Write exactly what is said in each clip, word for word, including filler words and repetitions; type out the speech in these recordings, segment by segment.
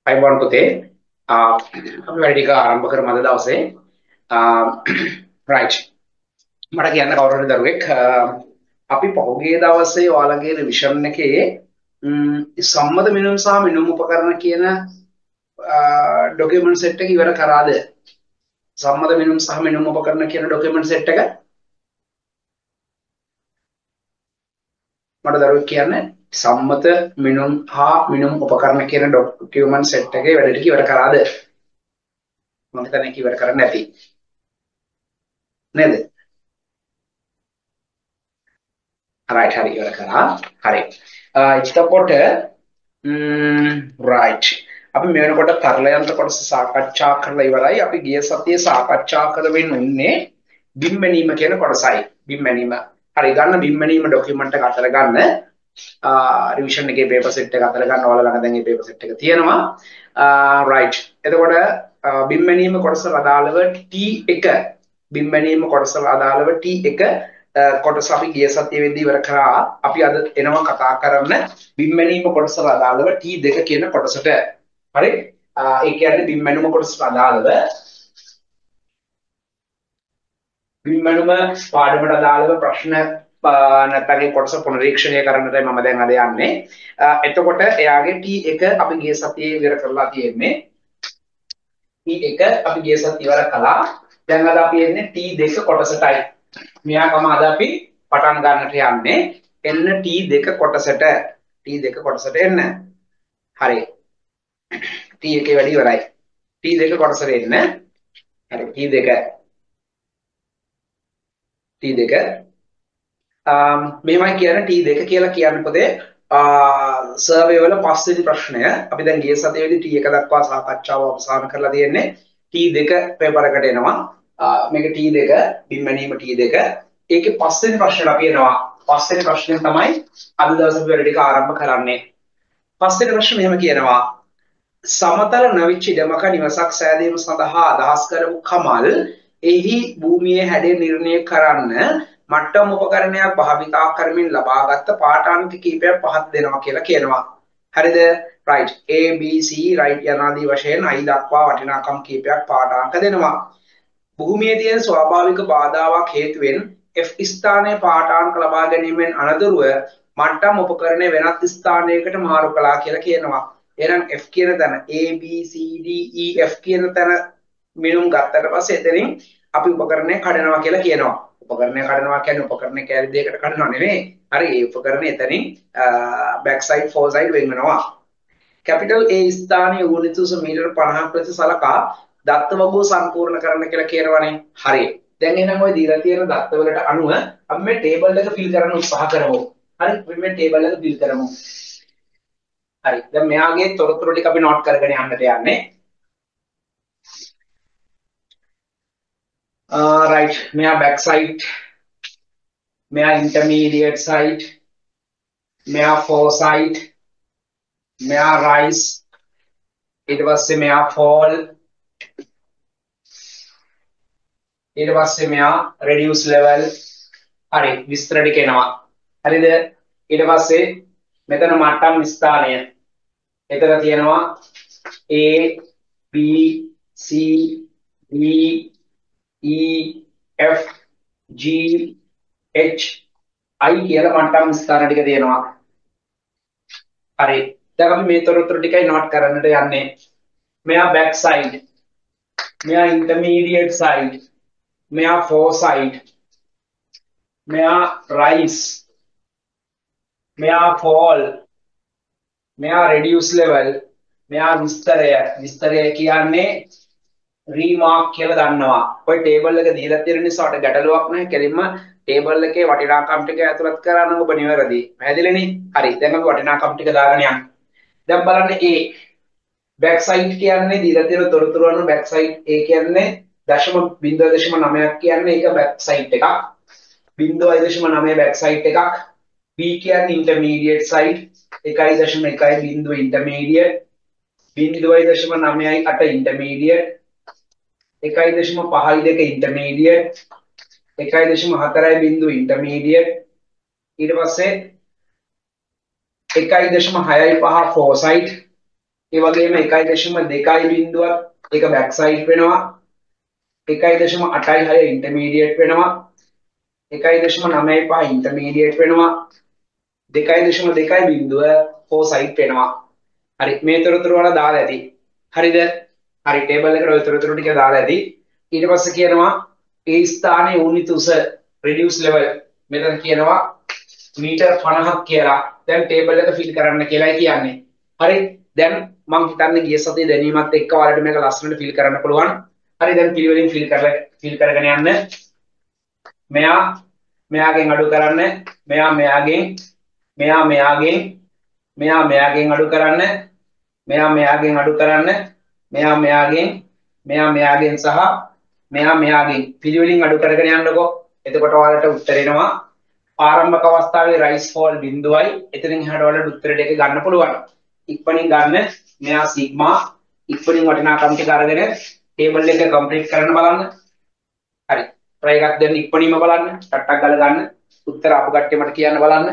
අයිබෝන් පුතේ අපි වැඩ ටික ආරම්භ කරමු අද දවසේ රයිට් මට කියන්න කවුරු හරි දරුවෙක් අපි පහුගිය දවසේ ඔයාලගේ රිවිෂන් එකේ සම්මත මිනුම් සහ මිනුම් උපකරණ කියන ඩොකියුමන්ට් සෙට් එක ඉවර කරාද සම්මත මිනුම් සහ මිනුම් උපකරණ කියන ඩොකියුමන්ට් සෙට් එක මට දරුවෙක් කියන්න සම්මත මිනුම් හා මිනුම් උපකරණ කියන ඩොකියුමන්ට් සෙට් එකේ වැඩ ටික ඉවර කරාද මම හිතන්නේ ඉවර කරන්න නැති නේද right හරි ඉවර කරා හරි එතකොට right අපි මේ වෙනකොට තරල යන්ත්‍ර කොටස සාකච්ඡා කරලා ඉවරයි අපි ගිය සතියේ සාකච්ඡා කරමින් ඉන්නේ බිම්මැනීම කියන කොටසයි බිම්මැනීම හරි ගන්න බිම්මැනීම ડોකියුමන්ට් එක අතර ගන්න රිවිෂන් එකේ පේපර් සෙට් එක අතර ගන්න ඔයාලා ළඟ දැන් මේ පේපර් සෙට් එක තියෙනවා right එතකොට බිම්මැනීම කොටසට අදාළව T එක බිම්මැනීම කොටසට අදාළව T එක කොටස අපි ගිය සතියේදී ඉවර කරා අපි අද එනවා කතා කරන්න බිම්මැනීම කොටසට අදාළව T දෙක කියන කොටසට හරි ඒ කියන්නේ බිම්මැනුම කොටසට අදාළව බිම්මැනුම පාඩමට අදාළව ප්‍රශ්න නැත්නම් කොටස පුනරීක්ෂණය කරන්නටයි මම දැන් අද යන්නේ එතකොට එයාගේ T එක අපි ගිය සතියේ ඉවර කරලා තියෙන්නේ T එක අපි ගිය සතියේ ඉවර කළා දැන් අද අපි එන්නේ T දෙක කොටසටයි මෙයා කම අද අපි පටන් ගන්නට යන්නේ එන්න T දෙක කොටසට T දෙක කොටසට එන්න හරි T එකේ වැඩි ඉවරයි T දෙක කොටසට එන්න හරි T දෙක T දෙක um මෙහෙමයි කියන්නේ T දෙක කියලා කියන්නේ පොතේ සර්වේ වල පස්වෙනි ප්‍රශ්නය අපි දැන් ගිය සතියේදී T එක දක්වා සාකච්ඡාව අවසන් කරලා තියෙන්නේ T දෙක පේපර් එකට එනවා මේක T දෙක බිම්මැනීම T දෙක ඒකේ පස්වෙනි ප්‍රශ්නෙට අපි එනවා පස්වෙනි ප්‍රශ්නේ තමයි අද දවසේ අපි වැඩ ටික ආරම්භ කරන්නේ පස්වෙනි ප්‍රශ්නේ මෙහෙම කියනවා සමතල නවිච්ච ඉඩමක නිවසක් සෑදීම සඳහා අදහස් කරපු කමල් එහි භූමියේ හැඩය නිර්ණය කරන්න මට්ටම් උපකරණයක් භාවිතා කරමින් ලබාගත් පාඨාංක කිහිපයක් පහත් දෙනවා කියලා කියනවා හරිද right A B C right යනාදී වශයෙන් I දක්වා වටිනාකම් කිහිපයක් පාඨාංක දෙනවා භූමියේ තියෙන ස්වාභාවික බාධාවක් හේතුවෙන් F ස්ථානයේ පාඨාංක ලබා ගැනීමෙන් අනතුරුව මට්ටම් උපකරණය වෙනත් ස්ථානයකට මාරු කළා කියලා කියනවා. එහෙනම් F කියන තැන A B C D E F කියන තැන මිනුම් ගත්තට පස්සේ එතනින් අපි උපකරණය කඩනවා කියලා කියනවා. උපකරණය කඩනවා කියන්නේ උපකරණය කැරි දෙකකට කඩනවා නෙමෙයි. හරි ඒ උපකරණය එතනින් back side four side වෙන් වෙනවා. capital A ස්ථානයේ උණුසුම මීටර පනහක් ලෙස සලකා දත්ත වගුව සම්පූර්ණ කරන්න කියලා කියනවනේ. හරි. දැන් එහෙනම් ওই දීලා තියෙන දත්ත වලට අනුව අපි මේ ටේබල් එක ෆිල් කරන්න උත්සාහ කරමු. හරි. අපි මේ ටේබල් එක ෆිල් කරමු. හරි. දැන් මෙයාගේ තොරතුරු ටික අපි නෝට් කරගෙන යන්නට යන්නේ. Uh, right. මෙයා back side. මෙයා intermediate side. මෙයා foresight. මෙයා rise. ඊට පස්සේ මෙයා fall. ඊට පස්සේ මෙයා reduce level හරි විස්තර ටික එනවා හරිද ඊට පස්සේ මෙතන මට්ටම් ස්ථානය එතන තියෙනවා A B C D E F G H I කියලා මට්ටම් ස්ථාන ටික තියෙනවා හරි දැන් අපි මේ තොරතුරු ටිකයි නෝට් කරන්නට යන්නේ මෙයා back side මෙයා intermediate side මෙයා foresight මෙයා rise මෙයා fall මෙයා reduce level මෙයා විස්තරය විස්තරය කියන්නේ remark කියලා දන්නවා ඔය ටේබල් එක දීලා තියෙන නිසා ඔයාලට ගැටලුවක් නැහැ කෙලින්ම ටේබල් එකේ වටිනාකම් ටික ඇතුළත් කරා නම් ඔබ නිවැරදි පැහැදිලිනේ හරි දැන් අපි වටිනාකම් ටික දාගෙන යන්න දැන් බලන්න A back side කියන්නේ දීලා තියෙන තොරතුරු අනුව back side A කියන්නේ දශම බිංදුව දශම නවයක් කියන්නේ ඒක back side එකක් බිංදුව දශම නවය back side එකක් B කියන්නේ intermediate side එකයි දශම එකයි බිංදුව intermediate බිංදුව දශම නවයයි අට intermediate එකයි දශම පහයි දෙක intermediate එකයි දශම හතරයි බිංදුව intermediate ඊට පස්සේ එකයි දශම හයයි පහ foresight ඒ වගේම එකයි දශම දෙකයි බිංදුවක් ඒක බෑක් සයිඩ් වෙනවා. එකයි දශම අටයි හය ඉන්ටර්මීඩියට් වෙනවා. එකයි දශම නවයයි පහ ඉන්ටර්මීඩියට් වෙනවා. දෙකයි දශම දෙකයි බිංදුව ෆෝර් සයිඩ් වෙනවා. හරි මේ තොරතුරු වල දාලා ඇති. හරිද? හරි ටේබල් එකට ඔය තොරතුරු ටික දාලා ඇති. ඊට පස්සේ කියනවා ඒ ස්ථානයේ උන්නිත උස රිඩියුස් ලෙවල් මෙතන කියනවා මීටර් පනහක් කියලා. දැන් ටේබල් එක ෆිල් කරන්න කියලායි කියන්නේ. හරි දැන් මම හිතන්නේ ගිය සතියේ දැනීමත් එක්ක ඔයාලට මේක ලස්සනට ෆිල් කරන්න පුළුවන්. හරි දැන් පිළිවෙලින් ෆිල් කරලා ෆිල් කරගෙන යන්න. මෙයා මෙයාගෙන් අඩු කරන්න. මෙයා මෙයාගෙන් මෙයා මෙයාගෙන් මෙයා මෙයාගෙන් අඩු කරන්න. මෙයා මෙයාගෙන් අඩු කරන්න. මෙයා මෙයාගෙන් මෙයා මෙයාගෙන් සහ මෙයා මෙයාගෙන් පිළිවෙලින් අඩු කරගෙන යන්නකෝ. එතකොට ඔයාලට උත්තර එනවා. ආරම්භක අවස්ථාවේ රයිස් ෆෝල් බිංදුවයි. එතනින් එහාට ඔයාලට උත්තර දෙක ගන්න පුළුවන්. ඉක්මනින් ගන්න. මෙයා සිග්මා ඉක්මනින් වටිනාකම් ටික අරගෙන ටේබල් එක කම්ප්ලීට් කරන්න බලන්න. හරි. try එකක් දෙන්න ඉක්මනින්ම බලන්න. ටට්ටක් ගාලා ගන්න. උත්තර අපු කට්ටිය මට කියන්න බලන්න.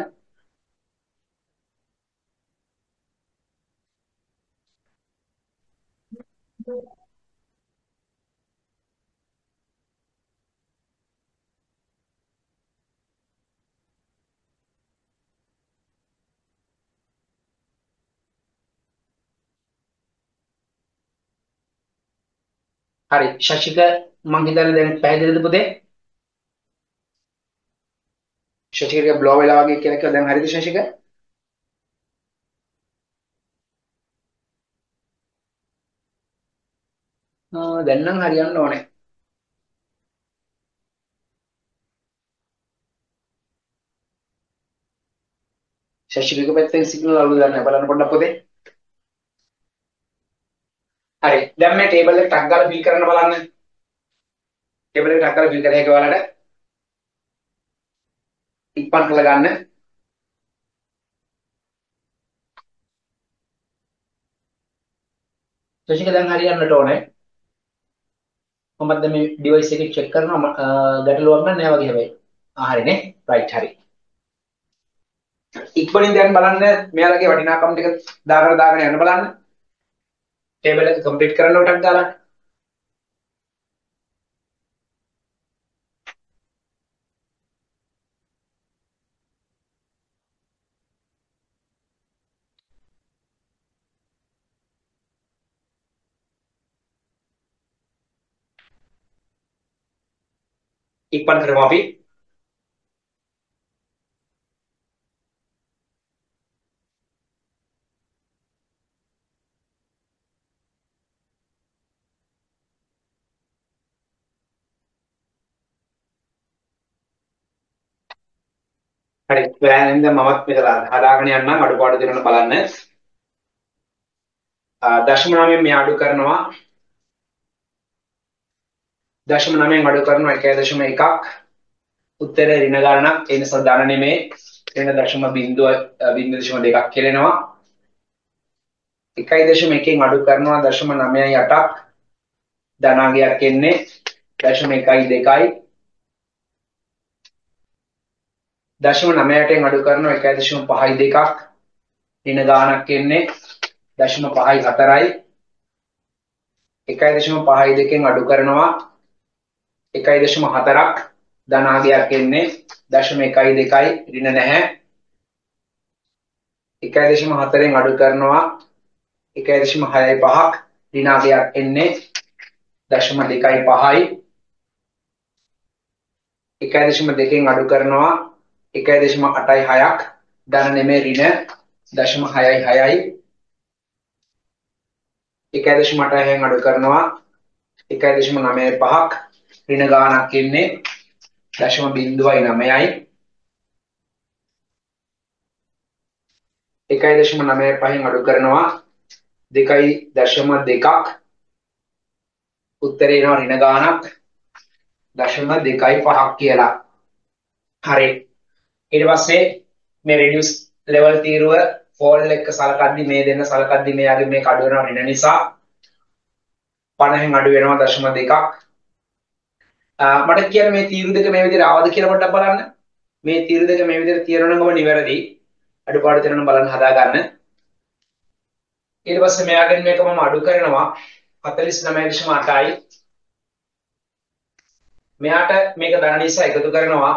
හරි ශශික මං හිතන්නේ දැන් පැහැදිලිද පුතේ? ශශිකගේ බ්ලෝ වෙලා වගේ කියලා කිව්වා දැන් හරිද ශශික? දැන් නම් හරියන්න ඕනේ. ශශිකගේ පැත්තෙන් සිග්නල් අලු දාන්න බලන්න පොඩ්ඩක් පුතේ. හරි දැන් මේ ටේබල් එක ටක් ගාලා ෆිල් කරන්න බලන්න. ටේබල් එක ටක් ගාලා ෆිල් කරලා ඒක ඔයාලට ඉක්මන් කරලා ගන්න. ශශික දැන් හරියන්නට ඕනේ. මමත් දැන් මේ ඩිවයිස් එකේ චෙක් කරනවා ගැටලුවක් නැහැ වගේ හැබැයි. ආ හරිනේ. රයිට් හරි. ඉක්මනින් දැන් බලන්න මෙයාලගේ වටිනාකම් ටික දාගෙන දාගෙන යන්න බලන්න. ටේබල් එක කම්ප්ලීට් කරන්න උටක් දාලා. ඉක්මන් කරමු අපි. හරි වැහෙන්ද මමත් මේක හදාගෙන යන්නම් අඩුපාඩු දෙන්න බලන්න. දශම නවයෙන් මේ අඩු කරනවා. දශම නවයෙන් අඩු කරනවා එකයි දශම එකක්. උත්තරේ ඍණ ගණනක්. ඒ නිසා ධන නෙමේ. ඍණ දශම බිංදුව බිංදු දශම දෙකක් කෙරෙනවා. එකයි දශම එකෙන් අඩු කරනවා දශම නවයයි අටක්. ධනාගයක් එන්නේ දශම එකයි දෙකයි. දශම නවයටෙන් අඩු කරනවා එකයි දශම පහයි දෙකක්. ඍණ ගාණක් එන්නේ දශම පහයි හතරයි. එකයි දශම පහයි දෙකෙන් අඩු කරනවා එකයි දශම හතරක්. ධනාගයක් එන්නේ දශම එකයි දෙකයි. ඍණ නැහැ. එකයි දශම හතරෙන් අඩු කරනවා එකයි දශම හයයි පහක්. ඍණාගයක් එන්නේ දශම දෙකයි පහයි. එකයි දශම දෙකෙන් අඩු කරනවා එකයි දශම අටයි හයක්. ධන නෙමෙයි ඍණ දශම හයයි හයයි. එකයි දශම අටයෙන් අඩු කරනවා එකයි දශම නවයයි පහක්. ඍණ ගාණක් එන්නේ දශම බිංදුවයි නවයයි. එකයි දශම නවයයි පහෙන් අඩු කරනවා දෙකයි දශම දෙකක්. උත්තරේ එනවා ඍණ ගාණක් දශම දෙකයි පහක් කියලා. හරි ඊට පස්සේ මේ reduce level තීරුව fall එක සලකද්දි මේ දෙන්න සලකද්දි මෙයාගේ මේක අඩු වෙනවා ඍණ නිසා පහෙන් අඩු වෙනවා දශම දෙකක්. මට කියන්න මේ තීරු දෙක මේ විදිහට ආවද කියලා පොඩ්ඩක් බලන්න. මේ තීරු දෙක මේ විදිහට තියෙනවා නම් ඔබ නිවැරදි. අඩුපාඩු තියෙනවා නම් බලන්න හදා ගන්න. ඊට පස්සේ මෙයාගෙන් මේක මම අඩු කරනවා හතළිස් නවය දශම අටයි. මෙයාට මේක ධන නිසා එකතු කරනවා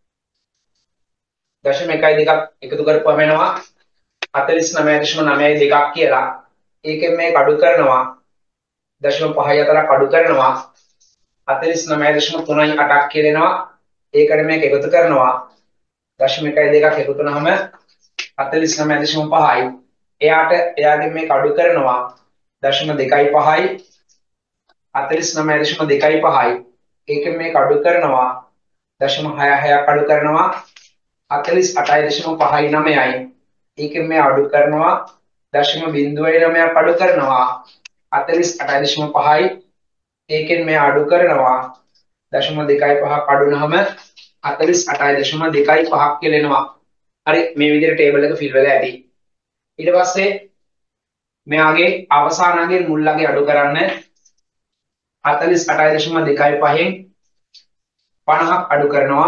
දශම එකයි දෙකක් එකතු කරපුවම එනවා හතළිස් නවය දශම නවය දෙකක් කියලා. ඒකෙන් මේක අඩු කරනවා දශම පහ හතරක් අඩු කරනවා හතළිස් නවය දශම තුනයි අටක් කියලා එනවා. ඒකට මේක එකතු කරනවා දශම එකයි දෙකක් එකතු කරනහම හතළිස් නවය දශම පහයි. එයාට එයාගෙන් මේක අඩු කරනවා දශම දෙකයි පහයි හතළිස් නවය දශම දෙකයි පහයි. ඒකෙන් මේක අඩු කරනවා දශම හය හයක් අඩු කරනවා හතළිස් අටයි දශම පහයි නවයයි. ඒකෙන් මේ අඩු කරනවා දශම බිංදුවයි නවයක් අඩු කරනවා හතළිස් අටයි දශම පහයි. ඒකෙන් මේ අඩු කරනවා දශම දෙකයි පහක් අඩු වුනහම හතළිස් අටයි දශම දෙකයි පහක් කියලා එනවා. හරි මේ විදිහට ටේබල් එක ෆිල් වෙලා ඇති. ඊට පස්සේ මෙයාගේ අවසාන අගයෙන් මුල් අගය අඩු කරන්න හතළිස් අටයි දශම දෙකයි පහෙන් පනහක් අඩු කරනවා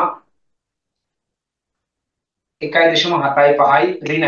එකයි දශම හතයි පහයි ඍණ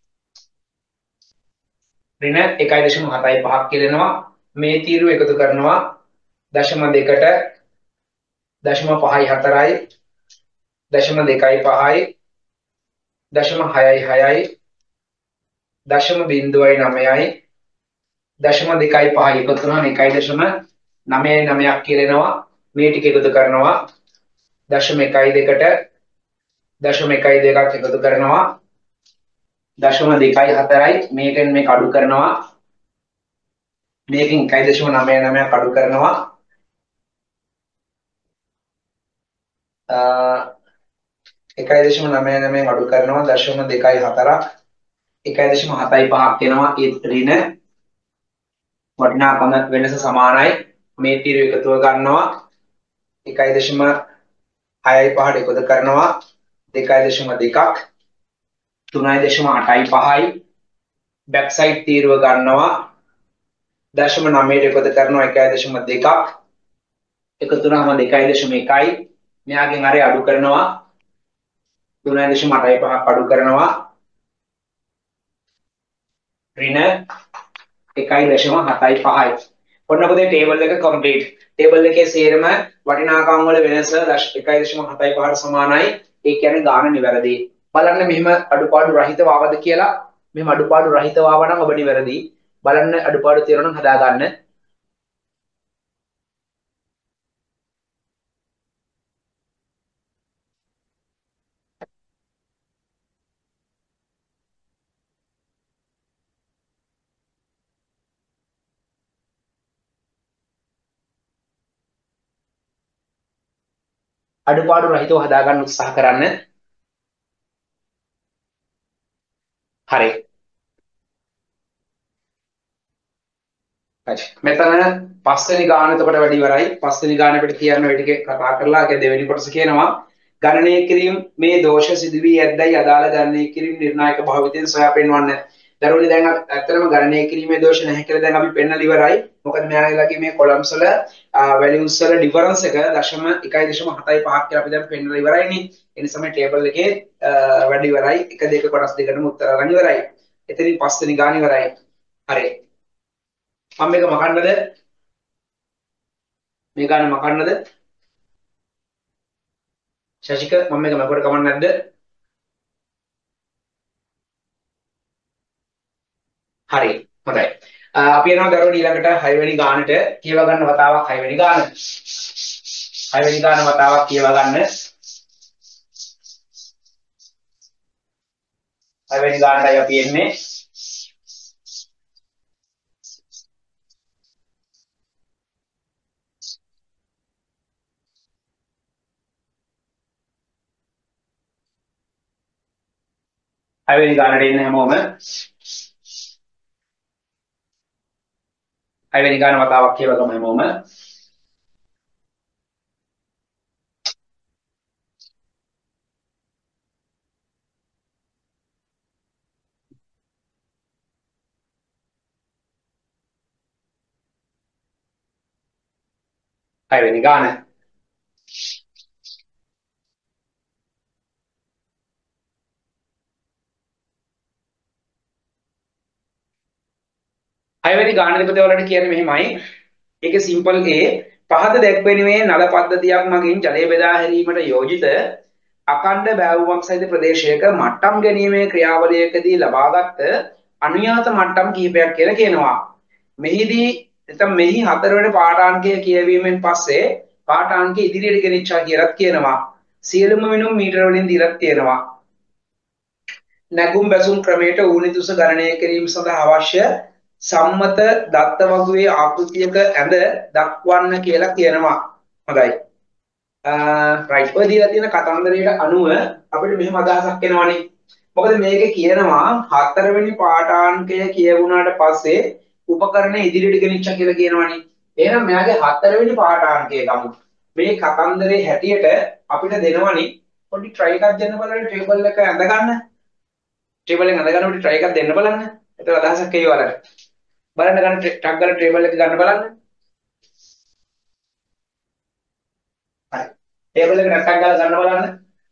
ඍණ එකයි දශම හතයි පහක් කියලා එනවා. මේ තීරුව එකතු කරනවා දශම දෙකට දශම පහයි හතරයි දශම දෙකයි පහයි දශම හයයි හයයි දශම බිංදුවයි නවයයි දශම දෙකයි පහයි එකතු කරනවා එකයි දශම නවය නවයක් කියලා එනවා. මේ ටික එකතු කරනවා දශම එකයි දෙකට දශම එකයි දෙකක් එකතු කරනවා දශම දෙකයි හතරයි. මේකෙන් මේක අඩු කරනවා මේකෙන් එකයි දශම නවය නවයක් අඩු කරනවා එකයි දශම නවය නවයෙන් අඩු කරනවා දශම දෙකයි හතරක් එකයි දශම හතයි පහක් වෙනවා. ඒ ඍණ වටිනාකම වෙනස සමානයි. මේ තීරුව එකතුව ගන්නවා එකයි දශම හයයි පහට එකතු කරනවා දෙකයි දශම දෙකක් තුනයි දශම අටයි පහයි. බැක් සයිඩ් තීරුව ගන්නවා දශම නවයට එකතු කරනවා එකයි දශම දෙකක් එකතු වුණාම දෙකයි දශම එකයි. මෙයාගෙන් අර අඩු කරනවා තුනයි දශම අටයි පහක් අඩු කරනවා ඍණ එකයි දශම හතයි පහයි. ඔන්න පුතේ ටේබල් එක කම්ප්ලීට්. ටේබල් එකේ සේරම වටිනාකම් වල වෙනස එකයි දශම හතයි පහට සමානයි. ඒ කියන්නේ ගාන නිවැරදි. බලන්න මෙහිම අඩුපාඩු රහිතව ආවද කියලා. මෙහෙම අඩුපාඩු රහිතව ආව නම් ඔබ නිවැරදි. බලන්න අඩුපාඩු තියෙනවා නම් හදා ගන්න. අඩුපාඩු රහිතව හදා ගන්න උත්සාහ කරන්න. හරි. මෙතන පස්වෙනි ගාන එතකොට වැඩි ඉවරයි. පස්වෙනි ගාන අපිට කියන්න ඔය ටික කතා කරලා ඒක දෙවෙනි කොටස කියනවා ගණනය කිරීම මේ දෝෂ සිදු වී ඇද්දයි අදාළ ගණනය කිරීම නිර්ණායක භාවිතයෙන් සොයා පෙන්වන්න. දරුවනි දැන් ඇත්තටම ගණනය කිරීමේ දෝෂ නැහැ කියලා දැන් අපි පෙන්නලා ඉවරයි. මොකද මෙයාලගේ මේ කොලම්ස් වල වැලියුස් වල ඩිෆරන්ස් එක දශම එකයි දශම හතයි පහක් කියලා අපි දැන් පෙන්නලා ඉවරයිනේ. ඒ නිසා මේ ටේබල් එකේ වැඩි ඉවරයි. එක දෙක කොටස් දෙකටම උත්තර අරන් ඉවරයි. එතනින් පස්වෙනි ගාන ඉවරයි. හරි. මම මේක මකන්නද? මේ ගාන මකන්නද? ශශික මම මේක මකුවට කමක් නැද්ද? හරි. හොඳයි. අපි යනවා දරුවෝ ඊළඟට හය වෙනි ගානට. කියවා ගන්න වතාවක් හය වෙනි ගාන. හය වෙනි ගාන වතාවක් කියවා ගන්න. හය වෙනි ගානටයි අපි එන්නේ. හය වෙනි ගානට එන්න හැමෝම. හය වෙනි ගාන වතාවක් කියවා ගමු හැමෝම. හය වෙනි ගාන. හයවෙනි ගාණිතිපතේ වලට කියන්නේ මෙහෙමයි. ඒකේ සිම්පල් A පහත දැක්වෙනුයේ නල පද්ධතියක් මගින් ජලය බෙදා හැරීමට යෝජිත අඛණ්ඩ බෑවුමක් සහිත ප්‍රදේශයක මට්ටම් ගැනීමේ ක්‍රියාවලියකදී ලබාගත් අනුයාත මට්ටම් කිහිපයක් කියලා කියනවා. මෙහිදී නැත්නම් මෙහි හතරවෙනි පාඨාංකය කියවීමෙන් පස්සේ පාඨාංකය ඉදිරියට ගෙනිච්චා කියලාත් කියනවා. සියලුම වෙනුම් මීටර වලින් දීලා තියෙනවා. නැගුම් බැසුම් ක්‍රමයට ඌනිතුස ගණනය කිරීම සඳහා අවශ්‍ය සම්මත දත්ත වගුවේ ආකෘතියක ඇඳ දක්වන්න කියලා කියනවා. හොඳයි. රයිට් ඔය දීලා තියෙන කතන්දරයට අනුව අපිට මෙහෙම අදහසක් එනවනේ. මොකද මේකේ කියනවා හතරවෙනි පාඨාංකය කියවුණාට පස්සේ උපකරණ ඉදිරියට ගෙනිච්චා කියලා කියනවනේ. එහෙනම් මෙයාගේ හතරවෙනි පාඨාංකය ගමු. මේ කතන්දරේ හැටියට අපිට දෙනවනේ පොඩි try එකක් දෙන්න බලන්න ටේබල් එක ඇඳ ගන්න. ටේබල් එක ඇඳ ගන්න පොඩි try එකක් දෙන්න බලන්න. එතකොට අදහසක් එයි ඔයාලට. බලන්න ගන්න ටක් ගාලා ටේබල් එක ගන්න බලන්න. හරි. ටේබල් එක ටක් ගාලා ගන්න බලන්න.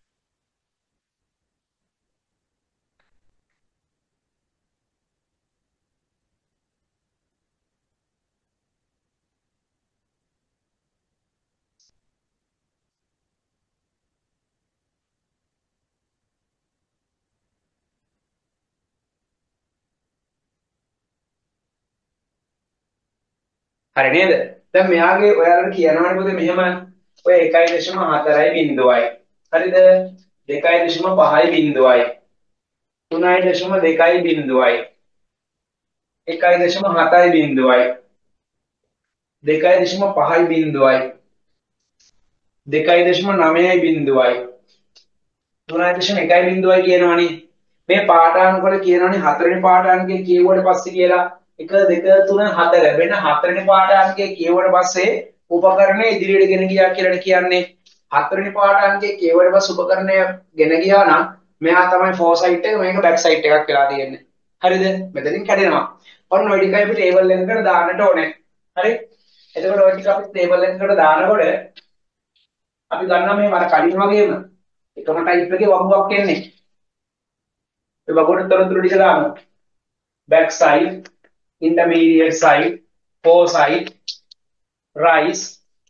හරි නේද? දැන් මෙයාගේ ඔයාලට කියනවනේ පොතේ මෙහෙම ඔය එකයි දශම හතරයි බිංදුවයි. හරිද? දෙකයි දශම පහයි බිංදුවයි. තුනයි දශම දෙකයි බිංදුවයි. එකයි දශම හතයි බිංදුවයි. දෙකයි දශම පහයි බිංදුවයි. දෙකයි දශම නවයයි බිංදුවයි. තුනයි දශම එකයි බිංදුවයි කියනවනේ. මේ පාඨාංක වල කියනවනේ හතරවෙනි පාඨාංකයේ කියවුවට පස්සේ කියලා එක දෙක තුන හතර වෙන හතරවෙනි පාඨාංකයේ කියවුවට පස්සේ උපකරණය ඉදිරියට ගෙන ගියා කියලා කියන්නේ. හතරවෙනි පාඨාංකයේ කියවුවට පස්සේ උපකරණය ගෙන ගියා නම් මෙහා තමයි ෆෝසයිට් එක මේක බෑක් සයිට් එකක් වෙලා තියෙන්නේ. හරිද? මෙතනින් කැඩෙනවා. ඔන්න ඔය ටික අපි ටේබල් එකකට දාන්නට ඕනේ. හරි? එතකොට ඔය ටික අපි ටේබල් එකකට දානකොට අපි ගන්නවා මේ මර කලින් වගේම එකම ටයිප් එකේ වගුවක් එන්නේ. ඒ වගුවට තොරතුරු ටික දානවා. back side, intermediate side, foresight, rise,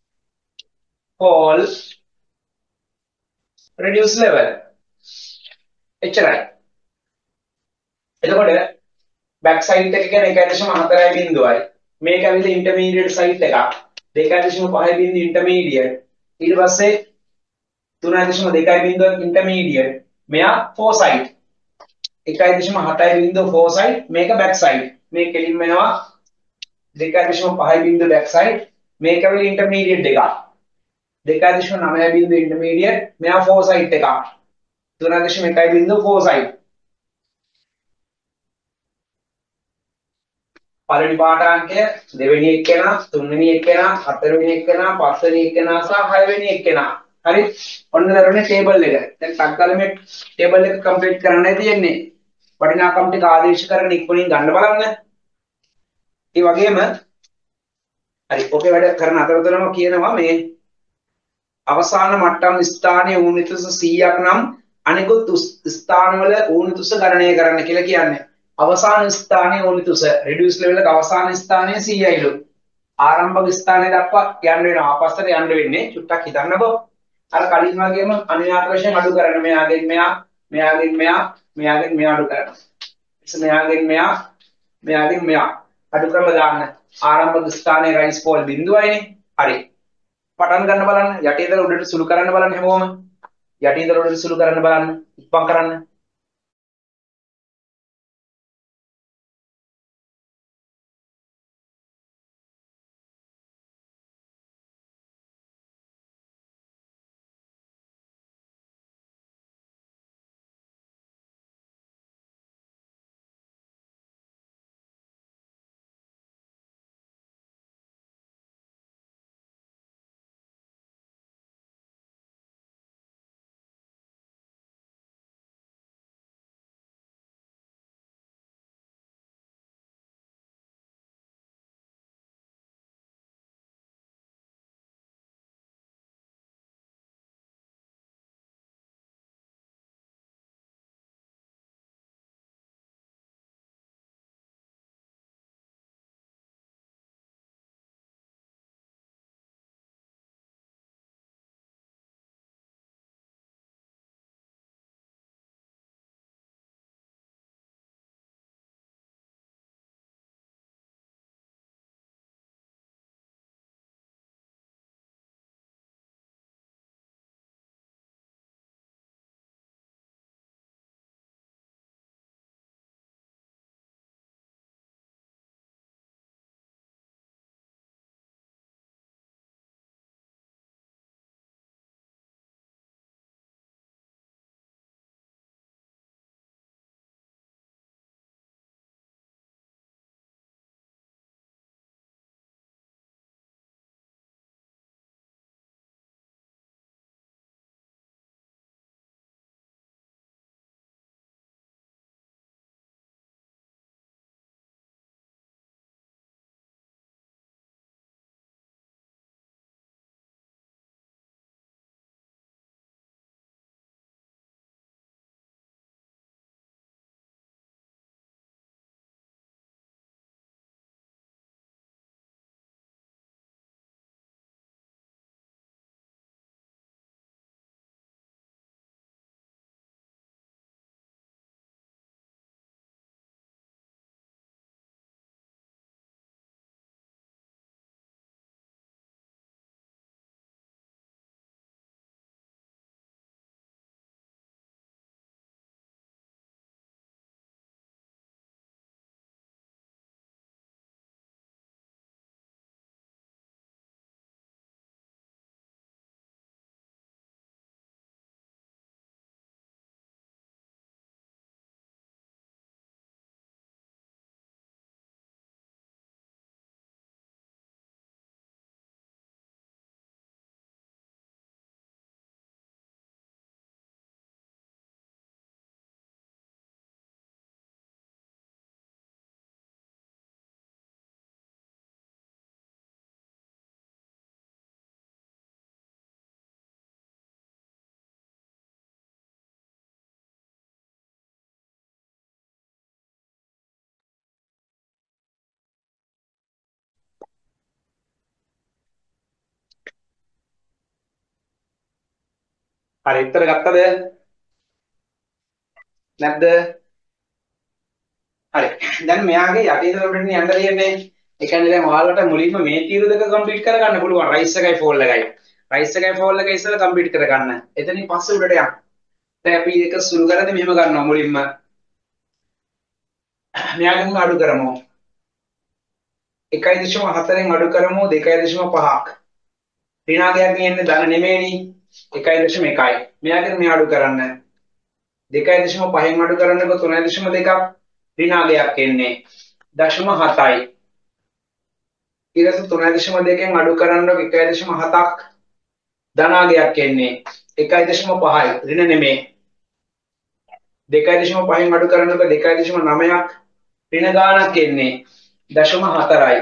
fall, reduce level. එච්චරයි. එතකොට back side එක කියන්නේ එකයි දශම හතරයි බිංදුවයි. මේක ඇවිල්ලා intermediate side එකක්. දෙකයි දශම පහයි බිංදුව intermediate. ඊට පස්සේ තුනයි දශම දෙකයි බිංදුව intermediate. මෙයා foresight. එකයි දශම හතයි බිංදුව foresight මේක back side. මේ කෙලින් වෙනවා දෙකයි දශම පහයි බිංදුව back side. මේක ඇවිල්ලා intermediate එකක්. දෙකයි දශම නවයයි බිංදුව intermediate. මෙයා foresight එකක්. තුනයි දශම එකයි බිංදුව foresight. පළවෙනි පාඨාංකය දෙවෙනි එක්කෙනා තුන්වෙනි එක්කෙනා හතරවෙනි එක්කෙනා පස්වෙනි එක්කෙනා සහ හයවෙනි එක්කෙනා. හරි? ඔන්න දරුවනේ ටේබල් එක. දැන් ටක්කල මේ ටේබල් එක කම්ප්ලීට් කරන්නයි තියෙන්නේ. වටිනාකම් ටික ආදේශ කරගෙන ඉක්මනින් ගන්න බලන්න. ඒ වගේම හරි ඔකේ වැඩ කරන අතරතුරම කියනවා මේ අවසාන මට්ටම් ස්ථානයේ ඌනිතුස සීයක් නම් අනිකුත් ස්ථානවල ඌනිතුස ගණනය කරන්න කියලා කියන්නේ. අවසාන ස්ථානයේ ඌනිතුස reduce level එක අවසාන ස්ථානයේ සීයයිලු. ආරම්භක ස්ථානයේ දක්වා යන්න වෙනවා. ආපස්සට යන්න වෙන්නේ. චුට්ටක් හිතන්නකෝ. අර කලින් වගේම අනුයාත වශයෙන් අඩු කරන්න මෙයාගෙන් මෙයා මෙයාගෙන් මෙයා මෙයාගෙන් මෙයා අඩු කරනවා. ඉතින් මෙයාගෙන් මෙයා මෙයාගෙන් මෙයා අඩු කරලා දාන්න. ආරම්භක ස්ථානයේ rise fall බිඳුවයිනේ. හරි. පටන් ගන්න බලන්න. යටි ඉඳලා උඩට සුළු කරන්න බලන්න හැමෝම. යටි ඉඳලා උඩට සුළු කරන්න බලන්න. ඉක්මන් කරන්න. හරි උත්තර ගත්තද නැද්ද? හරි. දැන් මෙයාගේ යටි දොරටුවෙන් යන්න තියෙන්නේ. ඒ කියන්නේ දැන් ඔයාලට මුලින්ම මේ තීරු දෙක කම්ප්ලීට් කරගන්න පුළුවන්. රයිස් එකයි ෆෝල් එකයි. රයිස් එකයි ෆෝල් එකයි ඉස්සෙල්ලා කම්ප්ලීට් කරගන්න. එතනින් පස්සේ උඩට යන්න. දැන් අපි ඒක සුළු කරද්දී මෙහෙම ගන්නවා මුලින්ම. මෙයාගෙන් අඩු කරමු. එකයි දශම හතරෙන් අඩු කරමු දෙකයි දශම පහක්. ඍණාගයක් කියන්නේ ධන නෙමෙයිනි. එකයි දශම එකයි. මෙයාගෙන් මේ අඩු කරන්න. දෙකයි දශම පහෙන් අඩු කරන්නකො තුනයි දශම දෙකක්. ඍණාගයක් එන්නේ දශම හතයි. ඊට තුනයි දශම දෙකෙන් අඩු කරන්නකො එකයි දශම හතක්. ධනාගයක් එන්නේ එකයි දශම පහයි. ඍණ නෙමෙයි. දෙකයි දශම පහෙන් අඩු කරන්නකො දෙකයි දශම නවයක්. ඍණ ගාණක් එන්නේ දශම හතරයි.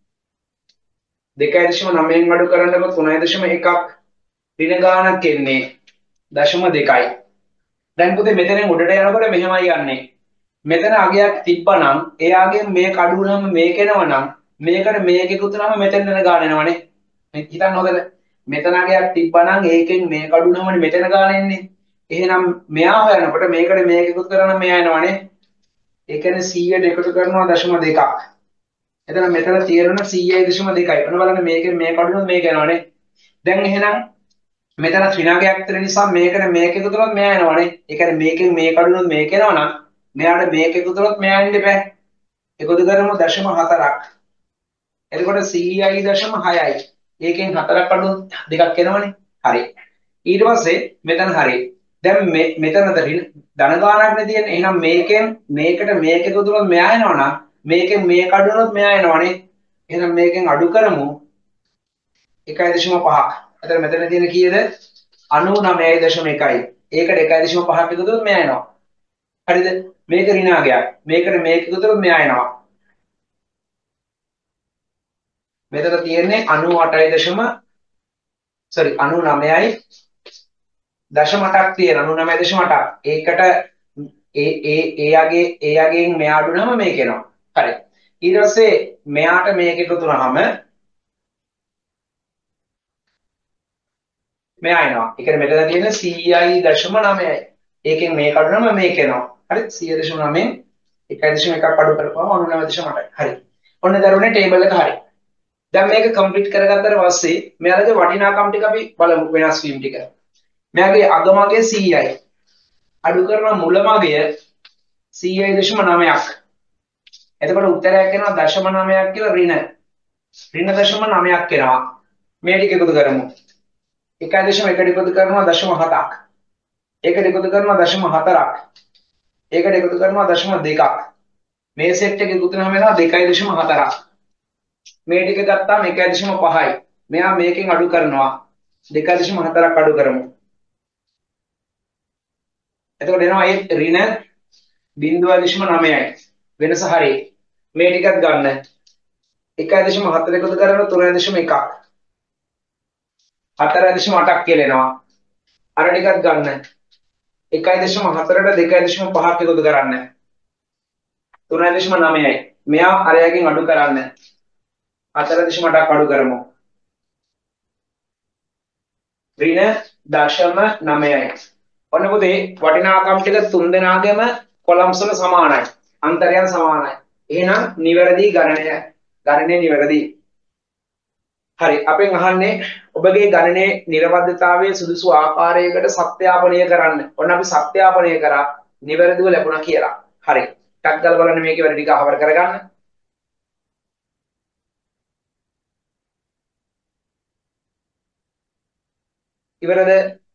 දෙකයි දශම නවයෙන් අඩු කරන්නකො තුනයි දශම එකක්. ඍණ ගාණක් එන්නේ දශම දෙකයි. දැන් පුතේ මෙතනින් උඩට යනකොට මෙහෙමයි යන්නේ. මෙතන අගයක් තිබ්බනම් එයාගෙන් මේක අඩු වුණාම මේක එනවනම් මේකට මේක එකතු වුණාම මෙතෙන් යන ගාණ එනවනේ. මේ හිතන්න හොඳද? මෙතන අගයක් තිබ්බනම් ඒකෙන් මේක අඩු වුණාමනේ මෙතන ගාණ එන්නේ. එහෙනම් මෙයා හොයනකොට මේකට මේක එකතු කරනම් මෙයා එනවනේ. ඒ කියන්නේ සීයට එකතු කරනවා දශම දෙකක්. එතන මෙතන තියෙනවා සීයයි දශම දෙකයි. ඔන්න බලන්න මේකෙන් මේක අඩු වුණොත් මේක එනවනේ. දැන් එහෙනම් මෙතන ත්‍රිනාගයක් තියෙන නිසා මේකට මේක එකතු කරොත් මෙයා එනවනේ. ඒ කියන්නේ මේකෙන් මේක අඩු වුණොත් මේක එනවනම් මෙයාට මේක එකතු කරොත් මෙයා එන්න බෑ. එකතු කරමු දශම හතරක්. එතකොට සීයයි දශම හයයි. ඒකෙන් හතරක් අඩු දෙකක් එනවනේ. හරි. ඊට පස්සේ මෙතන හරි. දැන් මෙතන ධන ගාණක් නේ තියෙන්නේ. එහෙනම් මේකෙන් මේකට මේක එකතු කරොත් මෙයා එනවනම් මේකෙන් මේක අඩු වුණොත් මෙයා එනවනේ. එහෙනම් මේකෙන් අඩු කරමු එකයි දශම පහක්. එතන මෙතන තියෙන කීයද? අනූනවයයි දශම එකයි. ඒකට එකයි දශම පහක් එකතු කරොත් මෙයා එනවා. හරිද? මේක ඍණාගයක්. මේකට මේක එකතු කරොත් මෙයා එනවා. මෙතන තියෙන්නේ අනූඅටයි දශම sorry අනූනවයයි දශම අටක් තියෙන අනූනවයයි දශම අටක්. ඒකට ඒ ඒ එයාගේ එයාගෙන් මෙයා අඩු වුණාම මේක එනවා. හරි. ඊට පස්සේ මෙයාට මේක එකතු වුණාම මෙයා එනවා. ඒ කියන්නේ මෙතන තියෙන සීයයි දශම නවයයි. ඒකෙන් මේක අඩු වුණාම මේක එනවා. හරි. සීය දශම නවයෙන් එකයි දශම එකක් අඩු කරපුවම අනූනවය දශම අටයි. හරි. ඔන්න දරුවනේ ටේබල් එක හරි. දැන් මේක කම්ප්ලීට් කරගත්තාට පස්සේ මෙයාලගේ වටිනාකම් ටික අපි බලමු වෙනස් වීම ටික. මෙයාගේ අගමගය සීයයි. අඩු කරන මුලමගය සීයයි දශම නවයක්. එතකොට උත්තරයක් එනවා දශම නවයක් කියලා ඍණ. ඍණ දශම නවයක් එනවා. මේ ටික එකතු කරමු. එකයි දශම එකට එකතු කරනවා දශම හතක්. ඒකට එකතු කරනවා දශම හතරක්. ඒකට එකතු කරනවා දශම දෙකක්. මේ සෙට් එක එකතු වෙනම එනවා දෙකයි දශම හතරක්. මේ ටික ගත්තාම එකයි දශම පහයි. මෙයා මේකෙන් අඩු කරනවා දෙකයි දශම හතරක් අඩු කරමු. එතකොට එනවා ඒ ඍණ බිංදුව දශම නවයයි. වෙනස හරි. මේ ටිකත් ගන්න. එකයි දශම හතර එකතු කරනවා තුනයි දශම එකක්. හතරයි දශම අටක් කියලා එනවා. අර ටිකත් ගන්න. එකයි දශම හතරට දෙකයි දශම පහක් එකතු කරන්න. තුනයි දශම නවයයි. මෙයා අරයකින් අඩු කරන්න. හතර දශම අටක් අඩු කරමු. ඍණ දශම නවයයි. ඔන්න පුතේ වටිනාකම් ටික තුන් දෙනාගේම කොලම්ස් වල සමානයි. අන්තරයන් සමානයි. එහෙනම් නිවැරදි ගණනය. ගණනය නිවැරදි. හරි අපෙන් අහන්නේ ඔබගේ ගණනයේ නිර්වද්‍යතාවයේ සුදුසු ආකාරයකට සත්‍යාපනය කරන්න. ඔන්න අපි සත්‍යාපනය කරා නිවැරදිව ලැබුණා කියලා. හරි. ටක් ගාලා බලන්න මේකේ වැඩ ටික අහවර කරගන්න. ඉවරද?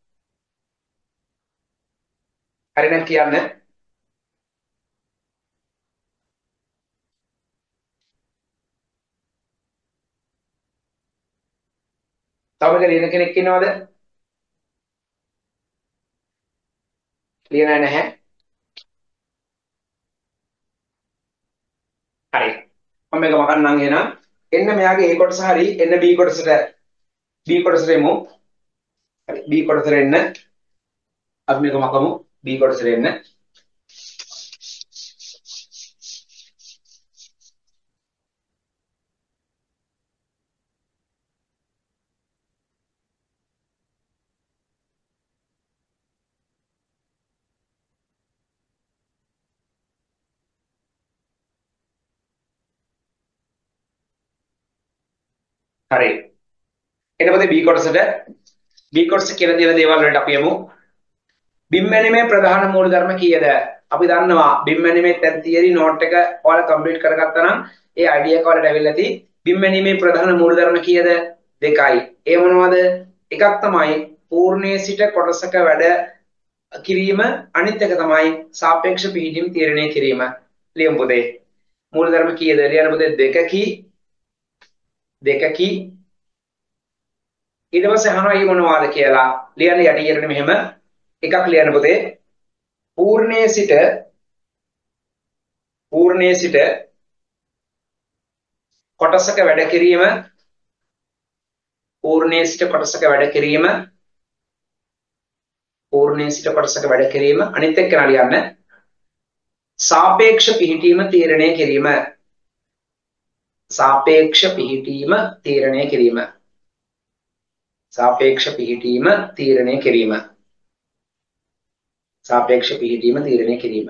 හරි නම් කියන්න. තව ලියන කෙනෙක් ඉන්නවද? ලියන්නේ නැහැ. හරි. මම මේක මකන්නම් එහෙනම්. එන්න මෙයාගේ A කොටස හරි එන්න B කොටසට B කොටසට එමු. හරි B කොටසට එන්න. අපි මේක මකමු B කොටසට එන්න. හරි. ඊට පස්සේ B කොටසට B කොටස කියලා දෙන දේවල් වලට අපි යමු. බිම් ඇනිමේ ප්‍රධාන මූලධර්ම කීයද? අපි දන්නවා බිම් ඇනිමේ දැන් තියරි නෝට් එක ඔයාලා කම්ප්ලීට් කරගත්තා නම් ඒ අයිඩියා එක ඔයාලට ඇවිල්ලා ඇති. බිම් ඇනිමේ ප්‍රධාන මූලධර්ම කීයද? දෙකයි. ඒ මොනවද? එකක් තමයි පූර්ණයේ සිට කොටසක වැඩ කිරීම, අනිත් එක තමයි සාපේක්ෂ පිහිටීම් තීරණය කිරීම. ලියමු පුතේ. මූලධර්ම කීයද? ලියන්න පුතේ දෙකකි දෙකකි ඊට පස්සේ අහනවා ඊ මොනවාද කියලා. ලියන්න යටියට මෙහෙම එකක් ලියන්න පුතේ. පූර්ණයේ සිට පූර්ණයේ සිට කොටසක වැඩ කිරීම පූර්ණයේ සිට කොටසක වැඩ කිරීම පූර්ණයේ සිට කොටසක වැඩ කිරීම අනිත් එක්ක ලියන්න සාපේක්ෂ පිහිටීම තීරණය කිරීම සාපේක්ෂ පිහිටීම තීරණය කිරීම සාපේක්ෂ පිහිටීම තීරණය කිරීම සාපේක්ෂ පිහිටීම තීරණය කිරීම.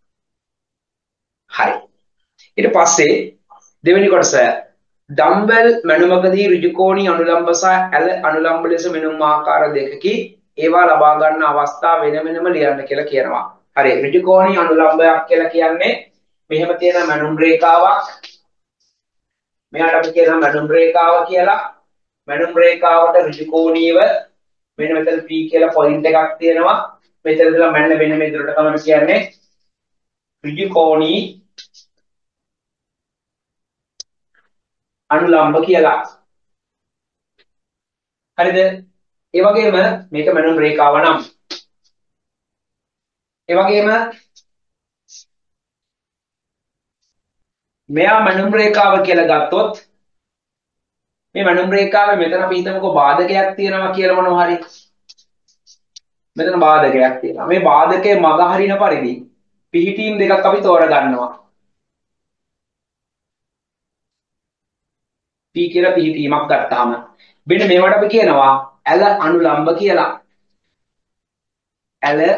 හරි. ඊට පස්සේ දෙවෙනි කොටස ඩම්බෙල් මැනුමකදී ඍජුකෝණී අනුලම්බ සහ ඇල අනුලම්බ ලෙස මෙනුම් ආකාර දෙකකි ඒවා ලබා ගන්න අවස්ථා වෙන වෙනම ලියන්න කියලා කියනවා. හරි. ඍජුකෝණී අනුලම්බයක් කියලා කියන්නේ මෙහෙම තියෙන මැනුම් රේඛාවක්. මෙයාට අපි කියනවා මැනුම් රේඛාව කියලා. මැනුම් රේඛාවට ඍජුකෝණීව මෙන්න මෙතන P කියලා පොයින්ට් එකක් තියෙනවා. මෙතන ඉඳලා මෙන්න මෙන්න මේ දුරට තමයි කියන්නේ ඍජුකෝණී අනුලම්බ කියලා. හරිද? ඒ වගේම මේක මැනුම් රේඛාව නම්. ඒ වගේම මෙයා මැනුම් රේඛාව කියලා ගත්තොත් මේ මැනුම් රේඛාවේ මෙතන අපි හිතමුකෝ බාධකයක් තියෙනවා කියලා මොනවා හරි. මෙතන බාධකයක් තියෙනවා. මේ බාධකයේ මග හරින පරිදි පිහිටීම් දෙකක් අපි තෝරගන්නවා. P කියලා පිහිටීමක් ගත්තාම මෙන්න මේවට අපි කියනවා ඇල අනුලම්බ කියලා. ඇල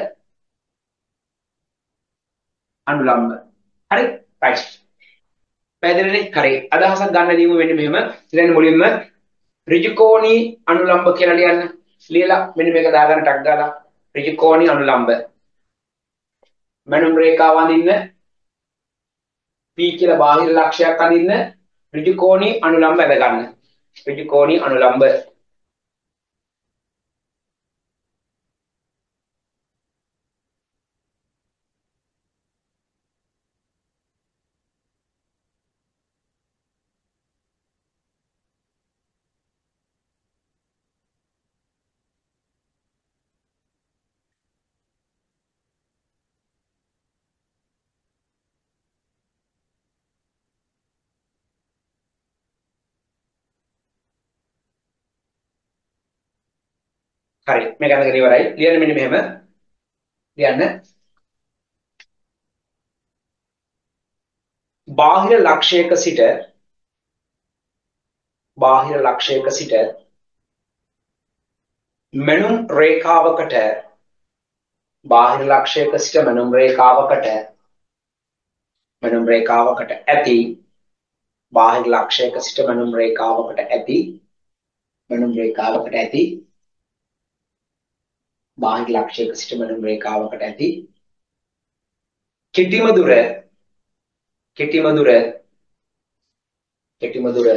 අනුලම්බ. හරි? right. පැහැදිලිනේ? හරි. අදහසක් ගන්න ලියමු වෙන්නේ මෙහෙම. ඊළඟ මුලින්ම ඍජුකෝණී අනුලම්බ කියලා ලියන්න. ලියලා මෙන්න මේක දාගන්න ටක් ගාලා ඍජුකෝණී අනුලම්බ. මැනුම් රේඛාව අඳින්න P කියලා බාහිර ලක්ෂයක් අඳින්න ඍජුකෝණී අනුලම්බ ඇද ගන්න. ඍජුකෝණී අනුලම්බ. හරි. මේක අඳගෙන ඉවරයි. ලියන්න මෙන්න මෙහෙම. ලියන්න. බාහිර ලක්ෂයක සිට බාහිර ලක්ෂයක සිට මැනුම් රේඛාවකට බාහිර ලක්ෂයක සිට මැනුම් රේඛාවකට මැනුම් රේඛාවකට ඇති බාහිර ලක්ෂයක සිට මැනුම් රේඛාවකට ඇති මැනුම් රේඛාවකට ඇති බාහිර ලක්ෂයක සිට මැනුම් රේඛාවකට ඇති කෙටිම දුර කෙටිම දුර කෙටිම දුර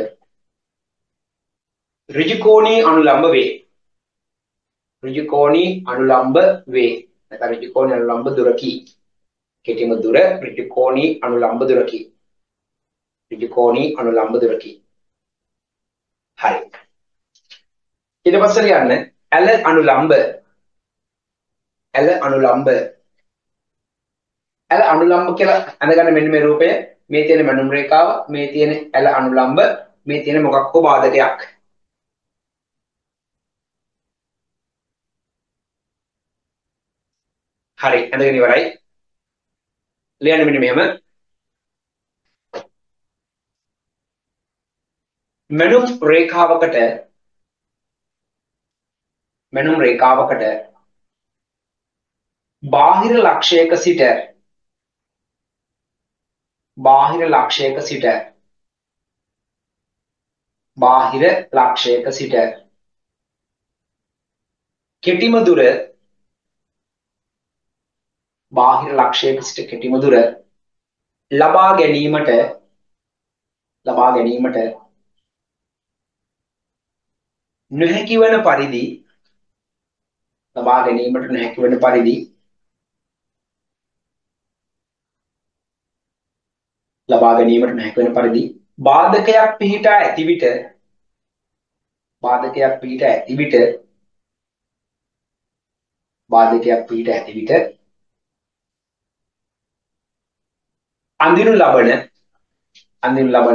ඍජුකෝණී අනුලම්බ වේ. ඍජුකෝණී අනුලම්බ වේ. නැත්නම් ඍජුකෝණී අනුලම්බ දුරකි. කෙටිම දුර ඍජුකෝණී අනුලම්බ දුරකි. ඍජුකෝණී අනුලම්බ දුරකි. හරි. ඊට පස්සේ ලියන්න ඇල අනුලම්බ. ඇල අනුලම්බ. ඇල අනුලම්බ කියලා අඳගන්න මෙන්න මේ රූපය. මේ තියෙන මැනුම් රේඛාව, මේ තියෙන ඇල අනුලම්බ, මේ තියෙන මොකක් හෝ බාධකයක්. හරි. අඳගෙන ඉවරයි. ලියන්න මෙන්න මෙහෙම. මැනුම් රේඛාවකට මැනුම් රේඛාවකට බාහිර ලක්ෂයක සිට බාහිර ලක්ෂයක සිට බාහිර ලක්ෂයක සිට කෙටිම දුර බාහිර ලක්ෂයක සිට කෙටිම දුර ලබා ගැනීමට ලබා ගැනීමට නොහැකි වන පරිදි ලබා ගැනීමට නොහැකි වන පරිදි ලබා ගැනීමට නොහැකි වන පරිදි බාධකයක් පිහිටා ඇති විට බාධකයක් පිහිටා ඇති විට බාධකයක් පිහිටා ඇති විට අඳිනු ලබන අඳිනු ලබන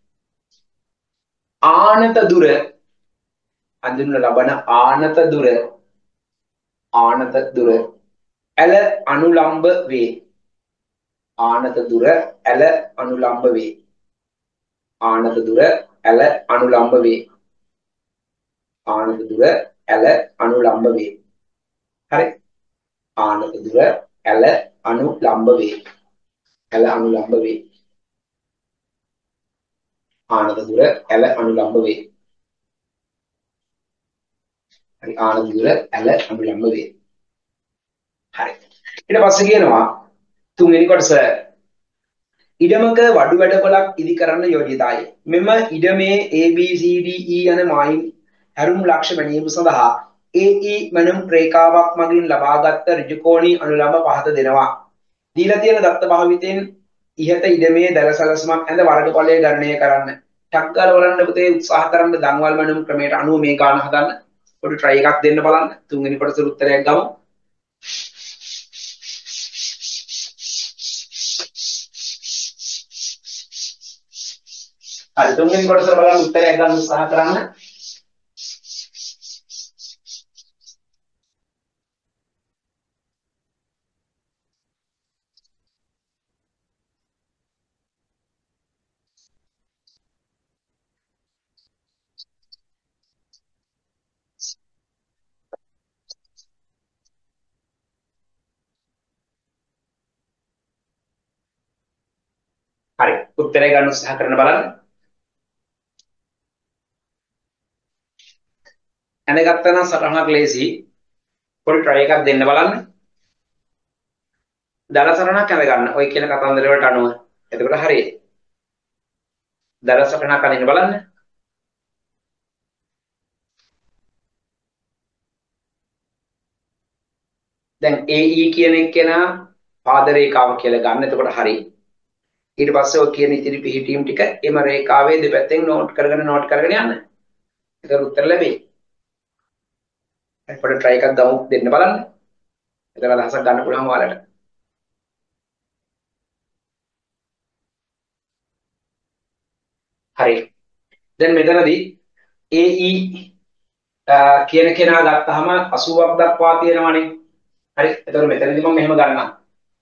ආනත දුර අඳිනු ලබන ආනත දුර ආනත දුර ඇල අනුලම්බ වේ ආනත දුර ඇල අනුලම්බ වේ ආනත දුර ඇල අනුලම්බ වේ ආනත දුර ඇල අනුලම්බ වේ හරි ආනත දුර ඇල අනුලම්බ වේ ඇල අනුලම්බ වේ ආනත දුර ඇල අනුලම්බ වේ හරි ආනත දුර ඇල අනුලම්බ වේ හරි ඊට පස්සේ කියනවා තුන්වෙනි කොටස ඉඩමක වඩු වැඩපොළක් ඉදි කරන්න යෝජිතයි මෙම ඉඩමේ A B C D E යන මායිම් හැරුම් ලක්ෂ වැනීම සඳහා A E මනුම් රේඛාවක් මගින් ලබාගත් ඍජුකෝණී අනුලම්බ පහත දෙනවා දීලා තියෙන දත්ත භාවිතයෙන් ඉහත ඉඩමේ දල සැලැස්මක් ඇඳ වර්ගඵලය ගණනය කරන්න ටක් ගාලා බලන්න පුතේ උත්සාහ කරන්න දන්වල් මනුම් ක්‍රමයට අනුව මේ ගාන හදන්න පොඩි try එකක් දෙන්න බලන්න තුන්වෙනි කොටසේ උත්තරයක් ගමු හරි තුන්වෙනි කොටස බලන්න උත්තරයක් ගන්න උත්සාහ කරන්න හරි උත්තරය ගන්න උත්සාහ කරන්න බලන්න දැනගත්තා නම් සටහනක් ලේසි පොඩි try එකක් දෙන්න බලන්න දල සටහනක් අඳ ගන්න ඔය කියන කතන්දර වලට අනුව එතකොට හරියි දල සටහනක් අඳින්න බලන්න දැන් A E කියන එක කෙනා පාද රේඛාව කියලා ගන්න එතකොට හරි ඊට පස්සේ ඔය කියන ඉතිරි පිහිටීම් ටික එම රේඛාවේ දෙපැත්තෙන් නෝට් කරගෙන නෝට් කරගෙන යන්න එතකොට උත්තර ලැබෙයි පොඩි try එකක් දමු දෙන්න බලන්න එතන අදහසක් ගන්න පුළුවන් ඔයාලට හරි දැන් මෙතනදී A E කියන කෙනා ගත්තාම අසූවක් දක්වා තියෙනවානේ හරි එතකොට මෙතනදී මම මෙහෙම ගන්නම්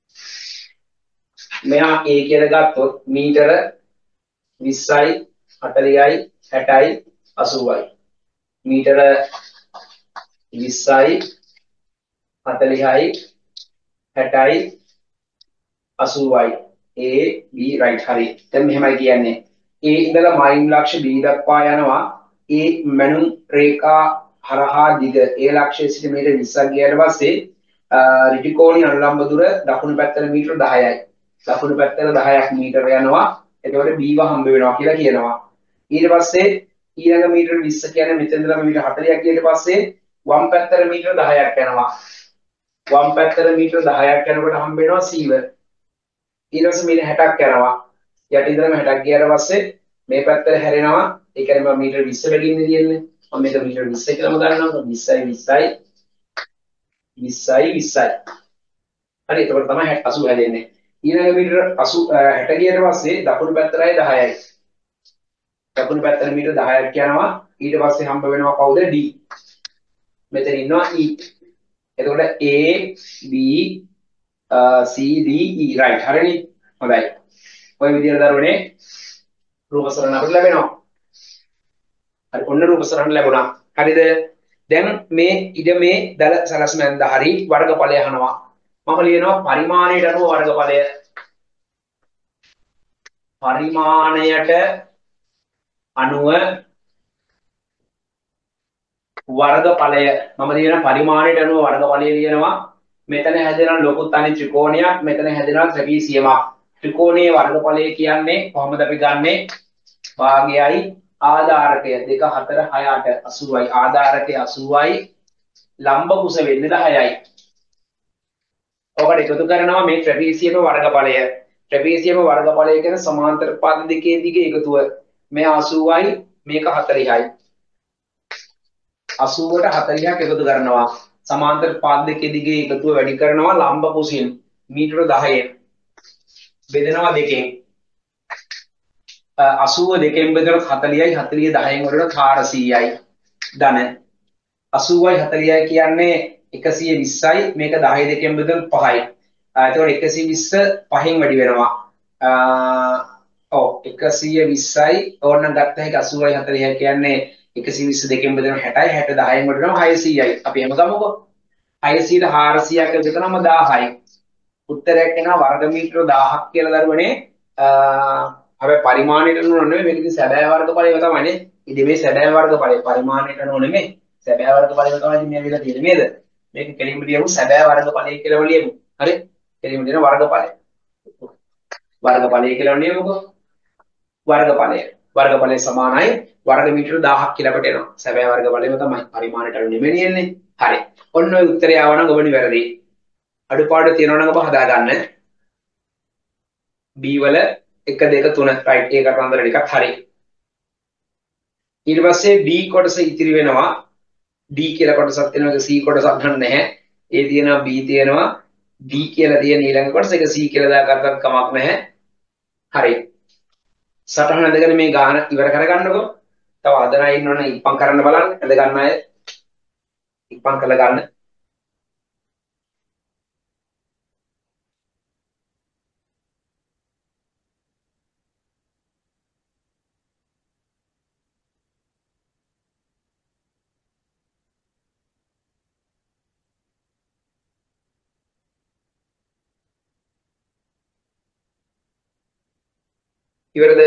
මෙයා A කියලා ගත්තොත් මීටර විස්සයි හතළිහයි හැටයි අසූවයි මීටර විස්සයි හතළිහයි හැටයි අසූවයි A B right හරි දැන් මෙහෙමයි කියන්නේ A ඉඳලා මායිම් ලක්ෂ B දක්වා යනවා A මනුම් රේඛා හරහා දිග A ලක්ෂයේ සිට මීටර විස්සක් ගියාට පස්සේ ඍජුකෝණී අනුලම්බ දුර දකුණු පැත්තට මීටර දහයයි දකුණු පැත්තට දහයක් මීටර යනවා එතකොට B ව හම්බ වෙනවා කියලා කියනවා ඊට පස්සේ ඊළඟ මීටර විස්ස කියන්නේ මෙතන ඉඳලා මීටර හතළිහක් ගියට පස්සේ වම් පැත්තට මීටර දහයක් යනවා වම් පැත්තට මීටර දහයක් යනකොට හම්බ වෙනවා C ව ඊට පස්සේ මීටර හැටක් යනවා යට ඉඳලා හැටක් ගියාට පස්සේ මේ පැත්තට හැරෙනවා ඒ කියන්නේ මම මීටර විස්ස බැගින් දෙන්නේ මම මේක මීටර විස්ස කියලාම ගන්නවා විස්සයි විස්සයි විස්සයි විස්සයි හරි එතකොට තමයි අසූව හැදෙන්නේ ඊළඟ මීටර අසූව හැට ගියට පස්සේ දකුණු පැත්තටයි දහයයි දකුණු පැත්තට මීටර දහයක් යනවා ඊට පස්සේ හම්බ වෙනවා කවුද D මෙතන ඉන්නවා E එතකොට A B C D E right හරිනේ හොඳයි ඔය විදිහට දරුවනේ රූප සරණ අපිට ලැබෙනවා හරි ඔන්න රූප සරණ ලැබුණා හරිද දැන් මේ ඉඩ මේ දල සලස්මෙන්ද හරි වර්ගඵලය අහනවා මම ලියනවා පරිමාණයට අනුව වර්ගඵලය පරිමාණයට අනුව වර්ගඵලය මම දින පරිමාණයට අනුව වර්ගඵලය ලියනවා. මෙතන හැදෙන ලොකු තනි ත්‍රිකෝණයක්, මෙතන හැදෙනවා ත්‍රිභීසියමක්. ත්‍රිකෝණයේ වර්ගඵලය කියන්නේ කොහොමද අපි ගන්නෙ? භාගයයි ආධාරකය දෙක හතර හය අට අසූවයි. ආධාරකය අසූවයි, ලම්බ කුස වෙන්නේ දහයයි. ඔකට එකතු කරනවා මේ ත්‍රිභීසියම වර්ගඵලය. ත්‍රිභීසියම වර්ගඵලය කියන සමාන්තර පාද දෙකේ දිගේ එකතුව. මේ අසූවයි, මේක හතළිහයි. අසූවට හතළිහක් එකතු කරනවා. සමාන්තර පාද දෙකේ දිගේ එකතුව වැඩි කරනවා ලම්බ කුසින් මීටර දහයෙන්. බෙදෙනවා දෙකෙන්. අසූව දෙකෙන් බෙදලා හතළිහයි, හතළිහ දහයෙන් වලට හාරසීයයි. ධන අසූවයි හතළිහයි කියන්නේ එකසිය විස්සයි, මේක දහය දෙකෙන් බෙදලා පහයි. එතකොට එකසිය විස්ස පහෙන් වැඩි වෙනවා. ඔව් එකසිය විස්සයි ඕනනම් ගත්ත එක අසූවයි හතළිහයි කියන්නේ එකසිය විස්ස දෙකෙන් බෙදලා හැටයි, හැට දහයෙන් වැඩි වෙනවා හයසීයයි. අපි එහෙම ගමුකෝ. හයසීයට හාරසීයක් එකතු කරනම දහයයි. උත්තරයක් එනවා වර්ග මීටර දහයක් කියලා දරුවනේ. හැබැයි පරිමාණයට නෝ නෙමෙයි, මේක ඉතින් සැබෑ වර්ගඵලය තමයිනේ. ඉතින් මේ සැබෑ වර්ගඵලය පරිමාණයට නෝ නෙමෙයි. සැබෑ වර්ගඵලය තමයි ඉතින් මේ විදිහට තියෙන්නේ නේද? මේක කෙලින්ම ලියමු සැබෑ වර්ගඵලය කියලා ලියමු. හරි? කෙලින්ම ලියන වර්ගඵලය. වර්ගඵලය කියලා ලියමුකෝ. වර්ගඵලය. වර්ගඵලය සමානයි වර්ග මීටර දහයක් කියලා අපිට එනවා. සැබෑ වර්ගඵලයම තමයි. පරිමාණයට අනුව නෙමෙයි එන්නේ. හරි. ඔන්න ඔය උත්තරය ආවනම් ඔබ නිවැරදි. අඩුපාඩු තියෙනවා නම් ඔබ හදාගන්න. B වල එක දෙක තුන රයිට් ඒකට අන්තර ටිකක් හරි. ඊට පස්සේ B කොටස ඉතිරි වෙනවා. D කියලා කොටසක් තියෙනවා, C කොටසක් නැහැ. A තියෙනවා, B තියෙනවා, D කියලා තියෙන ඊළඟ කොටස එක C කියලා දාගත්තත් කමක් නැහැ. හරි. සටහන ඇදගෙන මේ ගාන ඉවර කරගන්නකො. තව අදන අය ඉන්නවනම් ඉක්මන් කරන්න බලන්න. ඇද ගන්න අය ඉක්මන් කරලා ගන්න. ඉවරද?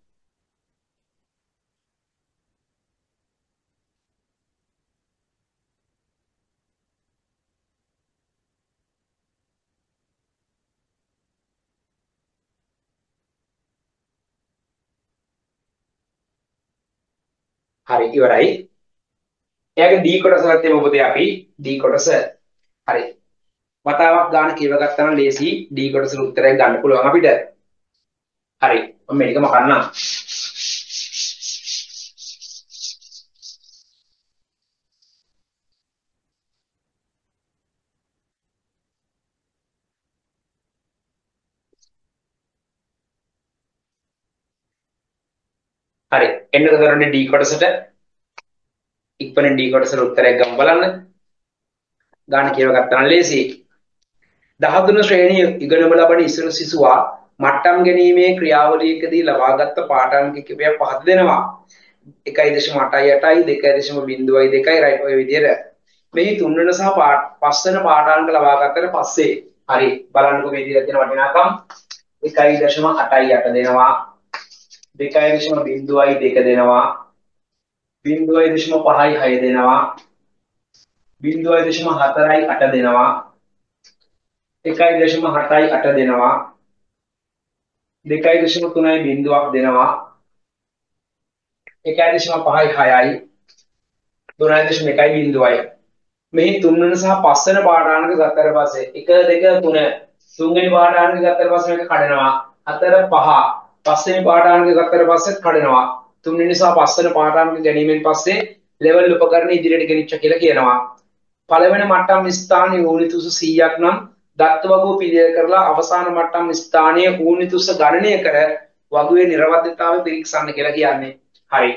හරි ඉවරයි. එයාගේ D කොටස ගත්තේ මොකද අපි? D කොටස. හරි. වතාවක් ගාන කියව ගත්තා නම් ලේසි D කොටසට උත්තරයක් ගන්න පුළුවන් අපිට. හරි. මම මේකම කරන්නම්. හරි. එන්න කරන්නේ D කොටසට. ඉක්මනින් D කොටසට උත්තරයක් ගමු බලන්න. ගාන කියව ගත්තා නම් ලේසි. දහතුන ශ්‍රේණිය ඉගෙනම ලබන ඉසුණු සිසුවා මට්ටම් ගැනීමේ ක්‍රියාවලියකදී ලබාගත් පාඨාංක කිහිපයක් පහත දෙනවා. එකයි දශම අටයි අටයි, දෙකයි දශම බිංදුවයි දෙකයි රයිට් ඔය විදිහට. මේ තුන්වන සහ පස්වන පාඨාංක ලබා ගත්තට පස්සේ හරි බලන්නකො මේ විදිහට තියෙන වටිනාකම් එකයි දශම අටයි අට දෙනවා, දෙකයි දශම බිංදුවයි දෙක දෙනවා, බිංදුවයි දශම පහයි හය දෙනවා, බිංදුවයි දශම හතරයි අට දෙනවා, එකයි දශම හතයි අට දෙනවා, දෙකයි දශම තුනයි බිංදුවක් දෙනවා, එකයි දශම පහයි හයයි, තුනයි දශම එකයි බිංදුවයි. මේ තුන්වෙනි සහ පස්වෙනි පාඨාංක ගත්තට පස්සේ එක දෙක තුන තුන්වෙනි පාඨාංක ගත්තට පස්සේ මේක කඩනවා. හතර පහ පස්වෙනි පාඨාංක ගත්තට පස්සෙත් කඩනවා. තුන්වෙනි සහ පස්වෙනි පාඨාංක ගැනීමෙන් පස්සේ ලෙවල් උපකරණ ඉදිරියට ගෙනිච්ච කියලා කියනවා. පළවෙනි මට්ටම් ස්ථානයේ ඌනිතුස සීයක් නම් දත්ත වගුව පිළියෙල කරලා අවසාන මට්ටම් ස්ථානයේ ඌනිතුස ගණනය කර වගුවේ නිර්වද්‍යතාවය පිරික්සන්න කියලා කියන්නේ. හරි.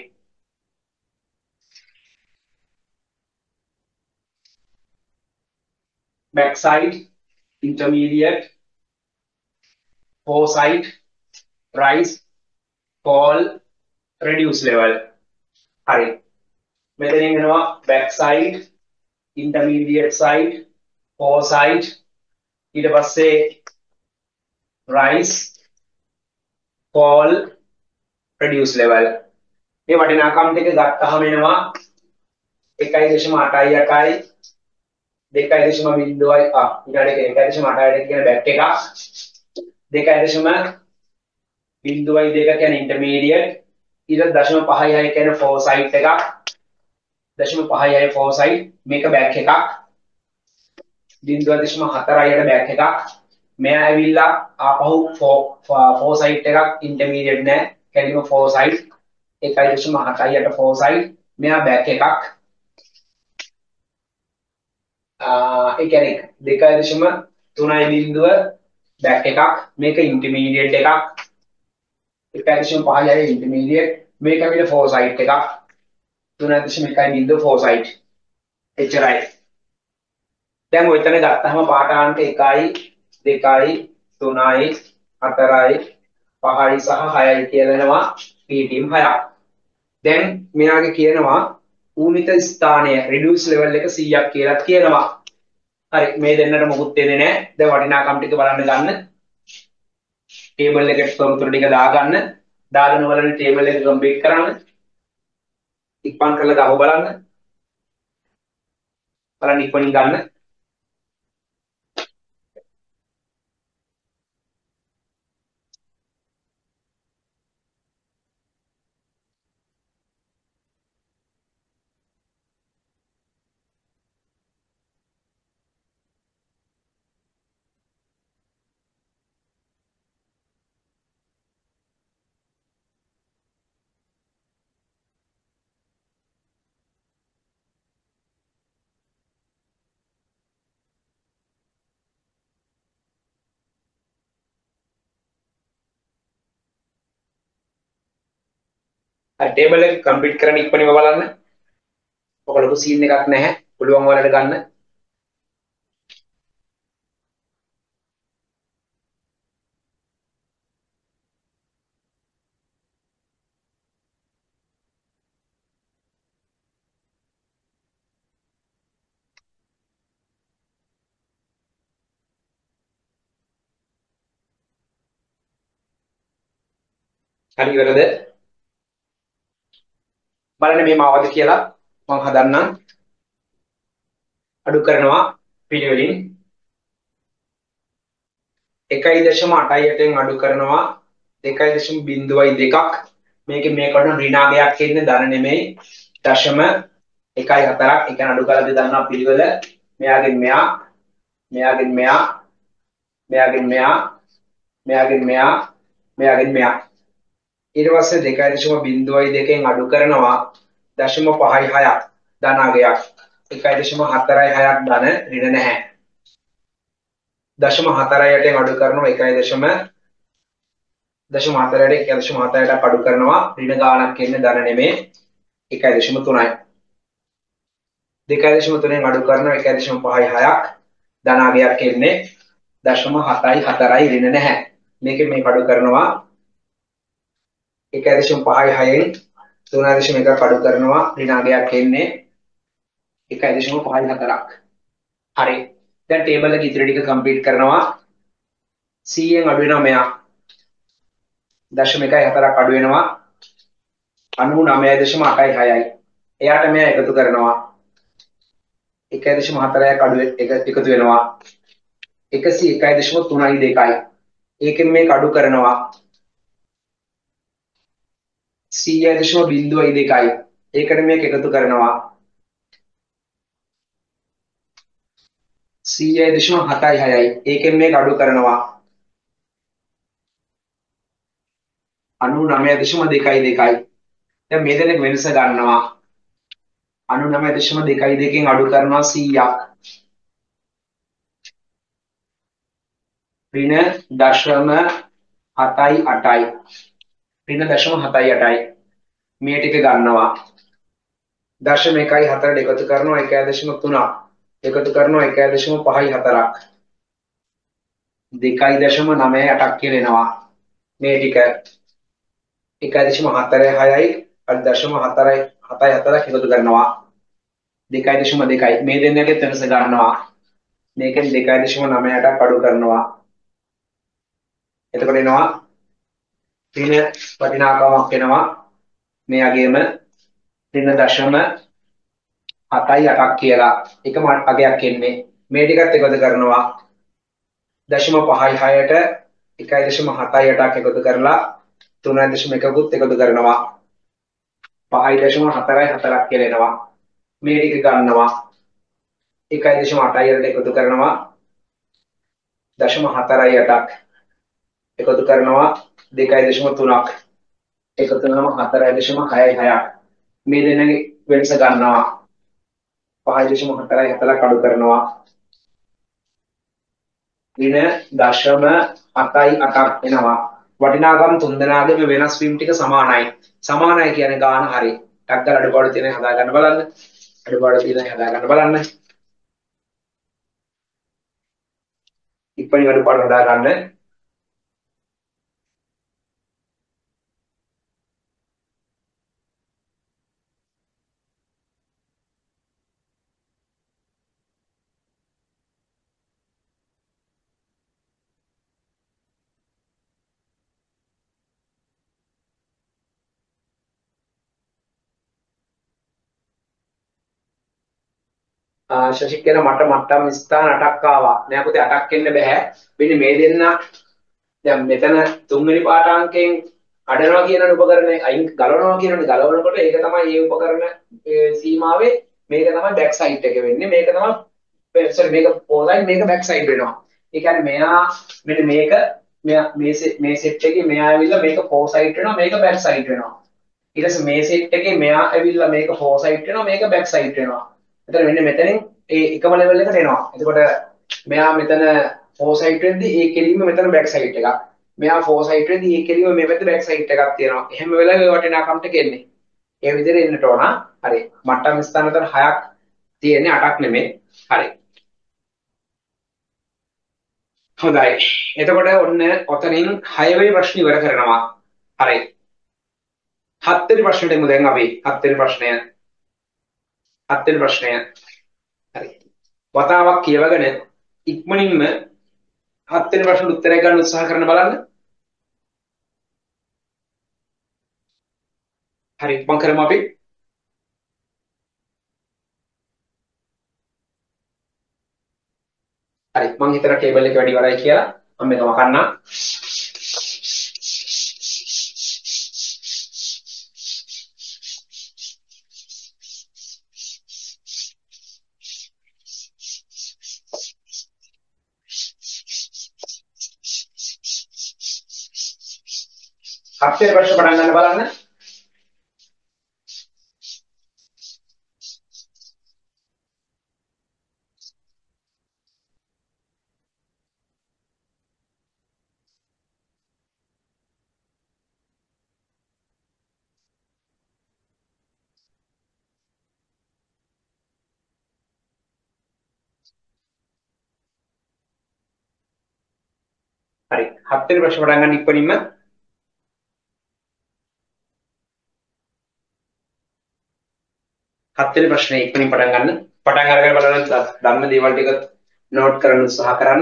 backside, intermediate, foresight, rise, fall, reduce level. හරි. මෙතනින් එනවා backside, intermediate side, foresight, ඊට පස්සේ rise, fall, reduce level. මේ වටිනාකම් දෙක ගත්තාම එනවා එකයි දශම අටයි අටයි දෙකයි දශම බිංදුවයි ආ ඊට එකයි දශම අටයි කියන බැක් එකක් දෙකයි දශම බිංදුවයි දෙක කියන්නේ ඉන්ටර්මීඩියට් ඊට දශම පහයි හය කියන්නේ ෆෝසයිට් එකක් දශම පහයි හය ෆෝසයිට් මේක බැක් එකක් බිංදුව දශම හතරයි යට බැක් එකක් මෙයා ඇවිල්ලා ආපහු ෆෝසයිට් එකක් ඉන්ටර්මීඩියට් නෑ කැලිම ෆෝසයිට් එකයි දශම හතයි යට ෆෝසයිට් මෙයා බැක් එකක් ඒ කියන්නේ දෙකයි දශම තුනයි බිංදුව බැක් එකක් මේක ඉන්ටර්මීඩියට් එකක් එකයි දශම පහයි හය ඉන්ටර්මීඩියට් මේක විතර ෆෝසයිට් එකක් තුනයි දශම එකයි බිංදුව ෆෝසයිට් එච්චරයි දැන් ඔය එතන ගත්තාම පාඨාංක එකයි දෙකයි තුනයි හතරයි පහයි සහ හයයි කියලා එනවා පීටීම් හයක්. දැන් මෙයාගේ කියනවා ඌනිත ස්ථානය රිඩියුස් ලෙවල් එක සීයක් කියලා කියනවා. හරි මේ දෙන්නට මොකුත් දෙන්නේ නැහැ. දැන් වටිනාකම් ටික බලන්න ගන්න. ටේබල් එකට තොරතුරු ටික දාගන්න. දාගෙන බලන්න ටේබල් එක කම්ප්ලීට් කරන්න. ඉක්මන් කරලා ගහව බලන්න. බලන්න ඉක්මනින් ගන්න. අර ටේබල් එක කම්ප්ලීට් කරන්න ඉක්මනින්ම බලන්න. ඔක ලොකු සීන් එකක් නැහැ. පුළුවන් වලට ගන්න. හරි ඉවරද? බලන්න මේ මාවද කියලා මම හදන්නම්. අඩු කරනවා පිළිවෙලින් එකයි දශම අටයි අටෙන් අඩු කරනවා දෙකයි දශම බිංදුවයි දෙකක් මේකේ මේකට ඍණාංගයක් එන්නේ ධන නෙමෙයි දශම එකයි හතරක් එක අඩු කරලා දෙන්නා පිළිවෙල මෙයාගෙන් මෙයා මෙයාගෙන් මෙයා මෙයාගෙන් මෙයා මෙයාගෙන් මෙයා මෙයාගෙන් මෙයා ඊට පස්සේ දෙකයි දශම බිංදුවයි දෙකෙන් අඩු කරනවා දශම පහයි හයක් ධනාංගයක් එකයි දශම හතරයි හයක් ධන ඍණ නැහැ දශම හතරයි අටෙන් අඩු කරනවා එකයි දශම දශම හතරට එක දශම හතරට අඩු කරනවා ඍණ ගාණක් එන්නේ ධන නෙමේ එකයි දශම තුනයි දෙකයි දශම තුනෙන් අඩු කරනවා එකයි දශම පහයි හයක් ධනාංගයක් එන්නේ දශම හතයි හතරයි ඍණ නැහැ මේකෙන් මේක අඩු කරනවා එකයි දශම පහයි හයෙන් තුනයි දශම එකක් අඩු කරනවා ඍණාංගයක් එන්නේ එකයි දශම පහයි හතරක් හරි දැන් ටේබල් එක ඉතිරි ටික කම්ප්ලීට් කරනවා C යෙන් අඩු වෙනවා මෙයා දශම එකයි හතරක් අඩු වෙනවා අනූ නවය දශම අටයි හයයි එයාට මෙයා එකතු කරනවා එකයි දශම හතරක් අඩු එක එකතු වෙනවා එකසිය එකයි දශම තුනයි දෙකයි ඒකෙන් මේක අඩු කරනවා සීය දශම බිංදුවයි දෙකයි ඒකට මේක එකතු කරනවා සීය දශම හතයි හයයි ඒකෙන් මේක අඩු කරනවා අනූනවය දශම දෙකයි දෙකයි දැන් මේ දෙක වෙනස ගන්නවා අනූනවය දශම දෙකයි දෙකෙන් අඩු කරනවා සීයක් ඍණ දශම හතයි අටයි ඍණ දශම හතයි අටයි මේ ටික ගන්නවා දශම එකයි හතරට එකතු කරනවා එකයි දශම තුනක් එකතු කරනවා එකයි දශම පහයි හතරක් දෙකයි දශම නවය අටක් කියලා එනවා මේ ටික එකයි දශම හතරයි හයයි අර දශම හතරයි හතයි හතරක් එකතු කරනවා දෙකයි දශම දෙකයි මේ දෙන්නගේ වෙනස ගන්නවා මේකෙන් දෙකයි දශම නවය අටක් අඩු කරනවා එතකොට එනවා ඍණ වටිනාකමක් එනවා මේ යගේම ඍණ දශම හතයි අටක් කියලා එකම අගයක් එන්නේ. මේ ටිකත් එකතු කරනවා දශම පහයි හයට එකයි දශම හතයි අටක් එකතු කරලා තුනයි දශම එකකුත් එකතු කරනවා පහයි දශම හතරයි හතරක් කියලා එනවා. මේ ටික ගන්නවා එකයි දශම අටයි අටට එකතු කරනවා දශම හතරයි අටක් එකතු කරනවා දෙකයි දශම තුනක් එකතු කරනවා හතරයි දශම හයයි හයක්. මේ දෙන්නගේ වෙනස ගන්නවා පහයි දශම හතරයි හතරක් අඩු කරනවා වින දශම හතයි අටක් එනවා. වටිනාකම් තුන්දෙනාගේම වෙනස් වීම ටික සමානයි. සමානයි කියන්නේ ගාන හරි. ටක් ගාලා අඩුපාඩු තියෙන හදා ගන්න බලන්න. අඩුපාඩු තියෙන හදා ගන්න බලන්න. ඉක්මනින් අඩුපාඩු හදා ගන්න. ශශික් කියන මට මට්ටම් ස්ථාන අටක් ආවා. නෑ පුතේ අටක් එන්න බෑ. මෙන්න මේ දෙන්න දැන් මෙතන තුන්වෙනි පාඨාංකයෙන් අඩනවා කියන උපකරණය අයින් ගලවනවා කියනනේ ගලවනකොට ඒක තමයි මේ උපකරණ සීමාවේ මේක තමයි බෑක් සයිඩ් එක වෙන්නේ. මේක තමයි සෝරි මේක පොලයින් මේක බෑක් සයිඩ් වෙනවා. ඒ කියන්නේ මෙයා මෙන්න මේක මෙයා මේ මේ සෙට් එකේ මෙයා ඇවිල්ලා මේක ෆෝර් සයිඩ් වෙනවා මේක බෑක් සයිඩ් වෙනවා. ඊට පස්සේ මේ සෙට් එකේ මෙයා ඇවිල්ලා මේක ෆෝර් සයිඩ් වෙනවා මේක බෑක් සයිඩ් වෙනවා. එතන මෙන්න මෙතනින් ඒ එකම ලෙවල් එකට එනවා. එතකොට මෙයා මෙතන ෆෝර් සයිඩ් වෙද්දි ඒ කෙලින්ම මෙතන බෑක් සයිඩ් එකක්. මෙයා ෆෝර් සයිඩ් වෙද්දි ඒ කෙලින්ම මේ පැත්තේ බෑක් සයිඩ් එකක් තියෙනවා. එහෙම වෙලාවෙ වටිනාකමට කෙන්නේ. ඒ විදිහට එන්නට ඕන. හරි. මට්ටම් ස්ථාන උතන හයක් තියෙන්නේ අටක් නෙමෙයි. හරි. හොඳයි. එතකොට ඔන්න ඔතනින් හය වෙනි ප්‍රශ්නේ ඉවර කරනවා. හරි. හත් වෙනි ප්‍රශ්නෙට එමු දැන් අපි. හත් වෙනි ප්‍රශ්නය. හත් වෙනි ප්‍රශ්නය. හරි. වතාවක් කියවගෙන ඉක්මනින්ම හත් වෙනි ප්‍රශ්නෙට උත්තරය ගන්න උත්සාහ කරන්න බලන්න. හරි මම කරමු අපි. හරි මම හිතන කේබල් එක වැඩි වරයි කියලා මම මේක වකන්නම්. හත් වෙනි ප්‍රශ්න පටන් ගන්න බලන්න. හරි හත් වෙනි ප්‍රශ්න පටන් ගන්න ඉක්මනින්ම. හත් වෙනි ප්‍රශ්නේ ඉක්මනින් පටන් ගන්න. පටන් අරගෙන බලන්න ධම්ම දේවල් ටික නෝට් කරන්න උත්සාහ කරන්න.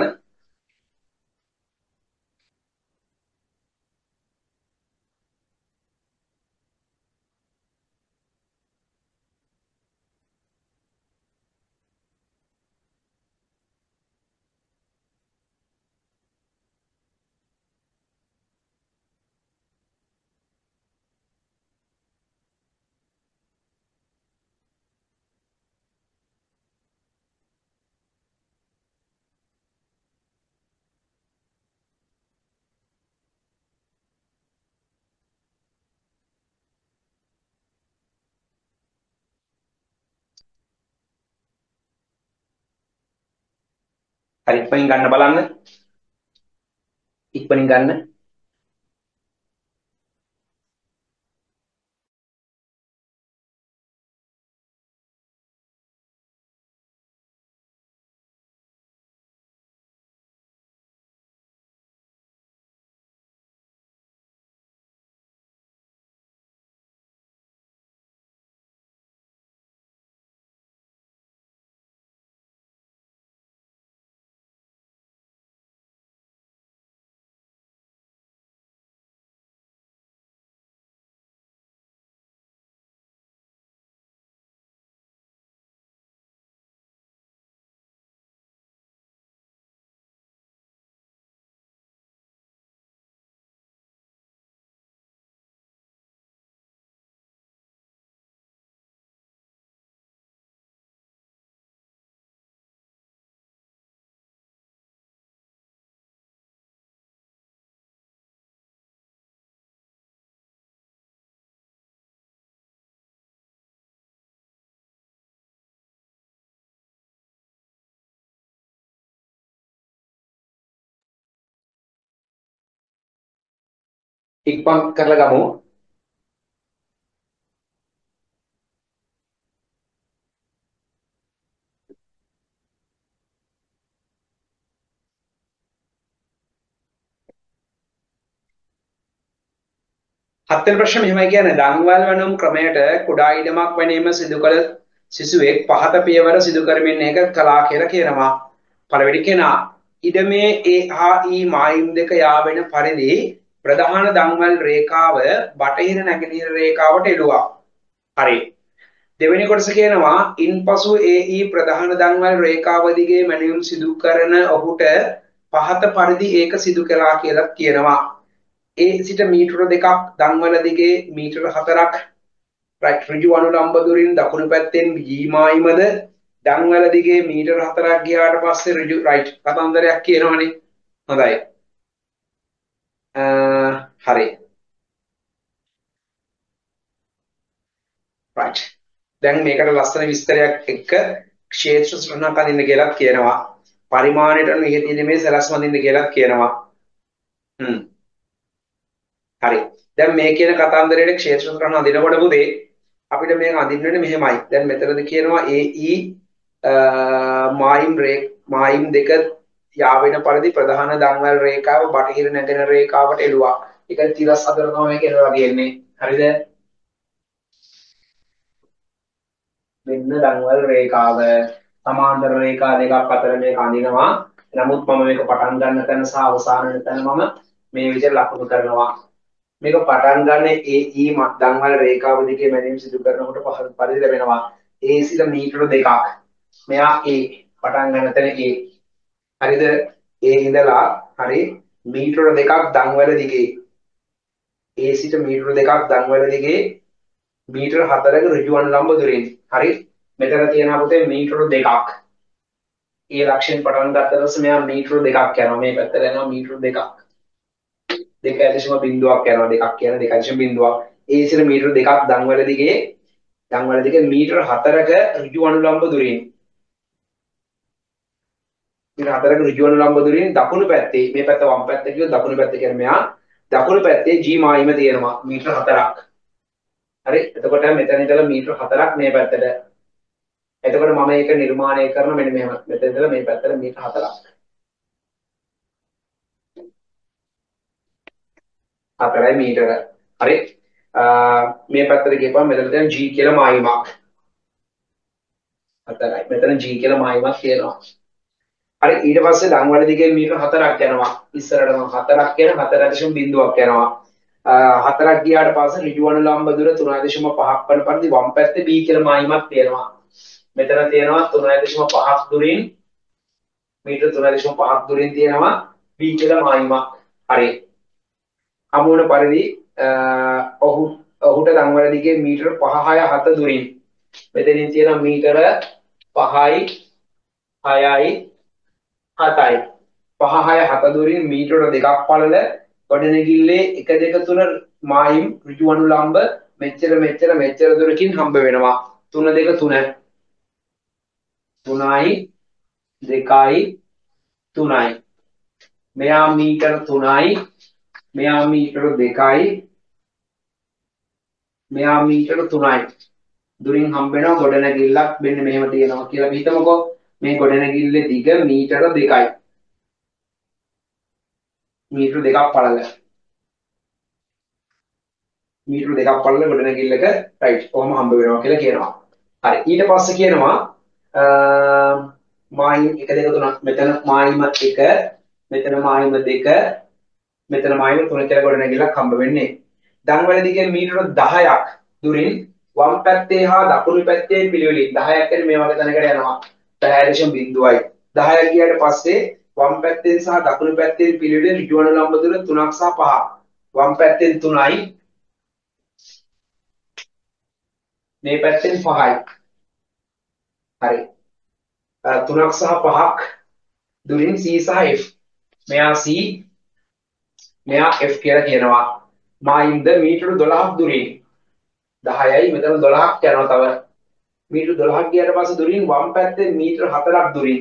හරි ඉක්මනින් ගන්න බලන්න. ඉක්මනින් ගන්න. ඉක්මන් කරලා ගමු. හත්වෙනි ප්‍රශ්නේ මෙහෙමයි කියන්නේ දන්වැල් වනුම් ක්‍රමයට කුඩා ඉඩමක් වැනීම සිදු කළ සිසුවෙක් පහත පියවර සිදු කරමින් ඒක කළා කියලා කියනවා. පළවෙනි කෙනා ඉඩමේ ඒ හා ඊ මායිම් දෙක යාවෙන පරිදි ප්‍රධාන දන්වැල් රේඛාව බටහිර නැගෙනහිර රේඛාවට එළුවා. හරි. දෙවෙනි කොටස කියනවා ඉන්පසු ඒ ඊ ප්‍රධාන දන්වැල් රේඛාව දිගේ මැනවීම් සිදු කරන ඔහුට පහත පරිදි ඒක සිදු කළා කියලා කියනවා. ඒ සිට මීටර දෙකක් දන්වැල දිගේ මීටර හතරක් රයිට් ඍජු අනුලම්බ දුරින් දකුණු පැත්තෙන් ජී මායිමද දන්වැල දිගේ මීටර හතරක් ගියාට පස්සේ ඍජු රයිට් කතන්දරයක් කියනවනේ. හොඳයි. හරි. රයිට්. දැන් මේකට ලස්සන විස්තරයක් එක්ක ක්ෂේත්‍ර සටහනක් අඳින්න කියලා කියනවා. පරිමාණයට අනුව ඉහතින් මේ සලස්ම අඳින්න කියලා කියනවා. හ්ම්. හරි. දැන් මේ කියන කතන්දරයේ ක්ෂේත්‍ර සටහන අඳිනකොට පුතේ අපිට මේක අඳින්න වෙන්නේ මෙහෙමයි. දැන් මෙතනද කියනවා A E මායිම් රේ මායිම් දෙක යාවෙන පරිදි ප්‍රධාන දන්වැල් රේඛාව බටහිර නැගෙනහිර රේඛාවට එළුවා. ඒක තිරස් අතර තමයි කියනවා තියෙන්නේ. හරිද? මෙන්න දන්වැල් රේඛාව සමාන්තර රේඛා දෙකක් අතර මේක අඳිනවා. නමුත් මම මේක පටන් ගන්න තැන සහ අවසාන වෙන තැන මම මේ විදිහට ලකුණු කරනවා. මේක පටන් ගන්න ඒ ඊ දන්වැල් රේඛාව දිගේ මැනීම් සිදු කරනකොට පහළ පරිදි ලැබෙනවා. A සිට මීටර දෙකක්. මෙයා A පටන් ගන්න තැන A. හරිද? A ඉඳලා හරි මීටර දෙකක් දන්වැල දිගේ. A සිට මීටර දෙකක් දන්වැල දිගේ මීටර හතරක ඍජු අනුලම්බ දුරින්. හරි? මෙතන තියෙනවා පුතේ මීටර දෙකක්. ඒ ලක්ෂණ පටන් ගත්ත ඊපස්සේ මෙයා මීටර දෙකක් යනවා. මේ පැත්තට යනවා මීටර දෙකක්. දෙක දශම බිංදුවක් යනවා දෙකක් කියන දෙක දශම බිංදුවක් ඒ සිට මීටර දෙකක් දන්වැල දිගේ දන්වැල දිගේ මීටර හතරක ඍජු අනුලම්බ දුරින් මීටර හතරක ඍජු අනුලම්බ දුරින් දකුණු පැත්තේ මේ පැත්ත වම් පැත්ත කියොත් දකුණු පැත්ත කියන්නේ මෙහා දකුණු පැත්තේ G මායිම තියෙනවා මීටර හතරක් හරි එතකොට මෙතන ඉඳලා මීටර හතරක් මේ පැත්තට එතකොට මම ඒක නිර්මාණය කරන මෙන්න මෙහෙම මෙතන ඉඳලා මේ පැත්තට මීටර හතරක් හතරයි මීටර හරි මේ පැත්තට ගියපුවම මෙතන දැන් G කියලා මායිමක් හතරයි මෙතන G කියලා මායිමක් තියෙනවා හරි ඊට පස්සේ දන්වැල දිගේ මීටර හතරක් යනවා ඉස්සරහටම හතරක් කියන හතර දශම බිංදුවක් යනවා හතරක් ගියාට පස්සේ ඍජු අනුලම්බ දුර තුන දශම පහක් වන පරිදි වම් පැත්තේ B කියලා මායිමක් තියෙනවා මෙතන තියෙනවා තුන දශම පහක් දුරින් මීටර තුන දශම පහක් දුරින් තියෙනවා B කියලා මායිමක් හරි හමු වන පරිදි ඔහු ඔහුට දන්වැල දිගේ මීටර පහ හය හත දුරින් මෙතනින් තියෙන මීටර පහයි හයයි හතයි පහ හය හත දුරින් මීටර දෙකක් පළල ගොඩනැගිල්ලේ එක දෙක තුන මායිම් ඍජු අනුලම්බ මෙච්චර මෙච්චර මෙච්චර දුරකින් හම්බ වෙනවා තුන දෙක තුන තුනයි දෙකයි තුනයි මෙයා මීටර තුනයි මෙයා මීටර දෙකයි මෙයා මීටර තුනයි දුරින් හම්බ වෙනවා ගොඩනැගිල්ලක් මෙන්න මෙහෙම තියෙනවා කියලා අපි හිතමුකෝ මේ ගොඩනැගිල්ලේ දිග මීටර දෙකයි මීටර දෙකක් පළල මීටර දෙකක් පළල ගොඩනැගිල්ලක රයිට් කොහොම හම්බ වෙනවා කියලා කියනවා හරි ඊට පස්සේ කියනවා මායිම් එක දෙක තුනක් මෙතන මායිම එක මෙතන මායිම දෙක මෙතන මායිම තුන කියලා ගොඩනැගිල්ලක් හම්බ වෙන්නේ දන්වැල දිගේ මීටර දහයක් දුරින් වම් පැත්තේ හා දකුණු පැත්තේ පිළිවෙලින් දහයක් කියන්නේ මේ වගේ තැනකට යනවා දහය දශම බිංදුවයි දහය ගියාට පස්සේ වම් පැත්තෙන් සහ දකුණු පැත්තෙන් පිළිවෙලින් ඍජු අනුලම්බ දුර තුනක් සහ පහක් වම් පැත්තෙන් තුනයි මේ පැත්තෙන් පහයි හරි තුනක් සහ පහක් දුරින් C සහ F මෙයා C මෙයා F කියලා කියනවා මායිම්ද මීටර දොළහක් දුරින් දහයයි මෙතන දොළහක් යනවා තව මීටර දොළහක් ගියාට පස්සේ දුරින් වම් පැත්තේ මීටර හතරක් දුරින්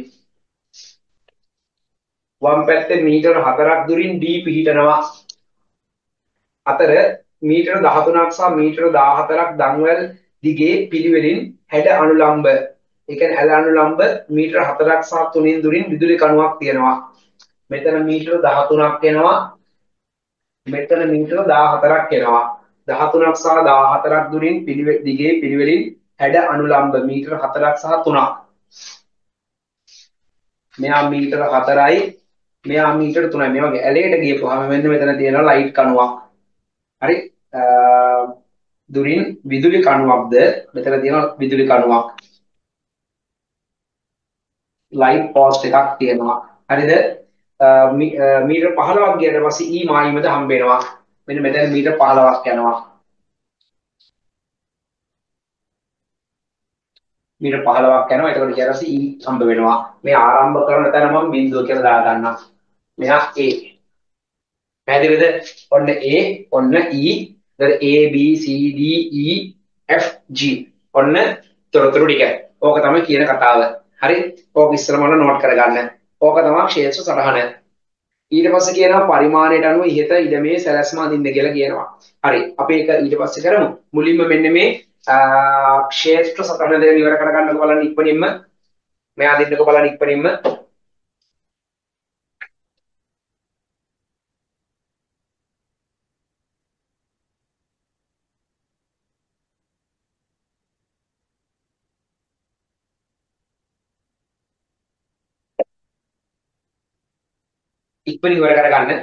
වම් පැත්තේ මීටර හතරක් දුරින් D පිහිටනවා අතර මීටර දහතුනක් සහ මීටර දාහතරක් දන්වැල් දිගේ පිළිවෙලින් හැඩ අනුලම්බ ඒ කියන්නේ ඇල අනුලම්බ මීටර හතරක් සහ තුනෙන් දුරින් විදුලි කණුවක් තියෙනවා. මෙතන මීටර දහතුනක් එනවා. මෙතන මීටර දාහතරක් එනවා. දහතුනක් සහ දාහතරක් දුරින් පිළිවෙල දිගේ පිළිවෙලින් හැඩ අනුලම්බ මීටර හතරක් සහ තුනක්. මෙයා මීටර හතරයි මෙයා මීටර තුනයි. මේ වගේ ඇලේට ගියපුවාම මෙන්න මෙතන තියෙනවා ලයිට් කණුවක්. හරි දුරින් විදුලි කණුවක්ද මෙතන තියෙනවා විදුලි කණුවක්. ලයිට් පෝස්ට් එකක් තියෙනවා. හරිද? මීටර පහළොවක් ගියට පස්සේ ඊ මායිමද හම්බ වෙනවා. මෙන්න මෙතන මීටර පහළොවක් යනවා. මීටර පහළොවක් යනවා. එතකොට ඊට පස්සේ ඊ හම්බ වෙනවා. මේ ආරම්භ කරන තැන මම බිංදුව කියලා දා ගන්නවා. මෙහා A. පැහැදිලිද? ඔන්න A, ඔන්න E, ඊට A B C D E F G. ඔන්න තොරතුරු ටික. ඕක තමයි කියන කතාව. හරි? ඕක ඉස්සරම නෝට් කරගන්න. ඕක තමයි ක්ෂේත්‍ර සටහන. ඊට පස්සේ කියනවා පරිමාණයට අනුව ඉහත ඉඩමේ සැලැස්ම අඳින්න කියලා කියනවා. හරි. අපි ඒක ඊට පස්සේ කරමු. මුලින්ම මෙන්න මේ ක්ෂේත්‍ර සටහන දෙක ඉවර කරගන්නකො බලන්න ඉක්මනින්ම. මෙයා අඳින්නකො බලන්න ඉක්මනින්ම. ඉක්මනින් ඉවර කරගන්න.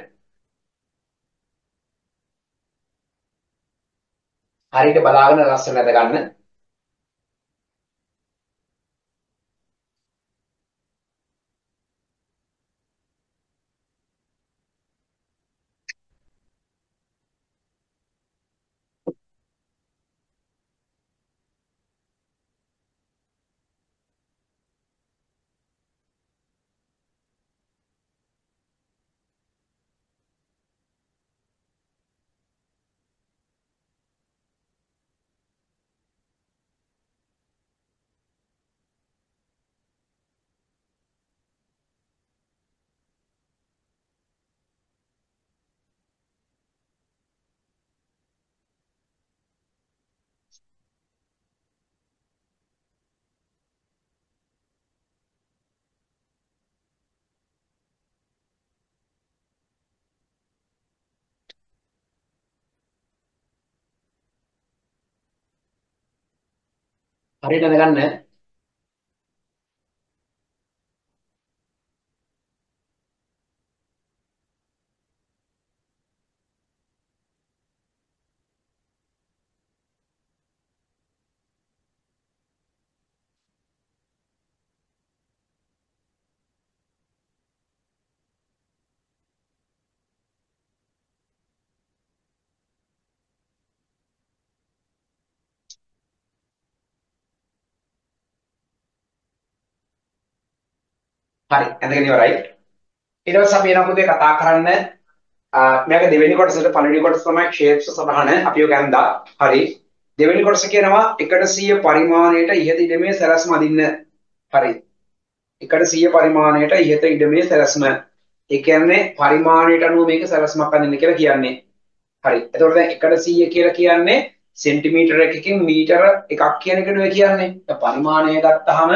හරියට බලාගෙන ලස්සන නැද ගන්න. හරියට නැද ගන්න. හරි. ඇඳගෙන ඉවරයි. ඊට පස්සේ අපි එනවා පුතේ කතා කරන්න මේක දෙවෙනි කොටසට පළවෙනි කොටස තමයි ක්ෂේත්‍ර සටහන. අපි ඔක ඇඳා. හරි. දෙවෙනි කොටස කියනවා එකසිය පරිමාණයට ඉහත ඉඩමේ සැලැස්ම අදින්න. හරි. එකසිය පරිමාණයට ඉහත ඉඩමේ සැලැස්ම. ඒ කියන්නේ පරිමාණයට අනුව මේක සැලැස්මක් අදින්න කියලා කියන්නේ. හරි. එතකොට දැන් එකසිය කියලා කියන්නේ සෙන්ටිමීටර එකකින් මීටර එකක් කියන එකට ඔය කියන්නේ. දැන් පරිමාණය ගත්තාම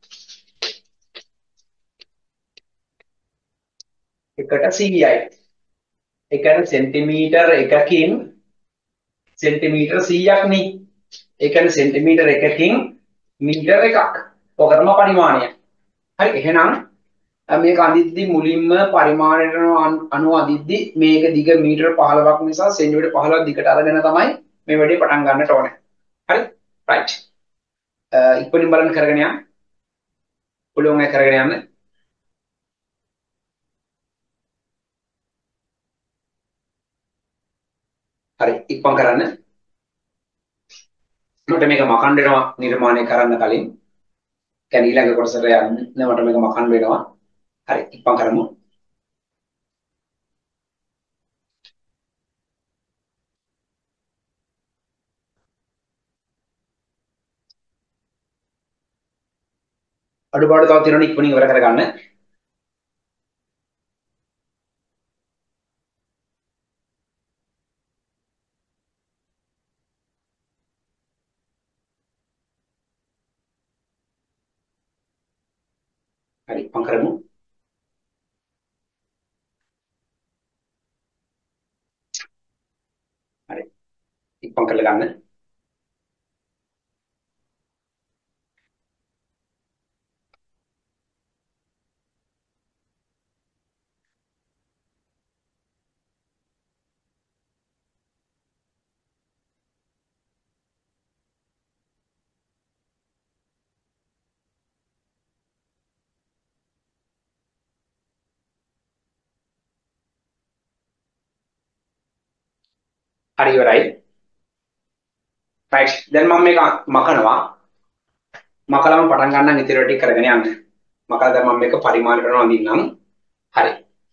එකට සීයයි. ඒ කියන්නේ සෙන්ටිමීටර එකකින් සෙන්ටිමීටර සීයක් නේ. ඒ කියන්නේ සෙන්ටිමීටර එකකින් මීටර එකක්. ඔක තමයි පරිමාණය. හරි. එහෙනම් මේක අඳිද්දි මුලින්ම පරිමාණයට අනුව අඳිද්දි මේක දිග මීටර පහළොවක් නිසා සෙන්ටිමීටර පහළොවක් දිගට අරගෙන තමයි මේ වැඩේ පටන් ගන්නට ඕනේ. හරි? රයිට්. ඉක්මනින් බලන්න කරගෙන යන්න. පුළුවන් අය කරගෙන යන්න. හරි. ඉක්මන් කරන්න. මට මේක මකන්න වෙනවා නිර්මාණය කරන්න කලින්. කියන්නේ ඊළඟ කොටසට යන්න මට මේක මකන්න වෙනවා. හරි. ඉක්මන් කරමු. අඩුපාඩු තව තියෙනවා ඉක්මනින් ඉවර කරගන්න. හරි මම කරමු. හරි ඉක්මන් කරලා ගන්න. හරි ඉවරයි. right දැන් මම මේක මකනවා. මකලම පටන් ගන්නම් ඉතින් ටික කරගෙන යන්න. මකලා දැන් මම මේක පරිමාණ කරනවා අඳින්නම්. හරි.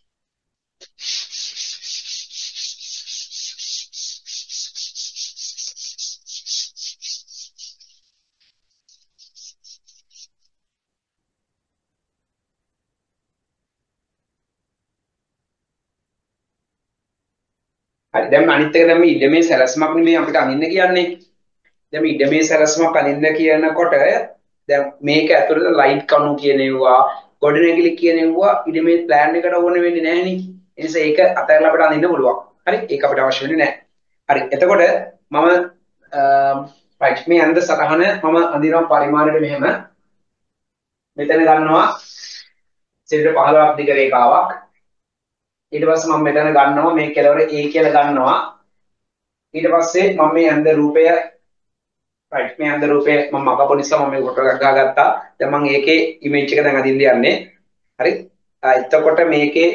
හරි දැන් අනිත් එක දැන් මේ ඉඩමේ සැලැස්මක් නෙමෙයි අපිට අඳින්න කියන්නේ. දැන් මේ ඉඩමේ සැලැස්මක් අඳින්න කියනකොට දැන් මේක ඇතුළත ලයිට් කණු කියන ඒවා ගොඩනැගිලි කියන ඒවා ඉඩමේ ප්ලෑන් එකට ඕන වෙන්නේ නැහැ නේ. ඒ නිසා ඒක අතහැරලා අපිට අඳින්න පුළුවන්. හරි ඒක අපිට අවශ්‍ය වෙන්නේ නැහැ. හරි එතකොට මම right මේ අන්ද සටහන මම අඳිනවා පරිමාණයට මෙහෙම මෙතන ගන්නවා සෙන්ටිමීටර් පහළොවක් දිග රේඛාවක්. ඊට පස්සේ මම මෙතන ගන්නවා මේ කෙලවර A කියලා ගන්නවා. ඊට පස්සේ මම මේ අන්ද රූපය right මේ අන්ද රූපය මම මගපො නිසා මම මේ ෆොටෝ එකක් ගාගත්තා. දැන් මම ඒකේ ඉමේජ් එක දැන් අදින්න යන්නේ. හරි. එතකොට මේකේ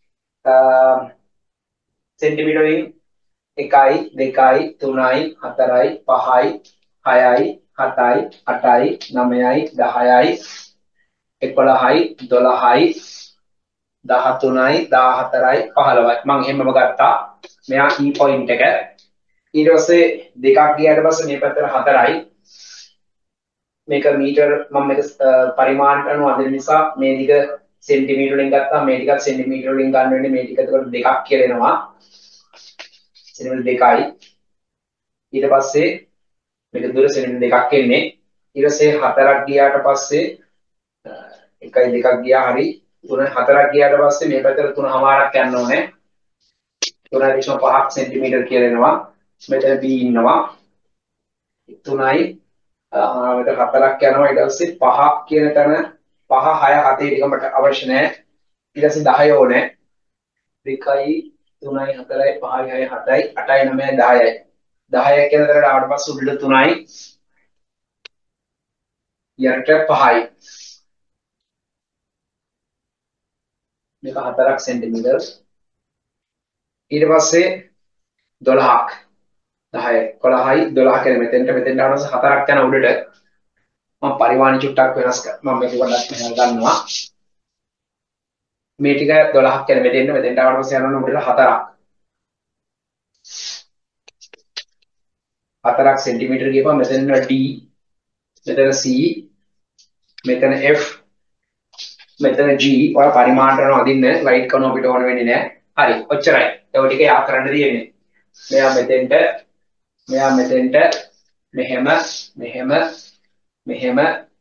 සෙන්ටිමීටර වලින් එකයි දෙකයි තුනයි හතරයි පහයි හයයි හතයි අටයි නවයයි දහයයි එකොළහයි දොළහයි දහතුනයි දහහතරයි පහළොවයි මම එහෙමම ගත්තා. මෙයා E පොයින්ට් එක. ඊට පස්සේ දෙකක් ගියාට පස්සේ මේ පැත්තට හතරයි. මේක මීටර මම මේක පරිමාණයට අනුව අදින නිසා මේ දිග සෙන්ටිමීටර වලින් ගත්තා. මේ ටිකත් සෙන්ටිමීටර වලින් ගන්න වෙන්නේ මේ ටික එතකොට දෙකක් කියලා එනවා. සෙන්ටිමීටර දෙකයි. ඊට පස්සේ මේක දුර සෙන්ටිමීටර දෙකක් එන්නේ. ඊට පස්සේ හතරක් ගියාට පස්සේ එකයි දෙකක් ගියා හරි තුන හතරක් ගියාට පස්සේ මේ පැත්තට තුනමාරක් යන්න ඕනේ. තුනයි දශම පහක් සෙන්ටිමීටර කියලා එනවා. මෙතන B ඉන්නවා. තුනයි මෙතන හතරක් යනවා. ඊට පස්සේ පහ කියන තැන පහ හය හතේ ටික මට අවශ්‍ය නැහැ. ඊට පස්සේ දහය ඕනේ. දෙකයි තුනයි හතරයි පහයි හයයි හතයි අටයි නවයයි දහයයි. දහය කියන තැනට ආවට පස්සේ උඩට තුනයි යට පහයි. මේක හතරක් සෙන්ටිමීටර. ඊට පස්සේ දොළහක් දහය එකොළහයි දොළහ කියලා මෙතෙන්ට මෙතෙන්ට ආවම හතරක් යන උඩට මම පරිමාණ චුට්ටක් වෙනස් කරනවා. මම මේක පොඩ්ඩක් මෙහෙම ගන්නවා. මේ ටික දොළහක් කියලා මෙතෙන්ට මෙතෙන්ට ආවට පස්සේ යනවා උඩට හතරක්. හතරක් සෙන්ටිමීටර ගියපම මෙතන D මෙතන C මෙතන F මෙතන G ඔය පරිමාණට යන අදින්න ලයිට් කරන අපිට ඕන වෙන්නේ නැහැ. හරි ඔච්චරයි. ඒක ටික යා කරන්න තියෙන්නේ. මෙයා මෙතෙන්ට මෙයා මෙතෙන්ට මෙහෙම මෙහෙම මෙහෙම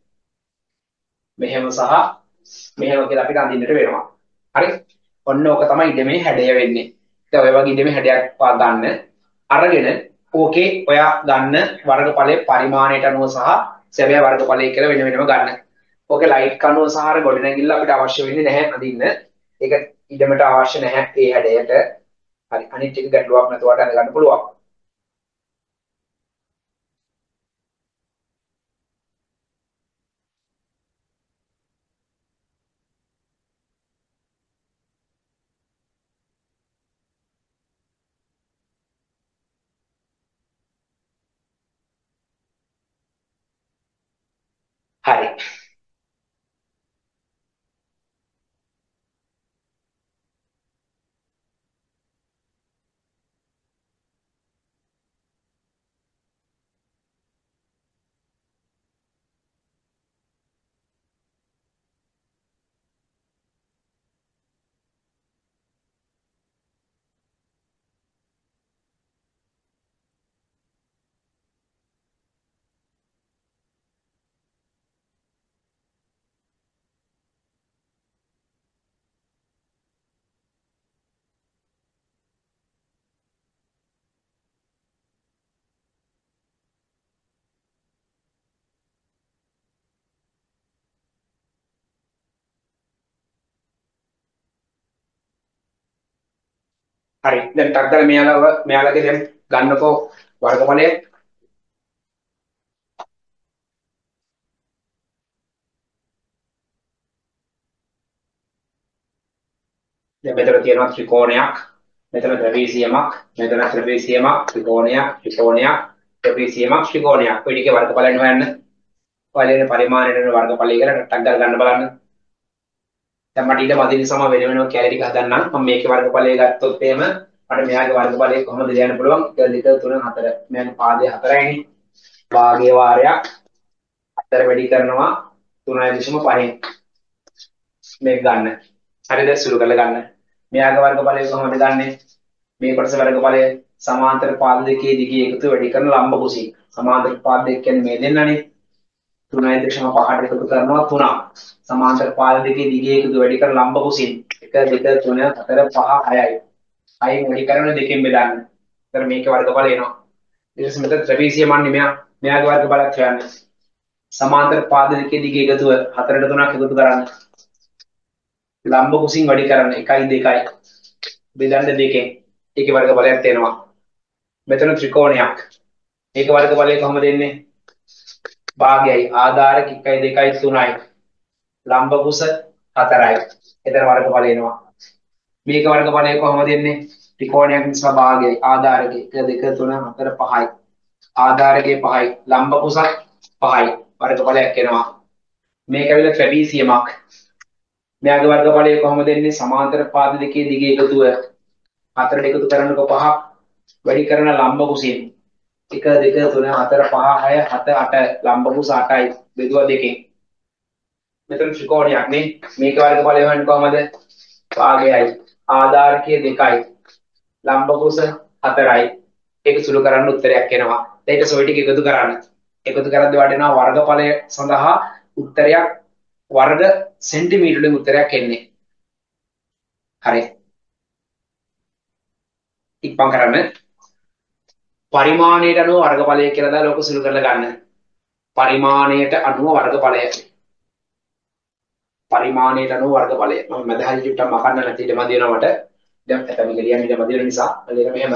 මෙහෙම සහ මෙහෙම කියලා අපිට අඳින්නට වෙනවා. හරි. ඔන්න ඕක තමයි ඉඩමේ හැඩය වෙන්නේ. දැන් ඔය වගේ ඉඩමේ හැඩයක් පා ගන්න අරගෙන ඕකේ ඔයා ගන්න වර්ගඵලයේ පරිමාණයට අනුව සහ සැබෑ වර්ගඵලය කියලා වෙන වෙනම ගන්න. ඕකේ ලයිට් කණුව සහ අර ගොඩනැගිල්ල අපිට අවශ්‍ය වෙන්නේ නැහැ අඳින්න. ඒක ඉඩමට අවශ්‍ය නැහැ ඒ හැඩයට. හරි. අනිත් ටික ගැටලුවක් නැතුවට අඳ ගන්න පුළුවන්. හරි. හරි. දැන් ටක් දාලා මෙයාලා මෙයාලගේ දැන් ගන්නකෝ වර්ගඵලය. දැන් මෙතන තියෙනවා ත්‍රිකෝණයක්. මෙතන ත්‍රිවිධියමක්. මෙතන ත්‍රිවිධියමක්, ත්‍රිකෝණයක්, ත්‍රිකෝණයක්, ත්‍රිවිධියමක්, ත්‍රිකෝණයක්. ඔය ටිකේ වර්ගඵලයන් හොයන්න. ඔයාලේ පරිමාණයට වර්ගඵලය කියලා ටක් දාලා ගන්න බලන්න. දැන් මට ඊට මදින සම වෙන වෙනම කැලේ ටික හදන්නම්. මම මේකේ වර්ගඵලය ගත්තොත් එහෙම මට මෙයාගේ වර්ගඵලය කොහොමද ලියන්න පුළුවන්? එක දෙක තුන හතර. මෙයාගේ පාදේ හතරයිනේ. භාගයේ වාරයක් හතර වැඩි කරනවා තුනයි දශම පහෙන්. මේක ගන්න. හරිද? සුළු කරලා ගන්න. මෙයාගේ වර්ගඵලය කොහොමද ගන්නෙ? මේ කොටස වර්ගඵලය සමාන්තර පාද දෙකේ දිගේ එකතු වැඩි කරන ලම්බ කුසී. සමාන්තර පාද දෙක කියන්නේ මේ දෙන්නනේ. තුනයි දශම පහට එකතු කරනවා තුනක්. සමාන්තර පාද දෙකේ දිගේ එකතු වැඩි කරන ලම්බ කුසී. එක දෙක තුන හතර පහ හයයි. හයෙන් වැඩි කරන දෙකෙන් බෙදන්න. එතන මේකේ වර්ගඵලය එනවා. ඊට පස්සේ මෙතන ත්‍රිවිධිය මන්නේ මෙයා මෙයාගේ වර්ගඵලයක් හොයන්න. සමාන්තර පාද දෙකේ දිගේ එකතුව හතරට තුනක් එකතු කරන්න. ලම්බ කුසින් වැඩි කරන්න එකයි දෙකයි බෙදන්න දෙකෙන් ඒකේ වර්ගඵලයක් එනවා. මෙතන ත්‍රිකෝණයක්. ඒක වර්ගඵලය කොහොමද එන්නේ? භාගයයි ආධාරක එකයි දෙකයි තුනයි ලම්බ කුස හතරයි. එතන වර්ගඵලය එනවා. මේක වර්ගඵලය කොහොමද එන්නේ? ත්‍රිකෝණයක් නිසා භාගයයි ආධාරක එක දෙක තුන හතර පහයි. ආධාරකයේ පහයි ලම්බ කුස පහයි වර්ගඵලයක් එනවා. මේක ඇවිල්ලා ත්‍රිවිධියමක්. මෙයාගේ වර්ගඵලය කොහොමද එන්නේ? සමාන්තර පාද දෙකේ දිගේ එකතුව හතරට එකතු කරනකොට පහ වැඩි කරන ලම්බ කුසින් එක දෙක තුන හතර පහ හය හත අට ලම්බ කුස අටයි බෙදුවා දෙකෙන්. මෙතන ත්‍රිකෝණයක් නේ. මේක වර්ගඵලය හොයන්නේ කොහමද? භාගයයි ආධාරකයේ දෙකයි ලම්බ කුස හතරයි. ඒක සුළු කරන්න උත්තරයක් එනවා. ඊට සොයි ටික එකතු කරන්න. එකතු කරද්දී වටිනා වර්ගඵලය සඳහා උත්තරයක් වර්ග සෙන්ටිමීටර වලින් උත්තරයක් එන්නේ. හරි. ඉක්මන් කරන්න. පරිමාණයට අනුව වර්ගඵලය කියලා දාලා ලෝක සුළු කරලා ගන්න. පරිමාණයට අනුව වර්ගඵලය. පරිමාණයට අනුව වර්ගඵලය. මම මදහරි චුට්ටක් මකන්න නැති ඉඩ මදි වෙනවා මට. දැන් නැත්නම් මේක ලියන්න ඉඩ මදි වෙන නිසා මම ලියන මෙහෙම.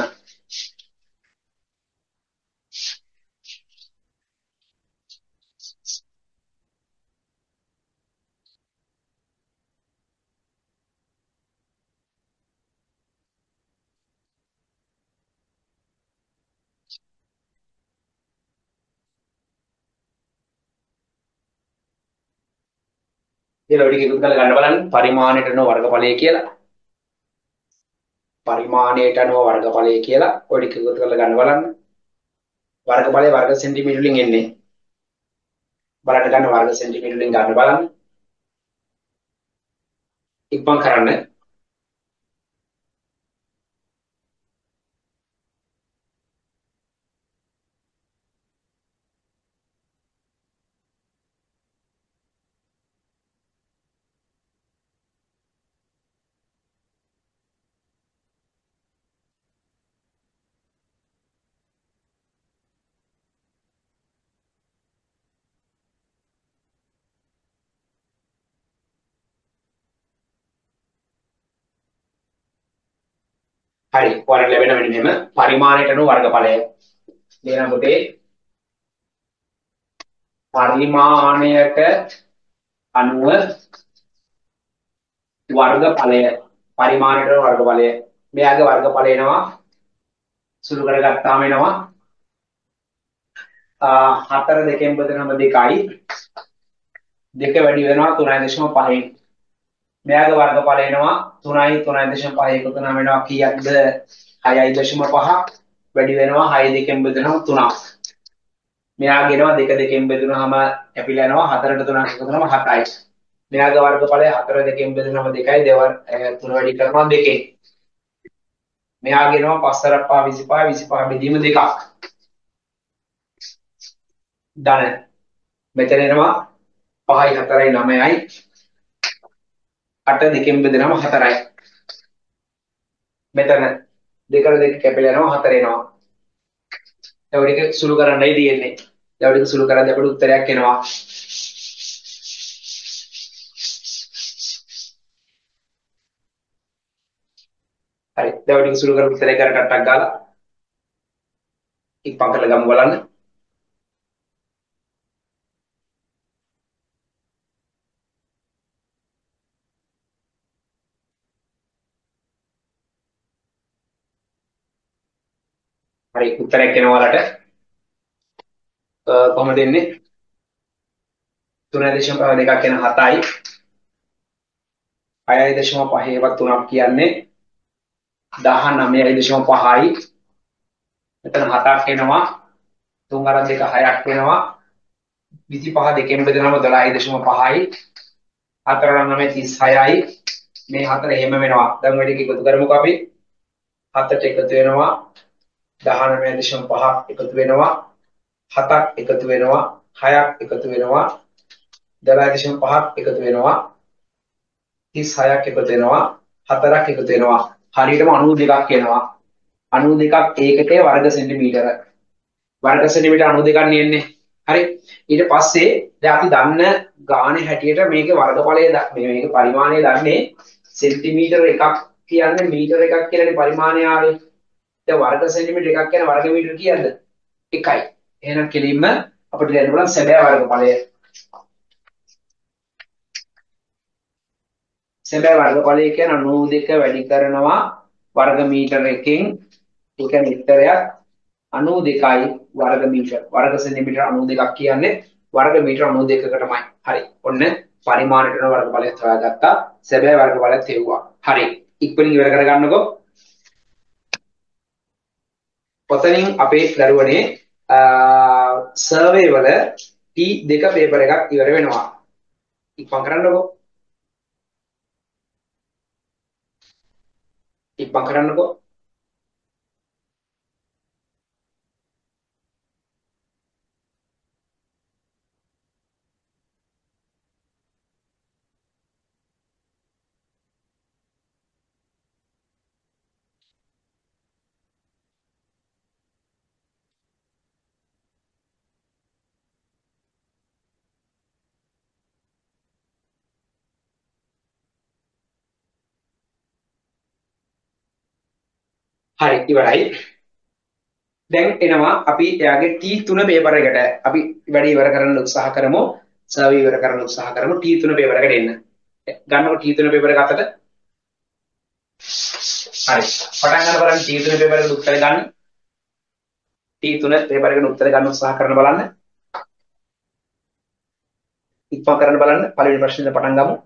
ඊළඟ ටික එකතු කරලා ගන්න බලන්න. පරිමාණයට අනුව වර්ගඵලය කියලා. පරිමාණයට අනුව වර්ගඵලය කියලා ඔය ටික එකතු කරලා ගන්න බලන්න. වර්ගඵලය වර්ග සෙන්ටිමීටර වලින් එන්නේ. බලන්න ගන්න වර්ග සෙන්ටිමීටර වලින් ගන්න බලන්න. ඉක්මන් කරන්න. හරි. ඔයාලට ලැබෙන මෙන්න මෙහෙම පරිමාණයට අනුව වර්ගඵලය. ලියන පොතේ පරිමාණයට අනුව වර්ගඵලය. පරිමාණයට අනුව වර්ගඵලය. මෙයාගේ වර්ගඵලය එනවා සුළු කරගත්තාම එනවා හතර දෙකෙන් බෙදනම දෙකයි. දෙක වැඩි වෙනවා තුනයි දශම පහෙන්. මෙයාගේ වර්ගඵලය එනවා තුනයි තුනයි දශම පහ එකතු කරනම එනවා කීයක්ද? හයයි දශම පහ වැඩි වෙනවා හය දෙකෙන් බෙදනම තුනක්. මෙයාගේ එනවා දෙක දෙකෙන් බෙදුනහම කැපිලා යනවා හතරට තුනක් එකතු කරනම හතයි. මෙයාගේ වර්ගඵලය හතර දෙකෙන් බෙදුනම දෙකයි දෙවර තුන වැඩි කරනවා දෙකෙන්. මෙයාගේ එනවා පස් හතරක් පහ විසිපහ විසිපහ බෙදීම දෙකක්. ධන මෙතන එනවා පහයි හතරයි නවයයි අට දෙකෙන් බෙදනම හතරයි. මෙතන දෙකට දෙක කැපිලා යනවා හතර එනවා. ඒ වගේ සුළු කරන්නයි තියෙන්නේ. ඒ වගේ සුළු කරද්දී අපිට උත්තරයක් එනවා. හරි. දැන් ඔය ටික සුළු කරලා උත්තරේ කර ටට්ටක් ගාලා ඉක්මන් කරලා ගමු බලන්න. හරි උත්තරයක් එනවා ඔයාලට. කොහොමද එන්නේ? තුන දශම දෙකක් එන හතයි. හයයි දශම පහේවත් තුනක් කියන්නේ දහනවයයි දශම පහයි. මෙතන හතක් එනවා. තුන් අරන් දෙක හයක් වෙනවා. විසිපහ දෙකෙන් බෙදනම දොළහයි දශම පහයි. හතර අරන් නවය තිස් හයයි. මේ හතර එහෙම වෙනවා. දැන් ඔය ටික එකතු කරමුකෝ අපි. හතට එකතු වෙනවා දහනවය දශම පහක් එකතු වෙනවා. හතක් එකතු වෙනවා. හයක් එකතු වෙනවා. දොළහයි දශම පහක් එකතු වෙනවා. තිස් හයක් එකතු වෙනවා. හතරක් එකතු වෙනවා. හරියටම අනූ දෙකක් එනවා. අනූ දෙකක් ඒකකයේ වර්ග සෙන්ටිමීටර. වර්ග සෙන්ටිමීටර අනූ දෙකක් නෙන්නේ. හරි. ඊට පස්සේ දැන් අපි දන්න ගානේ හැටියට මේකේ වර්ගඵලය මේ මේකේ පරිමාණය දන්නේ සෙන්ටිමීටර එකක් කියන්නේ මීටර එකක් කියලානේ පරිමාණය ආවේ. දැන් වර්ග සෙන්ටිමීටර එකක් කියන වර්ග මීටර කීයද? එකයි. එහෙනම් කෙලින්ම අපිට දෙන්න පුළුවන් සැබෑ වර්ගඵලය. සැබෑ වර්ගඵලය කියන්නේ අනූ දෙක වැඩි කරනවා වර්ග මීටර එකෙන්. ඒ කියන්නේ උත්තරයක් අනූ දෙකයි වර්ග මීටර. වර්ග සෙන්ටිමීටර අනූ දෙකක් කියන්නේ වර්ග මීටර අනූ දෙකකටමයි. හරි. ඔන්න පරිමාණයට යන වර්ගඵලයත් හොයාගත්තා. සැබෑ වර්ගඵලයත් හෙව්වා. හරි. ඉක්මනින් ඉවර කරගන්නකෝ. ඔතනින් අපේ දරුවනේ සර්වේ වල ටී දෙක පේපර් එකක් ඉවර වෙනවා. ඉක්මන් කරන්නකෝ. ඉක්මන් කරන්නකෝ. හරි ඉවරයි. දැන් එනවා අපි එයාගේ ටී තුන පේපර් එකට අපි වැඩි ඉවර කරන්න උත්සාහ කරමු. සර්වි ඉවර කරන්න උත්සාහ කරමු. ටී තුන පේපර් එකට එන්න. ගන්නකො ටී තුන පේපර් එක අතට. හරි. පටන් ගන්න බලන්න ටී තුන පේපර් එකට උත්තර ගන්න. ටී තුන පේපර් එකට උත්තර ගන්න උත්සාහ කරන බලන්න. ඉක්මන් කරන්න බලන්න. පළවෙනි ප්‍රශ්නෙට පටන් ගමු.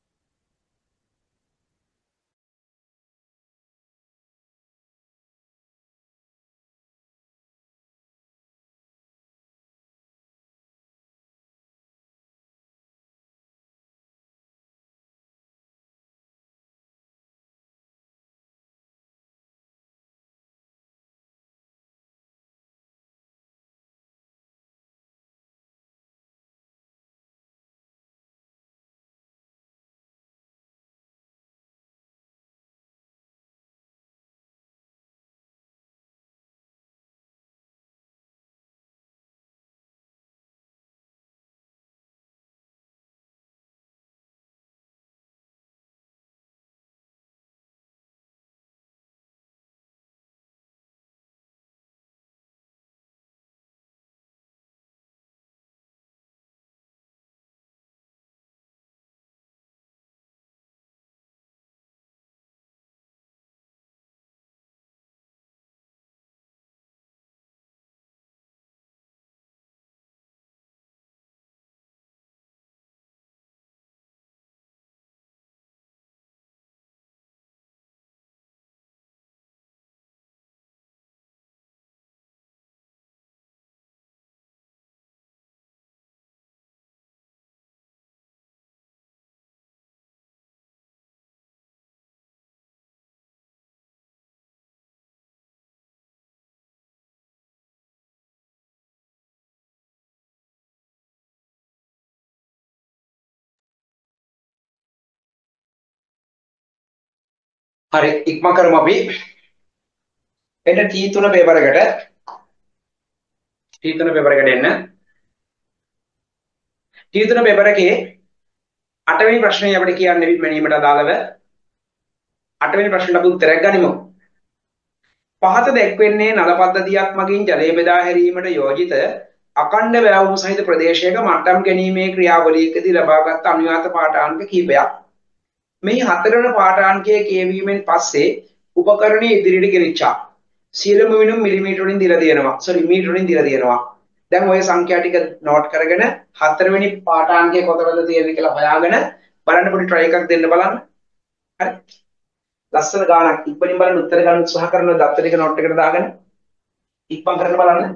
හරි ඉක්මන් කරමු අපි. එන්න ටී තුන පේපර් එකට. ටී තුන පේපර් එකට එන්න. ටී තුන පේපර් එකේ අටවෙනි ප්‍රශ්නේ අපිට කියන්නේ මැනීමට අදාළව අටවෙනි ප්‍රශ්නට අපි උත්තරයක් ගනිමු. පහත දැක්වෙන්නේ නල පද්ධතියක් මගින් ජලය බෙදා හැරීමට යෝජිත අඛණ්ඩ වැවුම් සහිත ප්‍රදේශයක මට්ටම් ගැනීමේ ක්‍රියාවලියකදී ලබාගත් අනුයාත පාඨාංක කිහිපයක්. මේ හතරවන පාඨාංකයේ කියවීමෙන් පස්සේ උපකරණයේ ඉදිරියට ගෙනිච්චා. සියලුම විනුම් මිලිමීටර වලින් දීලා තියෙනවා. සෝරි මීටර වලින් දීලා තියෙනවා. දැන් ওই සංඛ්‍යා ටික නෝට් කරගෙන හතරවෙනි පාඨාංකයේ කොතනද තියෙන්නේ කියලා හොයාගෙන බලන්න පොඩි try එකක් දෙන්න බලන්න. හරි. ලස්සන ගානක් ඉක්මනින් බලන්න උත්තර ගන්න උත්සාහ කරනවා දත්ත ටික නෝට් එකට දාගෙන ඉක්මන් කරන්න බලන්න.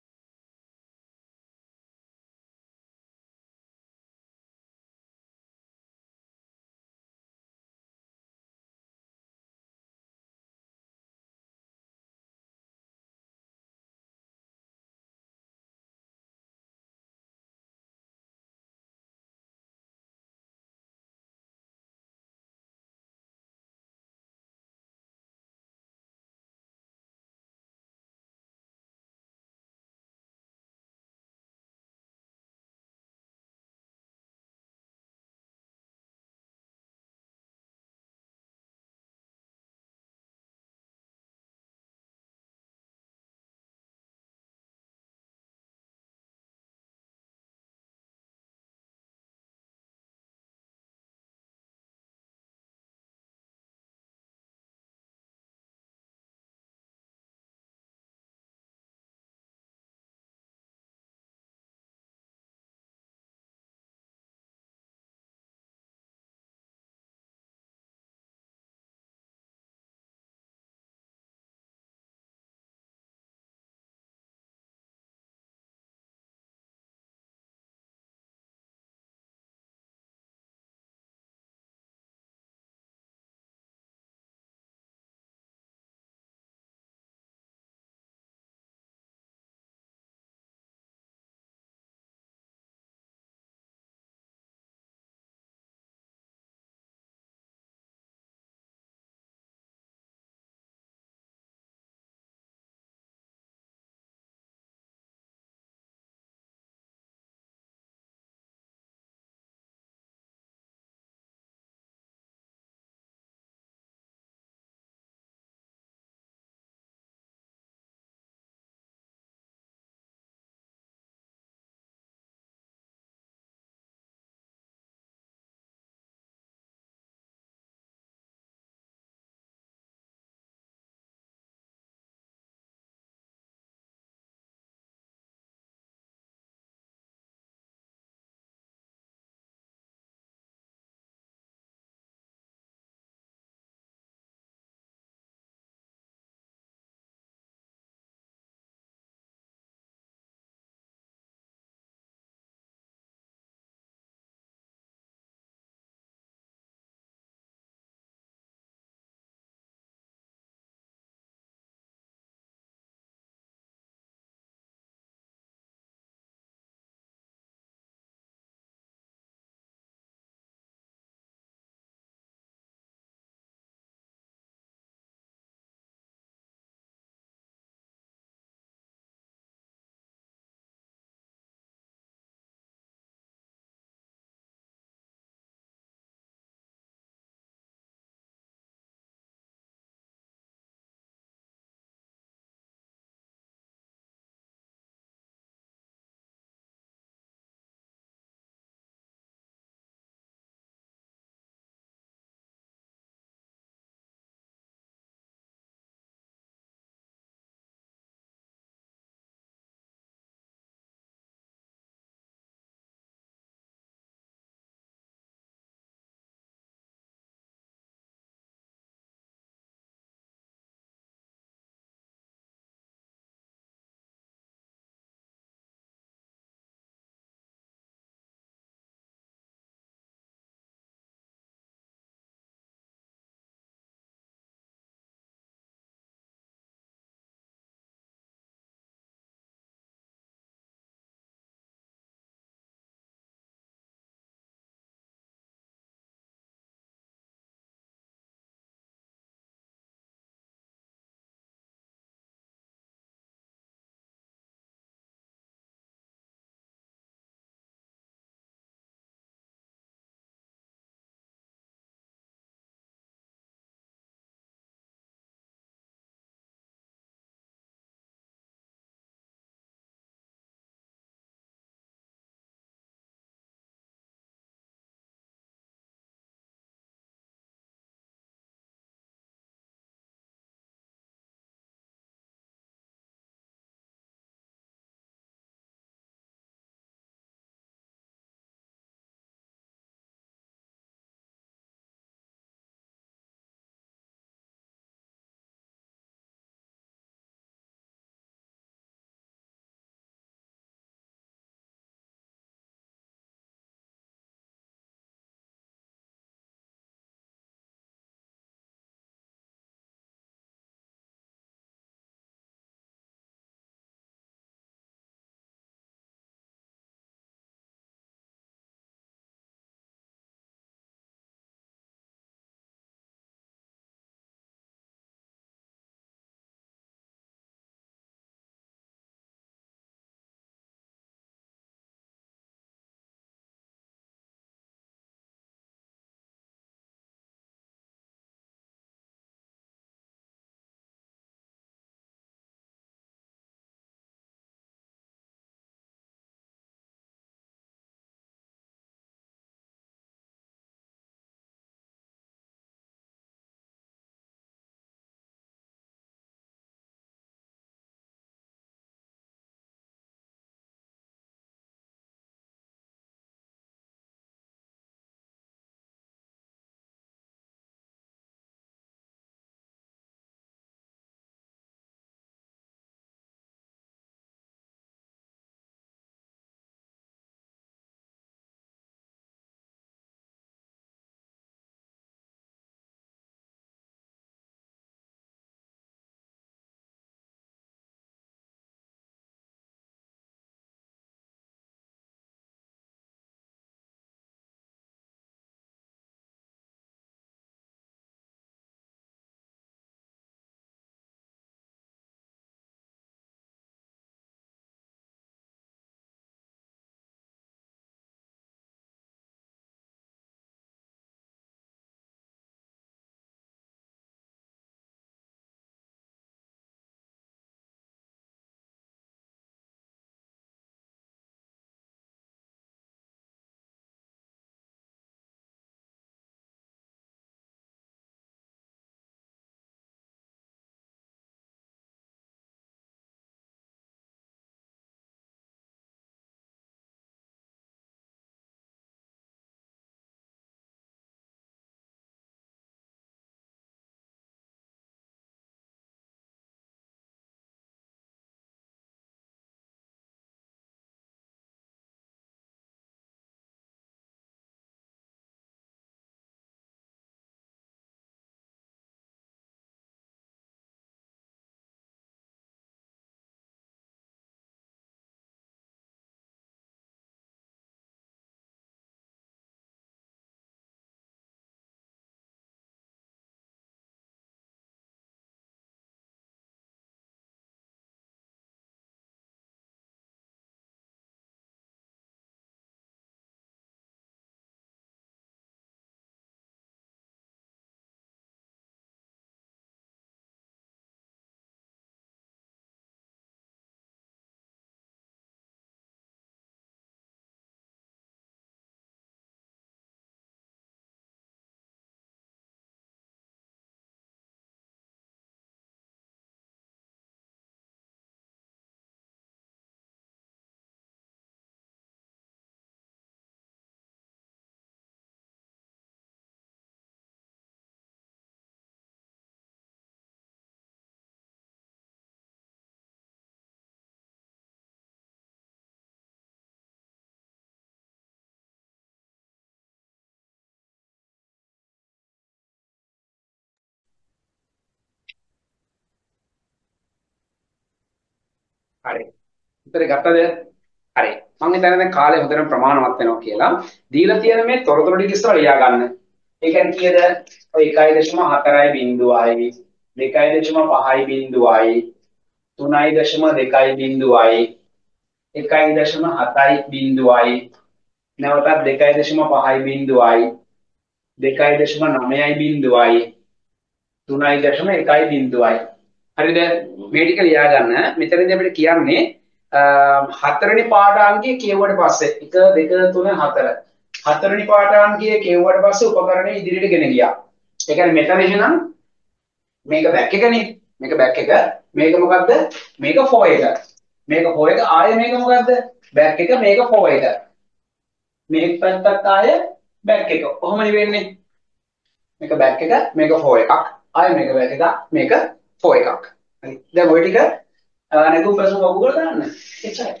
හරි. උත්තර ගත්තද? හරි. මම හිතන්නේ දැන් කාලේ හොඳටම ප්‍රමාණවත් වෙනවා කියලා. දීලා තියෙන මේ තොරතුරු ටික ඉස්සර ලියා ගන්න. ඒ කියන්නේ කීයද? ඔය එකයි දශම හතරයි බිංදුවයි, දෙකයි දශම පහයි බිංදුවයි, තුනයි දශම දෙකයි බිංදුවයි, එකයි දශම හතයි බිංදුවයි, නැවතත් දෙකයි දශම පහයි බිංදුවයි, දෙකයි දශම නවයයි බිංදුවයි, තුනයි දශම එකයි බිංදුවයි. හරිද? මේ ටික ලියා ගන්න. මෙතනදී අපිට කියන්නේ හතරවෙනි පාඨාංගයේ කියවුවට පස්සේ එක දෙක තුන හතර. හතරවෙනි පාඨාංගයේ කියවුවට පස්සේ උපකරණය ඉදිරියට ගෙන ගියා. ඒ කියන්නේ මෙතන එහෙනම් මේක බැක් එකනේ. මේක බැක් එක. මේක මොකද්ද? මේක ෆෝ එක. මේක ෆෝ එක. ආයෙ මේක මොකද්ද? බැක් එක. මේක ෆෝ එක. මේක පැත්තත් ආයෙ බැක් එක. කොහොමද වෙන්නේ? මේක බැක් එක. මේක ෆෝ එකක්. ආයෙ මේක බැක් එක. මේක ෆෝ එකක්. හරි. දැන් ওই ටික නැගුම් ප්‍රශ්න ඔප්පු කරලා දාන්න. එච්චරයි.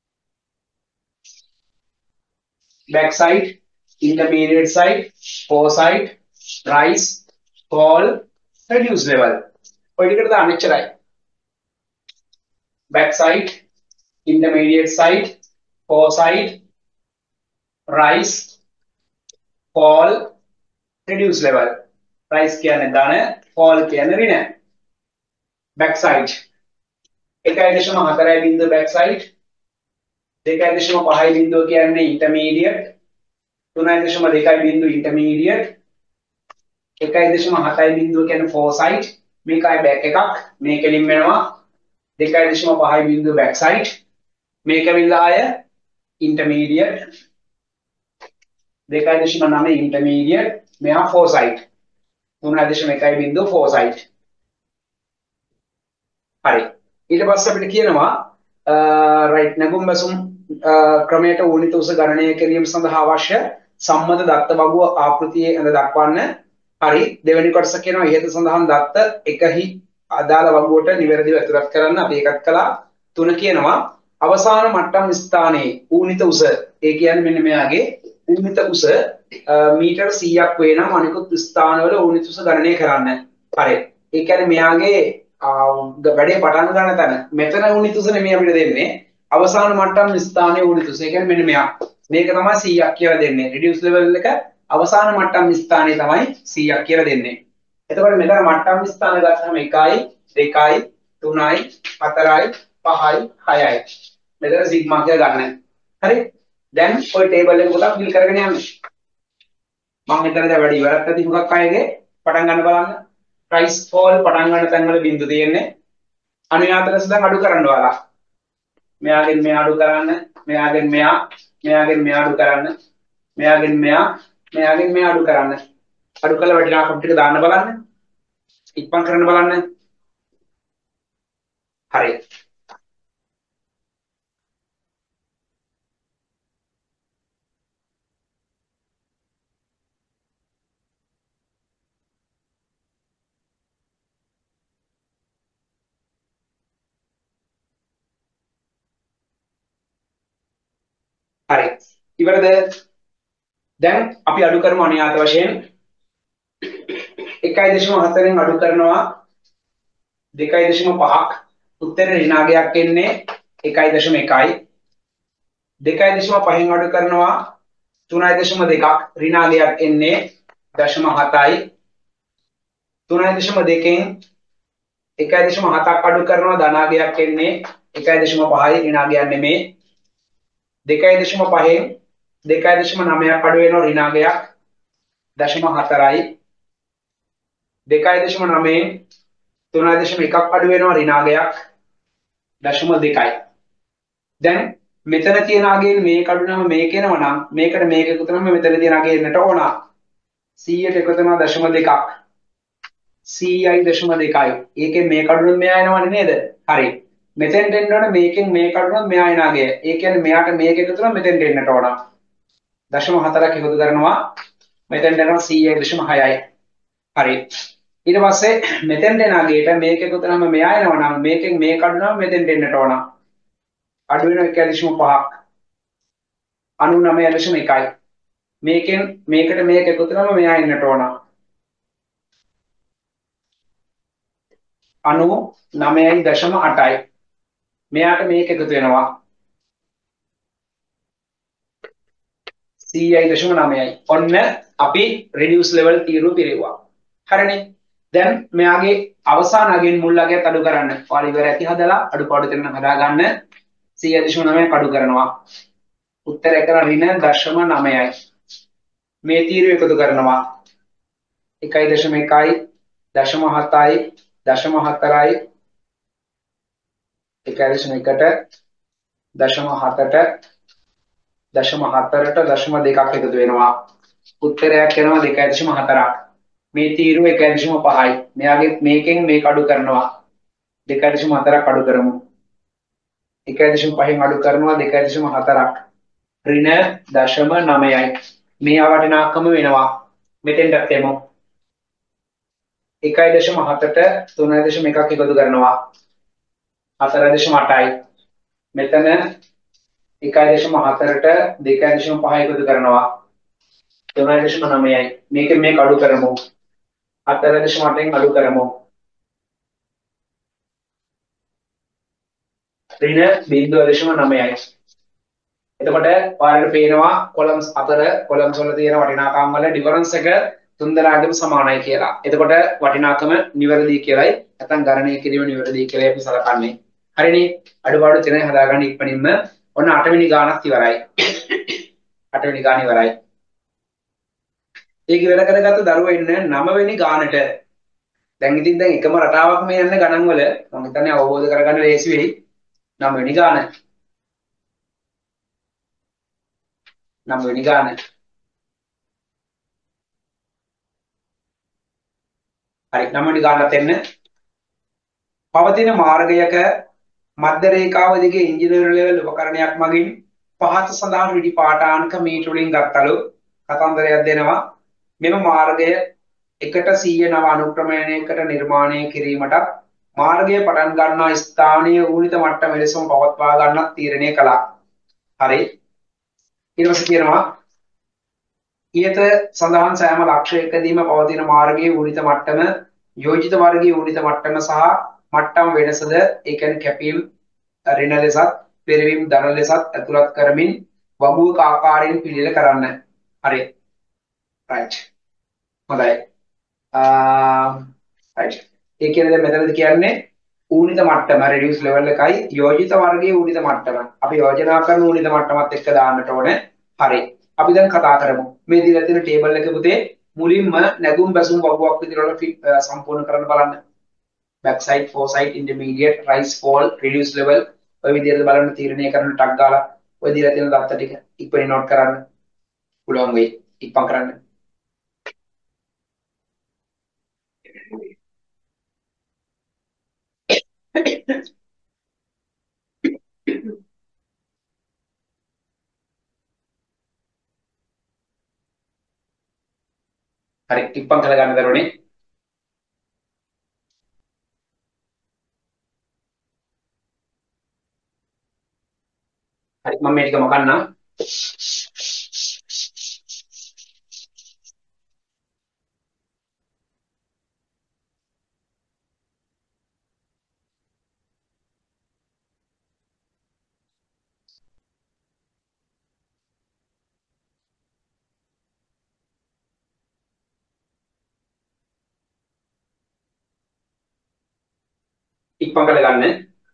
back side, intermediate side, foresight, rise, fall, reduce level. ඔය ටිකට දාන්න එච්චරයි. back side, intermediate side, foresight, rise, fall, reduce level. rise කියන්නේ ධන, fall කියන්නේ ඍණ. back side එකයි දශම හතරයි බිංදුව back side, දෙකයි දශම පහයි බිංදුව කියන්නේ intermediate, තුනයි දශම දෙකයි බිංදුව intermediate, එකයි දශම හතයි බිංදුව කියන්නේ foresight, මේකයි back එකක්, මේක එලින් වෙනවා, දෙකයි දශම පහයි බිංදුව back side, මේක විල්ලා ආය intermediate, දෙකයි දශම නවය intermediate, මෙහා foresight, තුනයි දශම එකයි බිංදුව foresight. හරි. ඊට පස්සේ අපිට කියනවා රයිට් නැගුම් බැසුම් ක්‍රමයට ඌනිත උස ගණනය කිරීම සඳහා අවශ්‍ය සම්මත දත්ත වගුව ආකෘතියේ ඇඳ දක්වන්න. හරි. දෙවෙනි කොටස කියනවා ඉහත සඳහන් දත්ත එකහි අදාළ වගුවට නිවැරදිව ඇතුළත් කරන්න. අපි ඒකත් කළා. තුන කියනවා අවසාන මට්ටම් ස්ථානයේ ඌනිත උස. ඒ කියන්නේ මෙන්න මෙයාගේ ඌනිත උස මීටර සීයක් වේ නම් අනිකුත් ස්ථානවල ඌනිත උස ගණනය කරන්න. හරි. ඒ කියන්නේ මෙයාගේ වැඩේ පටන් ගන්න තැන මෙතන ඌනිත උස නෙමෙයි අපිට දෙන්නේ. අවසාන මට්ටම් ස්ථානයේ ඌනිත උස. ඒ කියන්නේ මෙන්න මෙයා. මේක තමයි සීයක් කියලා දෙන්නේ. රිඩියුස් ලෙවල් එක අවසාන මට්ටම් ස්ථානයේ තමයි සීයක් කියලා දෙන්නේ. එතකොට මෙතන මට්ටම් ස්ථාන ගත්තම එකයි, දෙකයි, තුනයි, හතරයි, පහයි, හයයි. මෙතන සිග්මා කියලා ගන්න. හරි? දැන් ඔය ටේබල් එක පොඩක් ෆිල් කරගෙන යන්න. මම මෙතන දැන් වැඩි ඉවරක් නැති මොකක් අයගේ පටන් ගන්න බලන්න. price fall පටන් ගන්න තැන් වල බිංදු තියෙන්නේ. අනුයාත ලෙස දැන් අඩු කරන්න ඔයාලා. මෙයාගෙන් මෙයා අඩු කරන්න, මෙයාගෙන් මෙයා, මෙයාගෙන් මෙයා අඩු කරන්න, මෙයාගෙන් මෙයා, මෙයාගෙන් මෙයා අඩු කරන්න. අඩු කළ වටිනාකම් ටික දාන්න බලන්න. ඉක්මන් කරන්න බලන්න. හරි. හරි. ඉවරද? දැන් අපි අඩු කරමු අනුයාත වශයෙන්. එකයි දශම හතරෙන් අඩු කරනවා දෙකයි දශම පහක්. උත්තර ඍණාගයක් එන්නේ එකයි දශම එකයි. දෙකයි දශම පහෙන් අඩු කරනවා තුනයි දශම දෙකක්. ඍණාගයක් එන්නේ දශම හතයි. තුනයි දශම දෙකෙන් එකයි දශම හතක් අඩු කරනවා ධනාගයක් එන්නේ එකයි දශම පහයි. ඍණාගයක් නෙමේ. දෙකයි දශම පහෙන් දෙකයි දශම නවයක් අඩු වෙනවා ඍණාගයක් දශම හතරයි. දෙකයි දශම නවයෙන් තුනයි දශම එකක් අඩු වෙනවා ඍණාගයක් දශම දෙකයි. දැන් මෙතන තියෙන අගයෙන් මේක අඩු නම් මේක එනවා නම් මේකට මේක එකතු කරාම මෙතන තියෙන අගය එන්නට ඕන. සීයට එකතු වෙනවා දශම දෙකක්. සීයයි දශම දෙකයි. ඒකෙන් මේක අඩු නම් මෙයා එනවනේ නේද? හරි. මෙතෙන්ට එන්න ඕන මේකෙන් මේක අඩු නම් මෙයා එන අගය. ඒ කියන්නේ මෙයාට මේක එකතු කරාම මෙතෙන්ට එන්නට ඕන. දශම හතරක් එකතු කරනවා මෙතෙන්ට එනවා සීයයි දශම හයයි. හරි. ඊට පස්සේ මෙතෙන්ට එන අගයට මේක එකතු කරාම මෙයා එනවා නම් මේකෙන් මේක අඩු නම් මෙතෙන්ට එන්නට ඕන. අඩු වෙන එකයි දශම පහක්. අනූනවය දශම එකයි. මේකෙන් මේකට මේක එකතු කරාම මෙයා එන්නට ඕන. අනූනවය දශම අටයි. මෙයාට මේක එකතු වෙනවා සීයයි දශම නවයයි. ඔන්න අපි reduce level තීරුව පිරෙවුවා. හරිනේ. දැන් මෙයාගේ අවසාන අගෙන් මුල් අගයත් අඩු කරන්න. ඔයාලා ඉවර ඇති හදලා අඩුපාඩු තැන හදා ගන්න. සීයයි දශම නවය අඩු කරනවා. උත්තරය කරන ඍණ දශම නවයයි. මේ තීරුව එකතු කරනවා එකයි දශම එකයි දශම හතයි දශම හතරයි එකයි දශම එකට දශම හතට දශම හතරට දශම දෙකක් එකතු වෙනවා. උත්තරයක් එනවා දෙකයි දශම හතරක්. මේ තීරුව එකයි දශම පහයි. මෙයාගේ මේකෙන් මේක අඩු කරනවා දෙකයි දශම හතරක් අඩු කරමු. එකයි දශම පහෙන් අඩු කරනවා දෙකයි දශම හතරක්. ඍණ දශම නවයයි. මේ වටිනාකම වෙනවා. මෙතෙන්ට එමු. එකයි දශම හතට තුනයි දශම එකක් එකතු කරනවා හතරයි දශම අටයි. මෙතන එකයි දශම හතරට දෙකයි දශම පහ එකතු කරනවා තුනයි දශම නවයයි. මේක මේක අඩු කරමු හතරයි දශම අටෙන් අඩු කරමු ඍණ බිංදුව දශම නවයයි. එතකොට ඔයාලට පේනවා කොලම්ස් හතර කොලම්ස් වල තියෙන වටිනාකම් වල ඩිෆරන්ස් එක තුන්දෙනාගේම සමානයි කියලා. එතකොට වටිනාකම නිවැරදි කියලායි නැත්නම් ගණනය කිරීම නිවැරදි කියලා අපි සලකන්නේ. හරිනේ. අඩුපාඩු තැන හදාගන්න ඉක්මනින්ම. ඔන්න අටවෙනි ගානක් ඉවරයි. අටවෙනි ගාන ඉවරයි. ඒක ඉවර කරගත්ත දරුවා ඉන්නේ නවවෙනි ගානට. දැන් ඉතින් දැන් එකම රටාවක් මේ යන්නේ ගණන් වල. මම හිතන්නේ අවබෝධ කරගන්න ලේසි වෙයි. නවවෙනි ගාන. නවවෙනි ගාන. හරි නවවෙනි ගානට එන්න. පවතින මාර්ගයක මධ්‍ය රේඛාව දිගේ ඉංජිනේරු ලෙවල් උපකරණයක් මගින් පහත සඳහන් විඩි පාඨාංක මීටර වලින් ගත්තලු කතන්දරයක් දෙනවා. මෙම මාර්ගය එකට සීය නව අනුක්‍රමණයකට නිර්මාණය කිරීමට මාර්ගය පටන් ගන්නා ස්ථානීය ඌනිත මට්ටම ලෙසම පවත්වා ගන්නත් තීරණය කළා. හරි. ඊට පස්සේ කියනවා ඊට සඳහන් සෑම ලක්ෂයකදීම පවතින මාර්ගයේ ඌනිත මට්ටම යෝජිත වර්ගයේ ඌනිත මට්ටම සහ මට්ටම් වෙනසද ඒ කියන්නේ කැපීම් ඍණ ලෙසත් පෙරවීම ධන ලෙසත් ඇතුළත් කරමින් වගුවක ආකාරයෙන් පිළිල කරන්න. හරි. right. හොඳයි. right. ඒ කියන්නේ මෙතනද කියන්නේ ඌනිත මට්ටම reduce level එකයි යෝජිත වර්ගයේ ඌනිත මට්ටම. අපි යෝජනා කරන ඌනිත මට්ටමත් එක්ක දාන්නට ඕනේ. හරි. අපි දැන් කතා කරමු. මේ දීලා තියෙන ටේබල් එක පුතේ මුලින්ම නැගුම් බැසුම් වගුවක් විදිහට සම්පූර්ණ කරන්න බලන්න. back side foresight intermediate rise fall reduce level ඔය විදිහට බලන්න තීරණය කරන ටක් ගාලා ඔය දීලා තියෙන දත්ත ටික ඉක්මනින් නෝට් කරන්න පුළුවන් වෙයි. ඉක්මන් කරන්න. හරි ඉක්මන් කරගන්න දරුවනේ. හරි මම මේ ටික මකන්නම්. ඉක්මන් කරගන්න.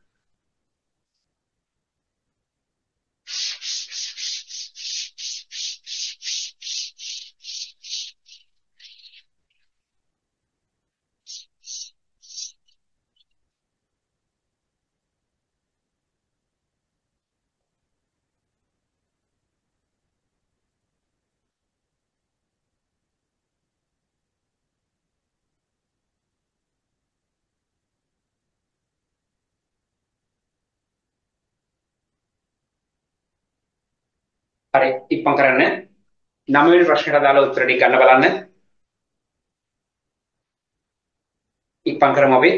හරි ඉක්මන් කරන්න. නවවෙනි ප්‍රශ්නයට අදාළ උත්තර ටික ගන්න බලන්න. ඉක්මන් කරමු අපි.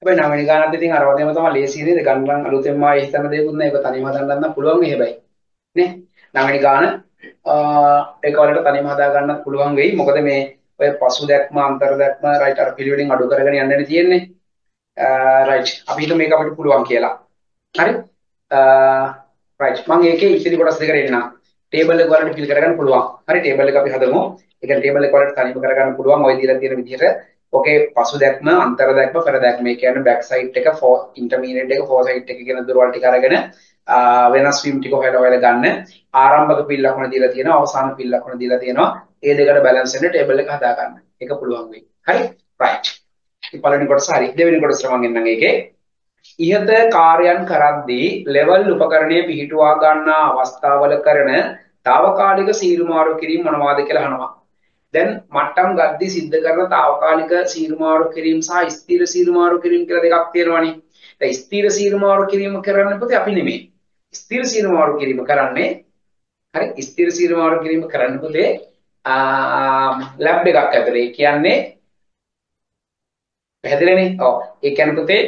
ඔය නවවෙනි ගානත් ඉතින් අර වගේම තමයි ලේසි නේද? ගණන් අලුතෙන්ම ආයෙ හිතන්න දෙයක්වත් නැහැ. ඒක තනියම හදන්න නම් පුළුවන් මේ හැබැයි. නේ? නවවෙනි ගාන ඒක වලට තනියම හදා ගන්නත් පුළුවන් වෙයි. මොකද මේ ඔය පසු දැක්ම අන්තර් දැක්ම රයිට් අර පිළිවෙලින් අඩු කරගෙන යන්නනේ තියෙන්නේ. රයිට් අපි හිතමු මේක අපිට පුළුවන් කියලා. හරි? රයිට් මම ඒකේ ඉතිරි කොටස් දෙකට එන්නම්. ටේබල් එක වලට ෆිල් කරගන්න පුළුවන්. හරි ටේබල් එක අපි හදමු. ඒ කියන්නේ ටේබල් එක වලට තනියම කරගන්න පුළුවන්. ඔය දීලා තියෙන විදිහට. ඕකේ පසු දැක්ම අන්තර් දැක්ම පෙර දැක්ම. ඒ කියන්නේ බෑක් සයිඩ් එක ෆෝ ඉන්ටර්මීඩියට් එක ෆෝ සයිඩ් එක කියන දුරවල් ටික අරගෙන වෙනස් වීම ටික හොයලා හොයලා ගන්න. ආරම්භක පිල් ලකුණ දීලා තියෙනවා. අවසාන පිල් ලකුණ දීලා තියෙනවා. ඒ දෙකට බැලන්ස් වෙන්න ටේබල් එක හදා ගන්න. ඒක පුළුවන් වෙයි. හරි? රයිට්. ඉතින් පළවෙනි කොටස හරි. දෙවෙනි කොටසට මම එන්නම් ඒකේ. ඉහත කාර්යයන් කරද්දී ලෙවල් උපකරණයේ පිහිටුවා ගන්නා අවස්ථාවල කරන తాවකාලික සීරු මාරු කිරීම මොනවාද කියලා අහනවා. දැන් මට්ටම් ගද්දී සිද්ධ කරන తాවකාලික සීරු මාරු කිරීම සහ ස්ථිර සීරු මාරු කිරීම කියලා දෙකක් තියෙනවානේ. දැන් ස්ථිර සීරු මාරු කිරීම කරන්න පුතේ අපි නෙමෙයි. ස්ථිර සීරු මාරු කිරීම කරන්නේ හරි ස්ථිර සීරු මාරු කිරීම කරන්න පුතේ ලැබ් එකක් ඇතුලේ. ඒ කියන්නේ පැහැදිලිනේ? ඔව්. ඒ කියන්නේ පුතේ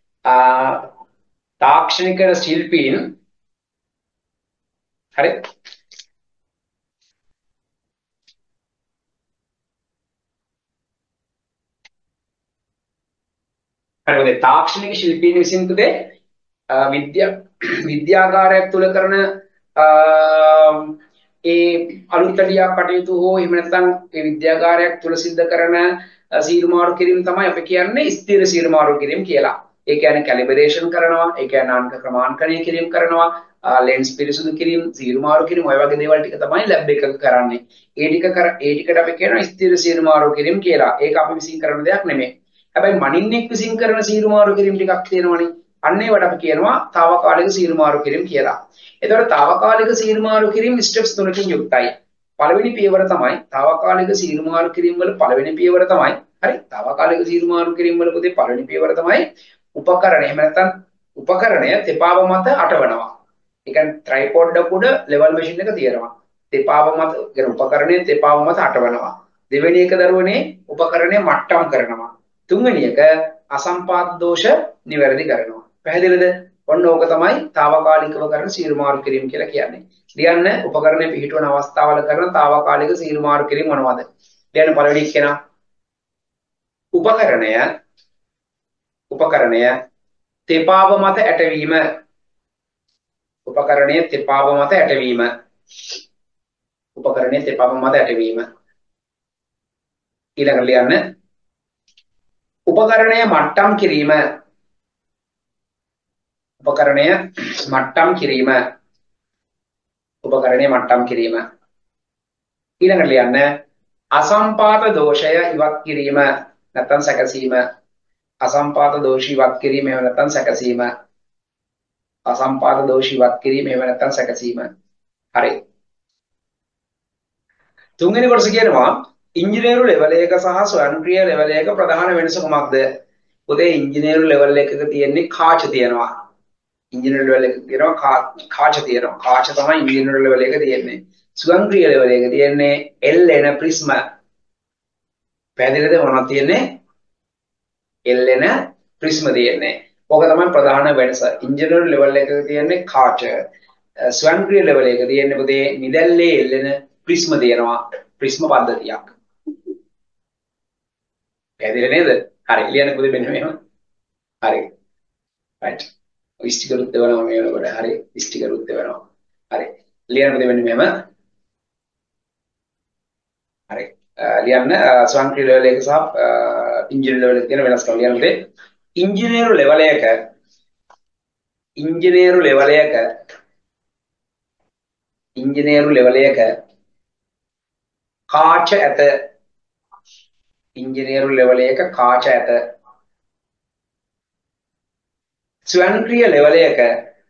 තාක්ෂණික ශිල්පීන් හරි හරි තාක්ෂණික ශිල්පීන් විසින් පුතේ විද්‍යා විද්‍යාගාරයක් තුල කරන ඒ අලුත්ලියා කටයුතු හෝ එහෙම නැත්නම් ඒ විද්‍යාගාරයක් තුල සිද්ධ කරන සීරු මාරු කිරීම තමයි අපි කියන්නේ ස්ථිර සීරු මාරු කිරීම කියලා. ඒ කියන්නේ කැලිබරේෂන් කරනවා, ඒ කියන්නේ අංක ක්‍රමාංකණය කිරීම කරනවා, ලෙන්ස් පිරිසුදු කිරීම, සීරු මාරු කිරීම ඔය වගේ දේවල් ටික තමයි ලැබ් එකක කරන්නේ. ඒ ටික කර ඒ ටිකට අපි කියනවා ස්ථිර සීරු මාරු කිරීම කියලා. ඒක අපි විසින් කරන දෙයක් නෙමෙයි. හැබැයි මනින්නෙක් විසින් කරන සීරු මාරු කිරීම ටිකක් තියෙනවනේ. අන්න ඒවට අපි කියනවා తాවකාලික සීරු මාරු කිරීම කියලා. එතකොට తాවකාලික සීරු මාරු කිරීම ස්ටෙප්ස් තුනකින් යුක්තයි. පළවෙනි පියවර තමයි తాවකාලික සීරු මාරු කිරීම වල පළවෙනි පියවර තමයි හරි తాවකාලික සීරු මාරු කිරීම වල පොතේ පළවෙනි පියවර තමයි උපකරණය. එහෙම නැත්නම් උපකරණය තෙපාව මත අටවනවා. ඒ කියන්නේ ට්‍රයිපෝඩ් එක උඩ ලෙවල් මැෂින් එක තියෙනවා. තෙපාව මත කියන උපකරණය තෙපාව මත අටවනවා. දෙවෙනි එක දරුවනේ උපකරණය මට්ටම් කරනවා. තුන්වෙනි එක අසම්පාත දෝෂ නිවැරදි කරනවා. පැහැදිලිද? ඔන්න ඕක තමයි తాවකාලිකව කරන සීරු මාරු කිරීම කියලා කියන්නේ. ලියන්න උපකරණය පිහිටවන අවස්ථාවල කරන తాවකාලික සීරු මාරු කිරීම මොනවද? ලියන්න පළවෙනි එක කෙනා. උපකරණය උපකරණය තෙපාව මත ඇටවීම. උපකරණය තෙපාව මත ඇටවීම. උපකරණය තෙපාව මත ඇටවීම. ඊළඟට ලියන්න උපකරණය මට්ටම් කිරීම. උපකරණය මට්ටම් කිරීම. උපකරණය මට්ටම් කිරීම. ඊළඟට ලියන්න අසම්පාත දෝෂය ඉවත් කිරීම නැත්නම් සැකසීම. අසම්පාත දෝෂ ඉවත් කිරීම එහෙම නැත්නම් සැකසීම. අසම්පාත දෝෂ ඉවත් කිරීම එහෙම නැත්නම් සැකසීම. හරි. තුන්වෙනි කොටස කියනවා ඉංජිනේරු ලෙවල් එක සහ ස්වයංක්‍රීය ලෙවල් එක ප්‍රධාන වෙනස කොහොමද? පොතේ ඉංජිනේරු ලෙවල් එකක තියෙන්නේ කාච තියෙනවා. ඉංජිනේරු ලෙවල් එකක තියෙනවා කාච තියෙනවා. කාච තමයි ඉංජිනේරු ලෙවල් එක තියෙන්නේ. ස්වයංක්‍රීය ලෙවල් එක තියෙන්නේ එල් එන ප්‍රිස්ම. පැහැදිලිද මොනවද තියෙන්නේ? එල් එන ප්‍රිස්ම තියෙන්නේ. ඕක තමයි ප්‍රධාන වෙනස. ඉංජිනේරු ලෙවල් එකක තියෙන්නේ කාච. ස්වයංක්‍රීය ලෙවල් එකක තියෙන්නේ පොතේ නිදැල්ලේ එල් එන ප්‍රිස්ම තියෙනවා. ප්‍රිස්ම පද්ධතියක්. පැහැදිලි නේද? හරි ලියන්න පුතේ මෙන්න මෙහෙම. හරි. right. ස්ටිකරුත් දෙවනවා මේ වෙනකොට. හරි. ස්ටිකරුත් දෙවනවා. හරි. ලියන්න පුතේ මෙන්න මෙහෙම. හරි. ලියන්න ස්වයංක්‍රීය ලෙවල් එක සහ ඉංජිනේරු ලෙවල් එක තියෙන වෙනස්කම් ලියන්න පුතේ. ඉංජිනේරු ලෙවල් එක ඉංජිනේරු ලෙවල් එක ඉංජිනේරු ලෙවල් එක කාච ඇත. ඉංජිනේරු ලෙවල් එක කාච ඇත. ස්වයංක්‍රීය ලෙවල් එක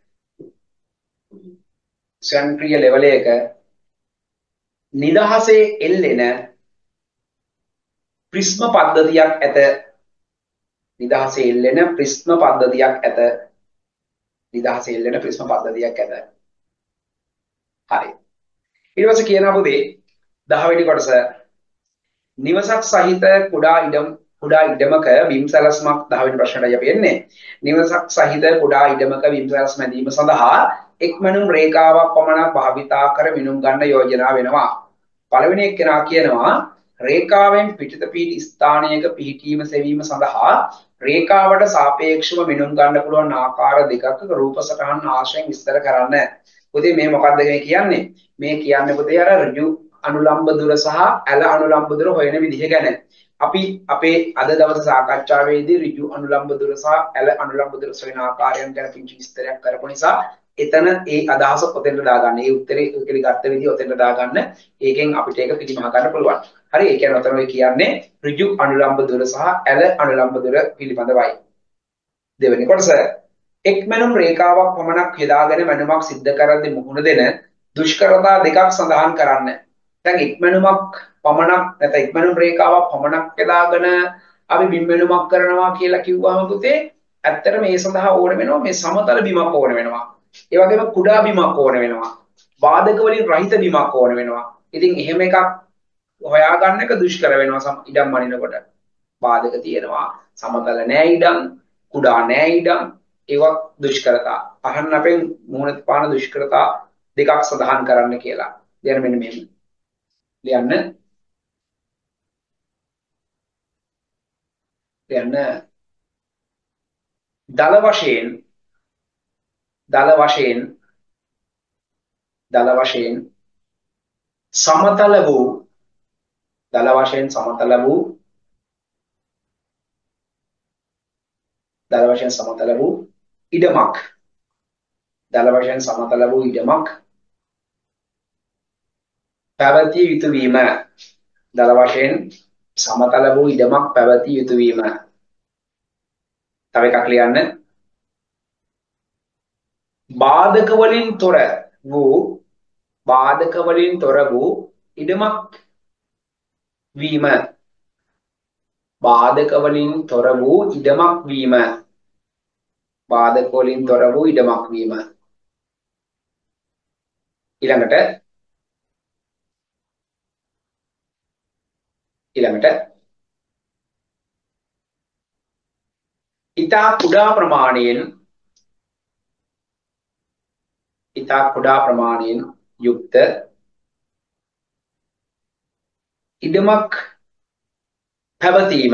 ස්වයංක්‍රීය ලෙවල් එක නිදහසේ එල්ලෙන ප්‍රිස්ම පද්ධතියක් ඇත. නිදහසේ එල්ලෙන ප්‍රිස්ම පද්ධතියක් ඇත. නිදහසේ එල්ලෙන ප්‍රිස්ම පද්ධතියක් ඇත. හරි. ඊට පස්සේ කියනවා පුතේ දහ වෙනි කොටස නිවසක් සහිත කුඩා ඉඩම් කුඩා ඉඩමක බිම් සැලැස්මක් දහ වෙනි ප්‍රශ්නයටයි අපි එන්නේ. නිවසක් සහිත කුඩා ඉඩමක බිම් සැලැස්ම ඇඳීම සඳහා එක් මැනුම් රේඛාවක් පමණක් භාවිතා කර මිනුම් ගන්න යෝජනා වෙනවා. පළවෙනි එක්කෙනා කියනවා රේඛාවෙන් පිටිත පිහිටි ස්ථානයක පිහිටීම සෙවීම සඳහා රේඛාවට සාපේක්ෂව මිනුම් ගන්න පුළුවන් ආකාර දෙකක රූප සටහන් ආශ්‍රයෙන් විස්තර කරන්න. පුතේ මේ මොකක්ද මේ කියන්නේ? මේ කියන්නේ පුතේ අර ඍජු අනුලම්බ දුර සහ ඇල අනුලම්බ දුර හොයන විදිහ ගැන. අපි අපේ අද දවසේ සාකච්ඡාවේදී ඍජු අනුලම්බ දුර සහ ඇල අනුලම්බ දුර සොයන ආකාරයන් ගැන පිංචි විස්තරයක් කරපු නිසා එතන ඒ අදහස පොතෙන්ට දාගන්න. ඒ උත්තරේ උත්තරي ගත්ත විදිහ ඔතෙන්ට දාගන්න. ඒකෙන් අපිට ඒක පිළිමහ ගන්න පුළුවන්. හරි ඒ කියන්නේ ඔතන ඔය කියන්නේ ඍජු අනුලම්බ දුර සහ ඇල අනුලම්බ දුර පිළිබඳවයි. දෙවෙනි කොටස එක් මැනුම් රේඛාවක් පමණක් යොදාගෙන මැනුමක් සිද්ධ කරද්දී මුහුණ දෙන දුෂ්කරතා දෙකක් සඳහන් කරන්න. දැන් එක් මැනුමක් පමණක් නැත්නම් එක් මැනුම් රේඛාවක් පමණක් යොදාගෙන අපි බිම් මැනුමක් කරනවා කියලා කිව්වම පුතේ ඇත්තට මේ සඳහා ඕන වෙනවා මේ සමතල බිමක් ඕන වෙනවා. ඒ වගේම කුඩා බිමක් ඕන වෙනවා. බාධක වලින් රහිත බිමක් ඕන වෙනවා. ඉතින් එහෙම එකක් හොයාගන්න එක දුෂ්කර වෙනවා ඉඩම් මනිනකොට. බාධක තියෙනවා. සමතල නෑ ඉඩම්, කුඩා නෑ ඉඩම්. ඒවා දුෂ්කරතා. අහන්න අපෙන් මූණ පාන දුෂ්කරතා දෙකක් සඳහන් කරන්න කියලා. දැන් මෙන්න මෙහෙම. ලියන්න. ලියන්න. දල වශයෙන් දල වශයෙන් දල වශයෙන් සමතල වූ දල වශයෙන් සමතල වූ දල වශයෙන් සමතල වූ ඉඩමක් දල වශයෙන් සමතල වූ ඉඩමක් පැවතිය යුතු වීම දල වශයෙන් සමතල වූ ඉඩමක් පැවතිය යුතු වීම. තව එකක් ලියන්න. බාධක වලින් තොර වූ බාධක වලින් තොර වූ ඉඩමක් වීම බාධක වලින් තොර වූ ඉඩමක් වීම බාධක වලින් තොර වූ ඉඩමක් වීම. ඊළඟට ඊළඟට ඉතා කුඩා ප්‍රමාණයෙන් ඉතා කුඩා ප්‍රමාණයෙන් යුක්ත ඉඩමක් පැවතීම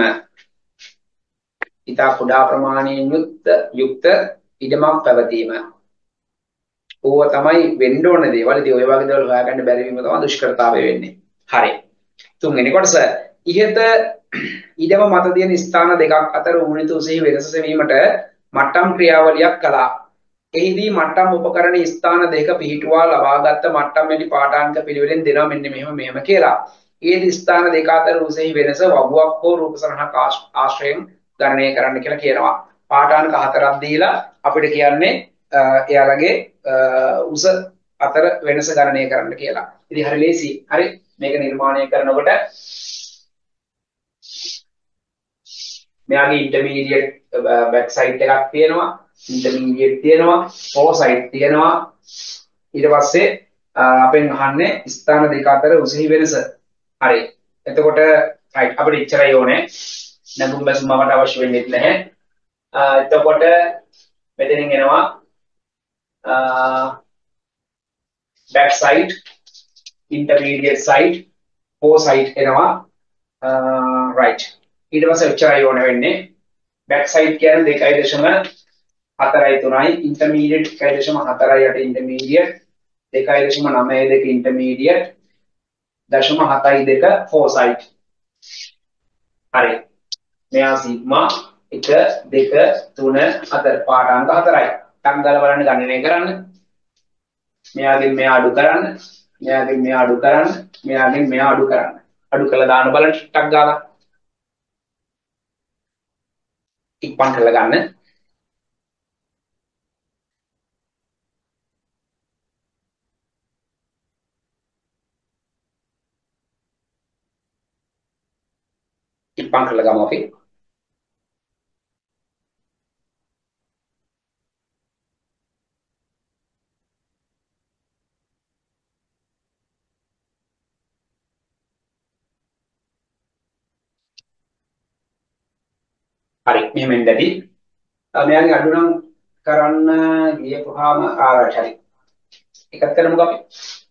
ඉතා කුඩා ප්‍රමාණයෙන් යුක්ත යුක්ත ඉඩමක් පැවතීම. ඕව තමයි වෙන්න ඕන දේවල්. ඉතින් ඔය වගේ දේවල් හොයාගන්න බැරි වීම තමයි දුෂ්කරතාවය වෙන්නේ. හරි. තුන්වෙනි කොටස ඉහත ඉඩම මත තියෙන ස්ථාන දෙකක් අතර ඌනිත උසෙහි වෙනස සෙවීමට මට්ටම් ක්‍රියාවලියක් කළා. එහිදී මට්ටම් උපකරණ ස්ථාන දෙක පිහිටුවා ලබාගත් මට්ටම් මෙලි පාඨාංක පිළිවෙලෙන් දෙනවා මෙන්න මෙහෙම මෙහෙම කියලා. ඒ ස්ථාන දෙක අතර උසෙහි වෙනස වගුවක් හෝ රූප සරණක් ආශ්‍රයෙන් ගණනය කරන්න කියලා කියනවා. පාඨාංක හතරක් දීලා අපිට කියන්නේ එයාලගේ උස අතර වෙනස ගණනය කරන්න කියලා. ඉතින් හරි ලේසි. හරි මේක නිර්මාණය කරනකොට මෙයාගේ ඉන්ටර්මීඩියට් බෑක් සයිඩ් එකක් තියෙනවා. ඉන්ටර්මීඩියට් තියෙනවා. ෆෝර් සයිඩ් තියෙනවා. ඊට පස්සේ අපෙන් අහන්නේ ස්ථාන දෙක අතර උසෙහි වෙනස. හරි. එතකොට රයිට් අපිට ඉච්චරයි ඕනේ. නැගුම් බැසුම් මමට අවශ්‍ය වෙන්නේ නැහැ. එතකොට මෙතනින් එනවා back side intermediate side fore side එනවා right ඊට පස්සේ ඔච්චරයි ඕන වෙන්නේ back side කියන්නේ දෙකයි දශම හතරයි තුනයි intermediate එකයි දශම හතරයි අට intermediate දෙකයි දශම නවය දෙක intermediate දශම හතයි දෙක ෆෝර් side. හරි මෙයා සිග්මා එක දෙක තුන හතර පාඨාංක හතරයි. ටක් දාලා බලන්න ගණනය කරන්න. මෙයාගෙන් මෙයා අඩු කරන්න. මෙයාගෙන් මෙයා අඩු කරන්න. මෙයාගෙන් මෙයා අඩු කරන්න. අඩු කළා දාන්න බලන්න ටක් ගාලා. ඉක්මන් කරලා ගන්න. ඉක්මන් කරලා ගමු අපි. හරි මෙහෙම එන්න ඇති. මෙයාගේ අඩු නම් කරන්න ගියපුවාම ආරයි හරි. එකක් කරමුකෝ අපි.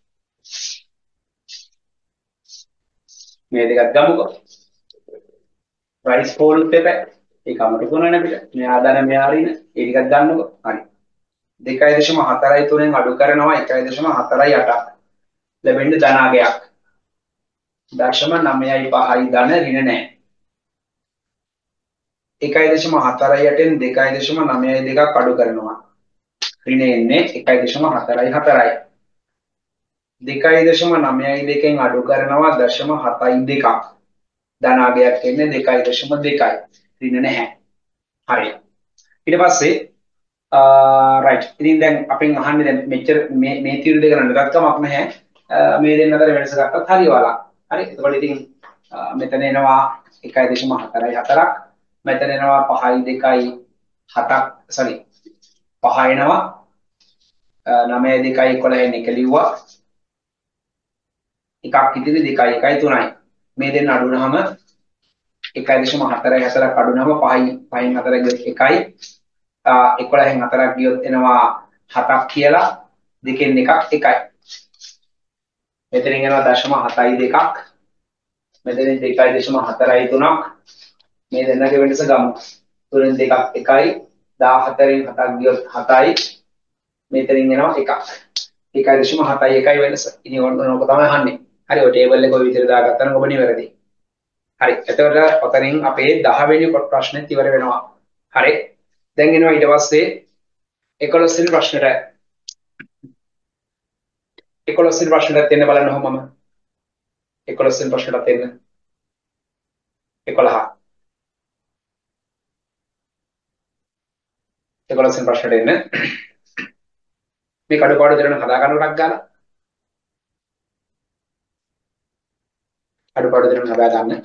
මේ දෙකක් ගමුකෝ. රයිස් පෝල් පෙපර් ඒක අමතක වුණානේ අපිට. මෙයා දාන මෙයා අරින ඒ ටිකක් ගන්නකො. හරි. දෙකයි දශම හතරයි තුනෙන් අඩු කරනවා එකයි දශම හතරයි අටක්. ලැබෙන්නේ ධනාගයක්. දශම නවයයි පහයි ධන ඍණ නැහැ. එකයි දශම හතරයි අටෙන් දෙකයි දශම නවයයි දෙකක් අඩු කරනවා. ඍණ එන්නේ එකයි දශම හතරයි හතරයි. දෙකයි දශම නවයයි දෙකෙන් අඩු කරනවා දශම හතයි දෙකක්. ධනාගයක් එන්නේ දෙකයි දශම දෙකයි. ඍණ නැහැ. හරි. ඊට පස්සේ රයිට්. ඉතින් දැන් අපෙන් අහන්නේ දැන් මෙච්චර මේ මේ තීරු දෙක ගන්න ගත්තමක් නැහැ. මේ දෙන්න අතර වෙනස ගත්තත් හරි වලා. හරි. එතකොට ඉතින් මෙතන එනවා එකයි දශම හතරයි හතරක්. මෙතන එනවා පහයි දෙකයි හතක් sorry. පහ එනවා නවයයි දෙකයි එකොළහෙන් එක ලිව්වා. එකක් ඉදිරි දෙකයි එකයි තුනයි. මේ දෙන්න අඩු වුනහම එකයි දශම හතරයි හතරක් අඩු වුනහම පහයි පහෙන් හතර ගියොත් එකයි එකොළහෙන් හතරක් ගියොත් එනවා හතක් කියලා දෙකෙන් එකක් එකයි. මෙතනින් එනවා දශම හතයි දෙකක්. මෙතනින් දෙකයි දශම හතරයි තුනක්. මේ දෙන්නගේ වෙනස ගමු. තුනෙන් දෙකක් එකයි දාහතරෙන් හතක් ගියොත් හතයි. මෙතනින් එනවා එකක්. එකයි දශම හතයි එකයි වෙනස. ඉතින් ඕක තමයි අහන්නේ. හරි ඔය ටේබල් එක ඔය විදිහට දාගත්තා නම් ඔබ නිවැරදි. හරි. එතකොට ඔතනින් අපේ දහ වෙනි ප්‍රශ්නෙත් ඉවර වෙනවා. හරි. දැන් එනවා ඊට පස්සේ එකොළොස් වෙනි ප්‍රශ්නෙට. එකොළොස් වෙනි ප්‍රශ්නෙට දෙන්න බලන්න ඔහොමම. එකොළොස් වෙනි ප්‍රශ්නෙට දෙන්න. එකොළහ. එකොළොස් වෙනි ප්‍රශ්නෙට එන්න. මේ කඩපාඩු දෙන්න හදා ගන්න උඩක් ගාලා. අඩුපාඩු දෙන්න හදා ගන්න.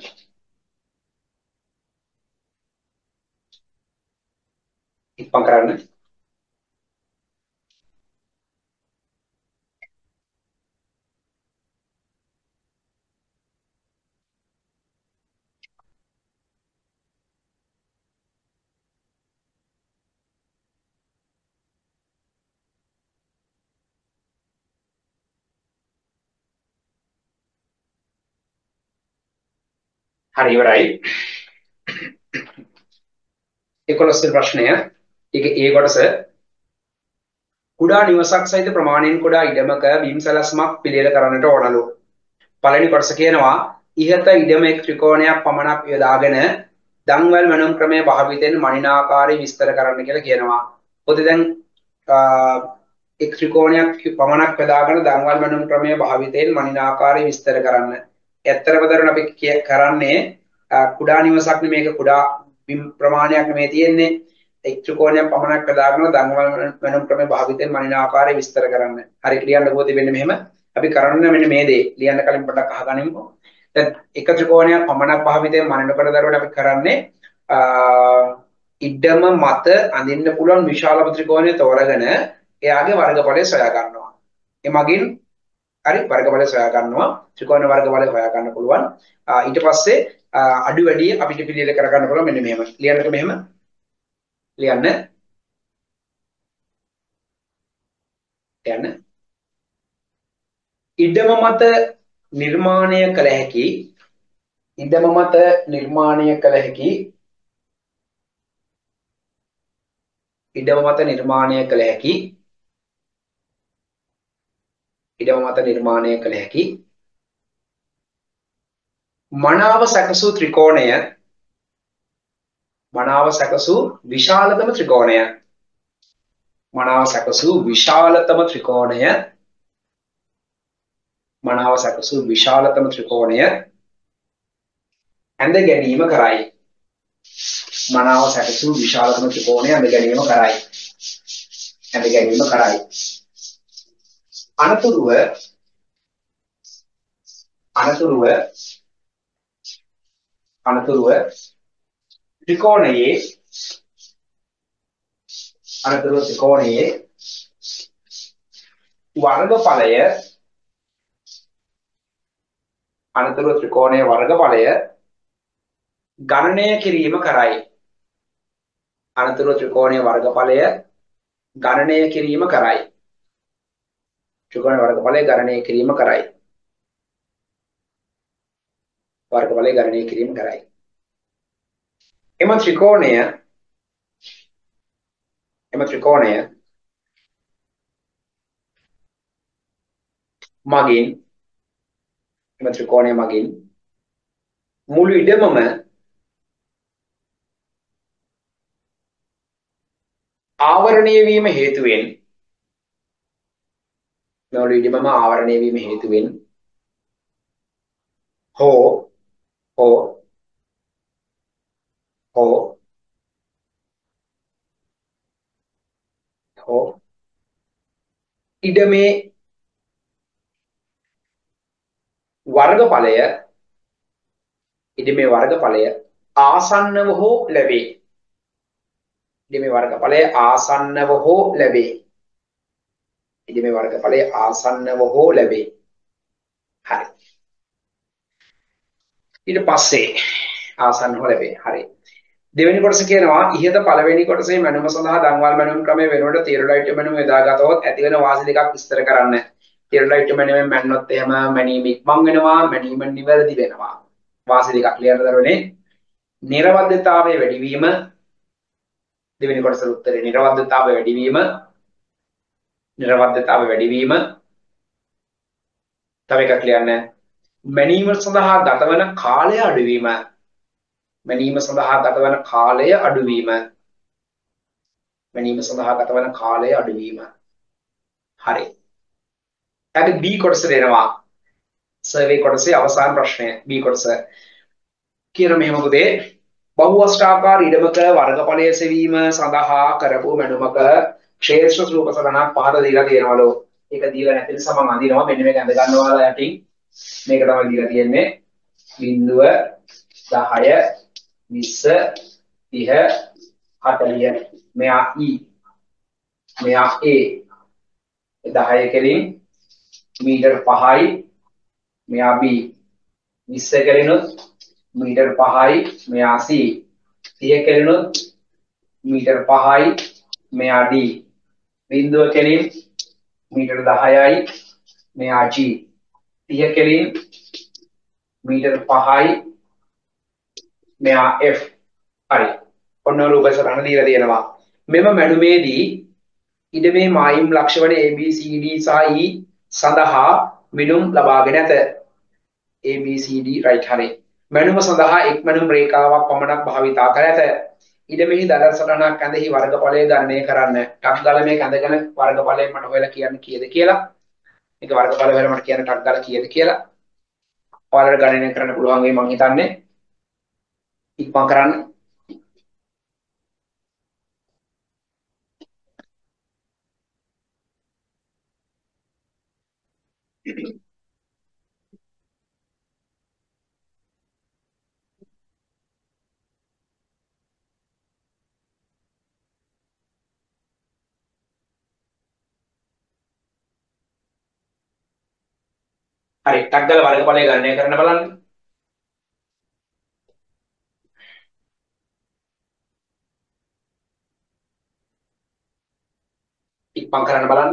ඉක්මන් කරන්න. හරි ඉවරයි. එකොළොස් වෙනි ප්‍රශ්නය. ඒක ඒ කොටස. කුඩා නිවසක් සහිත ප්‍රමාණයෙන් කුඩා ඉඩමක බිම් සැලැස්මක් පිළියෙල කරන්නට ඕනලු. පළවෙනි කොටස කියනවා ඉහත ඉඩම එක් ත්‍රිකෝණයක් පමණක් යොදාගෙන දන්වැල් මැනුම් ක්‍රමයේ භාවිතයෙන් මනිනාකාරී විස්තර කරන්න කියලා කියනවා. පොතේ දැන් එක් ත්‍රිකෝණයක් පමණක් යොදාගෙන දන්වැල් මැනුම් ක්‍රමයේ භාවිතයෙන් මනිනාකාරී විස්තර කරන්න. ඇත්තටම දරුවෝ අපි කරන්නේ කුඩා නිවසක් නෙමේක කුඩා බිම් ප්‍රමාණයක් නෙමේ තියෙන්නේ. එක් ත්‍රිකෝණයක් පමණක් යොදාගෙන දන්වැල් මැනුම් ක්‍රමයේ භාවිතයෙන් මනිනාකාරී විස්තර කරන්න. හරි ලියන්න පොතේ වෙන්නේ මෙහෙම. අපි කරන්න මෙන්න මේ දේ ලියන්න කලින් පොඩ්ඩක් අහගනිමුකෝ. දැන් එක ත්‍රිකෝණයක් පමණක් භාවිතයෙන් මනිනකොට දරුවට අපි කරන්නේ ඉඩම මත අඳින්න පුළුවන් විශාලම ත්‍රිකෝණය තෝරගෙන එයාගේ වර්ගඵලය සොයා ගන්නවා. එමගින් හරි වර්ගඵලය සොයා ගන්නවා. ත්‍රිකෝණ වර්ගඵලය හොයා ගන්න පුළුවන්. ඊට පස්සේ අඩු වැඩි අපිට පිළියෙල කර ගන්න පුළුවන් මෙන්න මෙහෙම. ලියන්නක මෙහෙම. ලියන්න. ලියන්න. ඉඩම මත නිර්මාණය කළ හැකි ඉඩම මත නිර්මාණය කළ හැකි ඉඩම මත නිර්මාණය කළ හැකි ඉඩම මත නිර්මාණය කළ හැකි මනාව සැකසූ ත්‍රිකෝණය මනාව සැකසූ විශාලතම ත්‍රිකෝණය මනාව සැකසූ විශාලතම ත්‍රිකෝණය මනාව සැකසූ විශාලතම ත්‍රිකෝණය ඇඳ ගැනීම කරයි. මනාව සැකසූ විශාලතම ත්‍රිකෝණය ඇඳ ගැනීම කරයි. ඇඳ ගැනීම කරයි. අනතුරුව අනතුරුව අනතුරුව ත්‍රිකෝණයේ අනතුරුව ත්‍රිකෝණයේ වර්ගඵලය අනතුරුව ත්‍රිකෝණයේ වර්ගඵලය ගණනය කිරීම කරයි. අනතුරු ත්‍රිකෝණයේ වර්ගඵලය ගණනය කිරීම කරයි. ත්‍රිකෝණ වර්ගඵලය ගණනය කිරීම කරයි. වර්ගඵලය ගණනය කිරීම කරයි. එම ත්‍රිකෝණය එම ත්‍රිකෝණය මගින් එම ත්‍රිකෝණය මගින් මුළු ඉඩමම ආවරණය වීම හේතුවෙන් මුළු ඉඩමම ආවරණය වීම හේතුවෙන් හෝ හෝ හෝ හෝ ඉඩමේ වර්ගඵලය ඉඩමේ වර්ගඵලය ආසන්නව හෝ ලැබේ. ඉඩමේ වර්ගඵලය ආසන්නව හෝ ලැබේ. ඉඩමේ වර්ගඵලය ආසන්නව හෝ ලැබේ. හරි. ඊට පස්සේ ආසන්නව ලැබේ. හරි. දෙවෙනි කොටස කියනවා ඉහත පළවෙනි කොටසේ මැනුම සඳහා දන්වල් මැනුම් ක්‍රමයේ වෙනුවට තියරොයිඩ් මැනුම යොදාගතොත් ඇතිවන වාසි දෙකක් විස්තර කරන්න. තියරොයිඩ් මැනුමෙන් මැන්නොත් එහෙම මැනීම ඉක්මන් වෙනවා, මැනීම නිවැරදි වෙනවා. වාසි දෙකක් ලියන්න දරුවනේ. නිර්වද්‍යතාවයේ වැඩිවීම දෙවෙනි කොටසේ උත්තරේ නිර්වද්‍යතාවයේ වැඩිවීම නිර්වද්‍යතාවයේ වැඩිවීම තව එකක් ලියන්න. මැනීම සඳහා ගතවන කාලය අඩුවීම මැනීම සඳහා ගතවන කාලය අඩුවීම මැනීම සඳහා ගතවන කාලය අඩුවීම. හරි. ඊට B කොටස දෙනවා. සර්වේ කොටසේ අවසාන ප්‍රශ්නය B කොටස. කියන මෙහෙම පුතේ බහුවස්ත්‍රාකාර ඉඩමක වර්ගඵලය සෙවීම සඳහා කරපු මැනුමක ක්ෂේත්‍ර රූප සටහනක් පහත දීලා තියෙනවලු. ඒක දීලා නැති නිසා මම අඳිනවා. මෙන්න මේක ඇඳ ගන්නවාලා යටින්. මේක තමයි දීලා තියෙන්නේ. බිංදුව දහය විස්ස තිහ හතලිය. මෙයා E මෙයා A දහය කෙලින් මීටර් පහයි. මෙයා B විස්ස කෙලිනුත් මීටර් පහයි. මෙයා C තිහ කෙලිනුත් මීටර් පහයි. මෙයා D බිංදුව කෙලින් මීටර් දහයයි. මෙයා G තිහ කෙලින් මීටර් පහයි. මෙයා F. හරි. ඔන්න රූප සටහන දීලා තියෙනවා. මෙම මැනුමේදී ඉඩමේ මායිම් ලක්ෂ වන A B C D සහ E සඳහා මිනුම් ලබාගෙන ඇත. A B C D right හරි. මැනුම සඳහා එක් මැනුම් රේඛාවක් පමණක් භාවිතා කර ඇත. ඉඩමෙහි දල සටහනක් ඇඳෙහි වර්ගඵලය ගණනය කරන්න. ටක් ගාලා මේක ඇඳගෙන වර්ගඵලය මට හොයලා කියන්න කීයද කියලා. මේක වර්ගඵල හොයලා මට කියන්න ටක් ගාලා කීයද කියලා. ඔයාලට ගණනය කරන්න පුළුවන් වෙයි මං හිතන්නේ. ඉක්මන් කරන්න. හරි ටක් ගාලා වර්ගඵලය ගණනය කරන්න බලන්න. ඉක්මන් කරන්න බලන්න.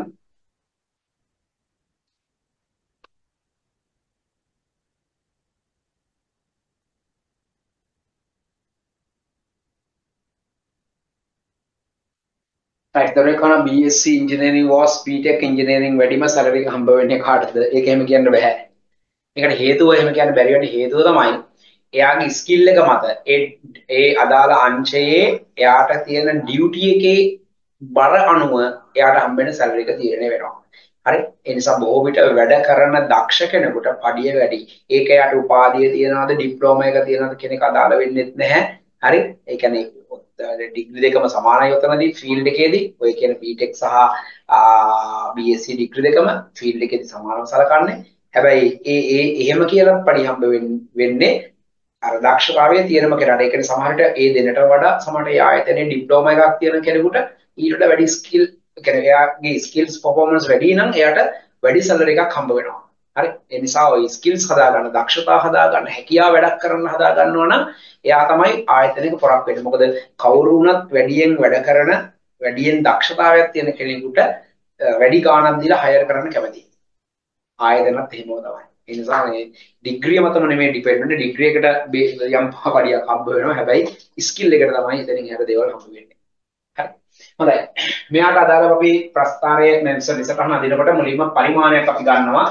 right දරුවෙක් කන B S c engineering was B Tech engineering වැඩිම salary එක හම්බ වෙන්නේ කාටද? ඒක එහෙම කියන්න බෑ. ඒකට හේතුව එහෙම කියන්න බැරි වෙන්නේ හේතුව තමයි එයාගේ ස්කිල් එක මත ඒ ඒ අදාළ අංශයේ එයාට තියෙන ඩියුටි එකේ බර අනුව එයාට හම්බෙන සැලරි එක තීරණය වෙනවා. හරි. ඒ නිසා බොහෝ විට වැඩ කරන දක්ෂ කෙනෙකුට පඩිය වැඩි. ඒක එයාට උපාධිය තියනවාද ඩිප්ලෝමා එක තියනවාද කියන එක අදාළ වෙන්නේ නැහැ. හරි. ඒ කියන්නේ ඩිග්‍රී දෙකම සමානයි උතනදී ෆීල්ඩ් එකේදී ඔය කියන B Tech සහ B S c ඩිග්‍රී දෙකම ෆීල්ඩ් එකේදී සමානව සලකන්නේ. හැබැයි ඒ ඒ එහෙම කියලා පඩි හම්බ වෙන්නේ අර දක්ෂතාවයේ තියෙනම කෙනාට. ඒ කියන්නේ සමහරට ඒ දෙනට වඩා සමහරට ඒ ආයතනයේ ඩිප්ලෝමා එකක් තියෙන කෙනෙකුට ඊට වඩා වැඩි ස්කිල් කියන්නේ එයාගේ ස්කිල්ස් පර්ෆෝමන්ස් වැඩි නම් එයාට වැඩි සැලරි එකක් හම්බ වෙනවා. හරි ඒ නිසා ඔය ස්කිල්ස් හදා ගන්න දක්ෂතා හදා ගන්න හැකියාව වැඩක් කරන්න හදා ගන්නවා නම් එයා තමයි ආයතනයක පොරක් වෙන්නේ. මොකද කවුරු වුණත් වැඩියෙන් වැඩ කරන වැඩියෙන් දක්ෂතාවයක් තියෙන කෙනෙකුට වැඩි ගාණක් දීලා හයර් කරන්න කැමතියි. ආයතනත් එහෙමම තමයි. ඒ නිසා මේ ඩිග්‍රිය මතම නෙමෙයි ඩිපෙන්ඩ් වෙන්නේ. ඩිග්‍රී එකට යම් පහවඩියක් හම්බ වෙනවා. හැබැයි ස්කිල් එකට තමයි එතනින් එහාට දේවල් හම්බ වෙන්නේ. හරි. හොඳයි. මෙයාට අදාළව අපි ප්‍රස්තාරයේ මෙන්ෂන් ඉස්සරහම අදිනකොට මුලින්ම පරිමාණයක් අපි ගන්නවා.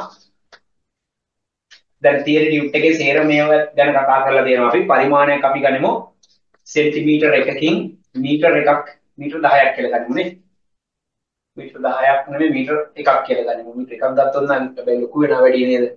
දැන් තියරි ඩියුට් එකේ සේරම මේව ගැන කතා කරලා දෙනවා අපි. පරිමාණයක් අපි ගනිමු සෙන්ටිමීටර එකකින් මීටර එකක් මීටර දහයක් කියලා ගනිමුනේ. මීටර දහයක් නෙමෙයි මීටර එකක් කියලා ගනිමු. මීටර එකක් ගත්තොත් නම් හැබැයි ලොකු වෙනවා වැඩි නේද?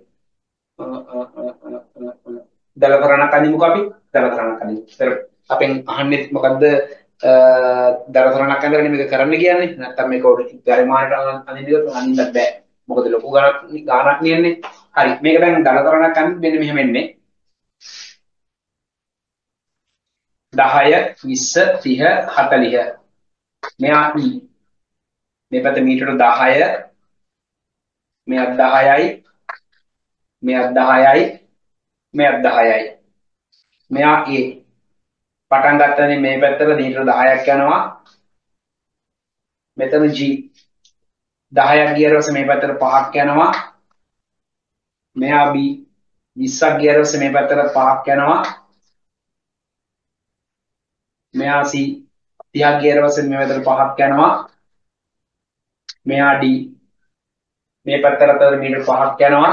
දලතරණක් අඳිමුකෝ අපි. දලතරණක් අඳිමු. ඒතර අපෙන් අහන්නේ මොකද්ද දලතරණක් අඳගෙන මේක කරන්න කියන්නේ? නැත්තම් මේක උඩ පරිමාණයට අඳින්නද අඳින්නත් බෑ. මොකද ලොකු ගණක් ගාණක් නියන්නේ. හරි. මේක දැන් දලතරණක් අඳින්න මෙන්න මෙහෙම එන්නේ. දහය විස්ස තිහ හතලිහ මෙයා e මේ පැත්ත මීටර දහය මෙයක් දහයයි මෙයක් දහයයි මෙයක් දහයයි මෙයා a පටන් ගන්නනේ මේ පැත්තට මීටර දහයක් යනවා මෙතන g දහයක් ගියර පස්සේ මේ පැත්තට පහක් යනවා මෙයා b විස්සක් ගියර පස්සේ මේ පැත්තට පහක් යනවා මෙයා c තිහක් ගියර පස්සේ මේ පැත්තට පහක් යනවා මෙයා d මේ පැත්තට මීටර පහක් යනවා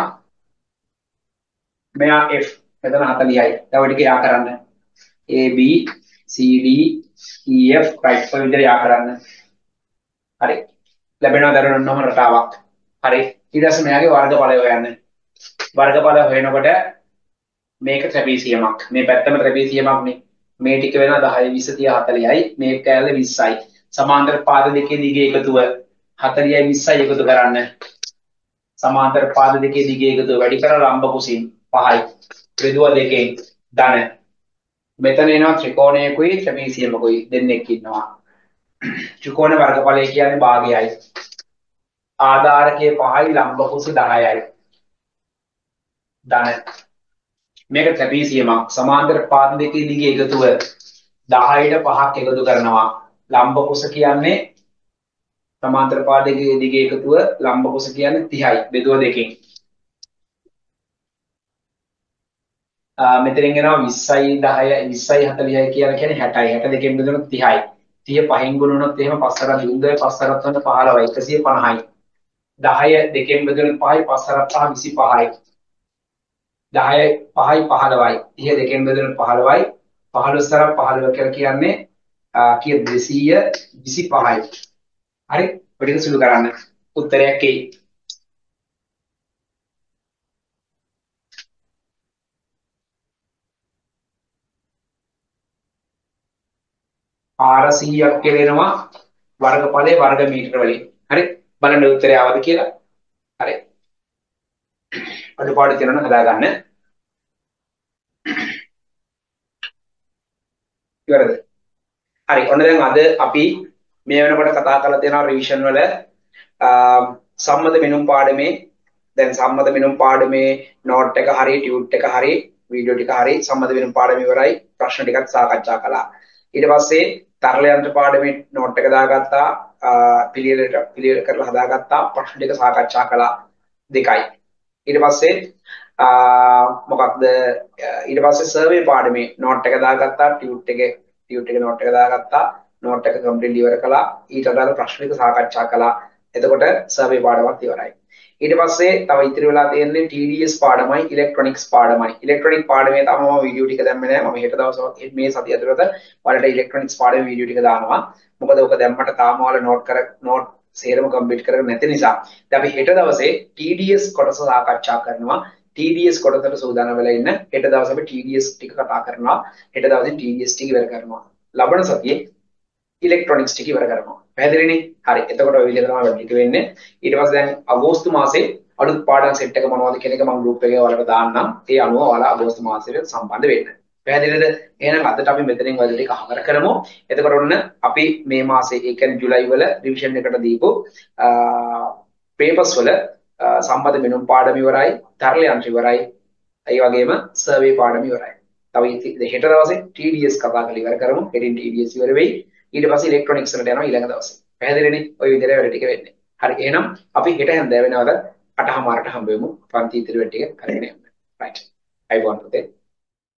මෙයා f මෙතන හතලිහයි. දැන් ඔය ටික යා කරන්න. a b c d e f right ඔය විදිහට යා කරන්න. හරි. ලැබෙනවා දරනොම රටාවක්. හරි. ඊට පස්සේ මෙයාගේ වර්ගඵලය හොයන්න. වර්ගඵලය හොයනකොට මේක ට්‍රැපීසියමක්. මේ පැත්තම ට්‍රැපීසියමක් නේ. මේ ටික වෙනවා දහය විස්ස තිහ හතලිහයි. මේ කෑල්ල විස්සයි. සමාන්තර පාද දෙකේ දිගේ එකතුව හතලිහයි විස්සයි එකතු කරන්න. සමාන්තර පාද දෙකේ දිගේ එකතුව වැඩි කර ලම්බ කුසින් පහයි. ත්‍රිදුව දෙකෙන් ධන. මෙතන එනවා ත්‍රිකෝණයකුයි ට්‍රැපීසියමකුයි දෙන්නෙක් ඉන්නවා. ත්‍රිකෝණ වර්ගඵලය කියන්නේ භාගයයි. ආධාරකයේ පහයි ලම්බ කුස දහයයි. ධන. මේක ට්‍රැපීසියමක්. සමාන්තර පාද දෙකේ දිගේ එකතුව දහයට පහක් එකතු කරනවා. ලම්බ කුස කියන්නේ සමාන්තර පාද දෙකේ දිගේ එකතුව ලම්බ කුස කියන්නේ තිහයි. බෙදුව දෙකෙන්. මෙතනින් එනවා විස්සයි දහය විස්සයි හතලිහයි කියලා කියන්නේ හැටයි. හැට දෙකෙන් බෙදුනොත් තිහයි. තිහ පහෙන් ගුණුනොත් එහෙම පස් හරක් බිංදුවයි පස් හරක් තුන පහළොවයි එකසිය පනහයි. දහය දෙකෙන් බෙදුනොත් පහයි පස් හරක් පහ විසිපහයි. දහය පහයි පහළොවයි. තිහ දෙකෙන් බෙදුනොත් පහළොවයි. පහළොස් හරක් පහළොව කියලා කියන්නේ කීයද දෙසීය විසිපහයි. හරි. ඔය ටික සුළු කරන්න. උත්තරයක් එයි. ආරසීයක් කියලා වර්ගඵලයේ වර්ග මීටර වලින්. හරි. බලන්න උත්තරය ආවද කියලා. හරි. අඩුපාඩු තියෙනවා නම් හදාගන්න. ඉවරද? හරි. ඔන්න දැන් අද අපි මේ වෙනකොට කතා කරලා තියෙනවා රිවිෂන් වල සම්මත මෙනුම් පාඩමේ දැන් සම්මත මෙනුම් පාඩමේ නෝට් එක හරි ටියුට් එක හරි වීඩියෝ ටික හරි සම්මත මෙනුම් පාඩම ඉවරයි ප්‍රශ්න ටිකක් සාකච්ඡා කළා. ඊට පස්සේ තරල යන්ත්‍ර පාඩමේ නෝට් එක දාගත්තා පිළිවෙලට පිළිවෙල කරලා හදාගත්තා ප්‍රශ්න ටික සාකච්ඡා කළා දෙකයි. ඊට පස්සේ මොකක්ද ඊට පස්සේ සර්වේ පාඩමේ නෝට් එක දාගත්තා ටියුට් එකේ ටියුට් එකේ නෝට් එක දාගත්තා නෝට් එක කම්ප්ලීට් ඉවර කළා ඊට අදාළ ප්‍රශ්න ටික සාකච්ඡා කළා. එතකොට සර්වේ පාඩමත් ඉවරයි. ඊට පස්සේ තව ඉතිරි වෙලා තියෙන්නේ T D S පාඩමයි ඉලෙක්ට්‍රොනික්ස් පාඩමයි. ඉලෙක්ට්‍රොනික් පාඩමේ තාම මම වීඩියෝ ටික දැම්මේ නැහැ. මම හෙට දවසේ මේ සතිය ඇතුළත ඔයාලට ඉලෙක්ට්‍රොනික්ස් පාඩමේ වීඩියෝ ටික දානවා. මොකද ඔක දැම්මට තාම ඔයාලා නෝට් කර නෝට් සේරම කම්ප්ලීට් කරගෙන නැති නිසා. දැන් අපි හෙට දවසේ T D S කොටස සාකච්ඡා කරනවා. T D S කොටසට සූදානම් වෙලා ඉන්න. හෙට දවසේ අපි T D S ටික කතා කරනවා. හෙට දවසේ T D S ටික ඉවර කරනවා. ලබන සතියේ ඉලෙක්ට්‍රොනික්ස් ටික ඉවර කරනවා. පැහැදිලිනේ? හරි. එතකොට ඔය විදිහට තමයි වැඩ ටික වෙන්නේ. ඊට පස්සේ දැන් අගෝස්තු මාසේ අලුත් පාඩම් සෙට් එක මොනවද කියන එක මම ගෲප් එකේ ඔයාලට දාන්නම්. ඒ අනුව ඔයාලා අගෝස්තු මාසෙට සම්බන්ධ වෙන්න. පැහැදිලිද? එහෙනම් අදට අපි මෙතනින් වැඩ ටික අවර කරමු. එතකොට ඔන්න අපි මේ මාසේ ඒ කියන්නේ ජුලයි වල රිවිෂන් එකට දීපු පේපර්ස් වල සම්මත මෙනුම් පාඩම ඉවරයි, තරල යන්ත්‍ර ඉවරයි. ඒ වගේම සර්වේ පාඩම ඉවරයි. තව හෙට දවසේ T D S කතා කරලා ඉවර කරමු. හෙටින් T D S ඉවර වෙයි. ඊට පස්සේ ඉලෙක්ට්‍රොනික්ස් වලට යනවා ඊළඟ දවසේ. පැහැදිලිනේ? ඔය විදිහට වැඩ ටික වෙන්නේ. හරි. එහෙනම් අපි හෙට හැන්දෑව වෙනවද අටහමාරට හම්බ වෙමු. පන්ති ඉදිරි වැඩ ටික කරගෙන යන්න. right. අයිබෝන් පුතේ.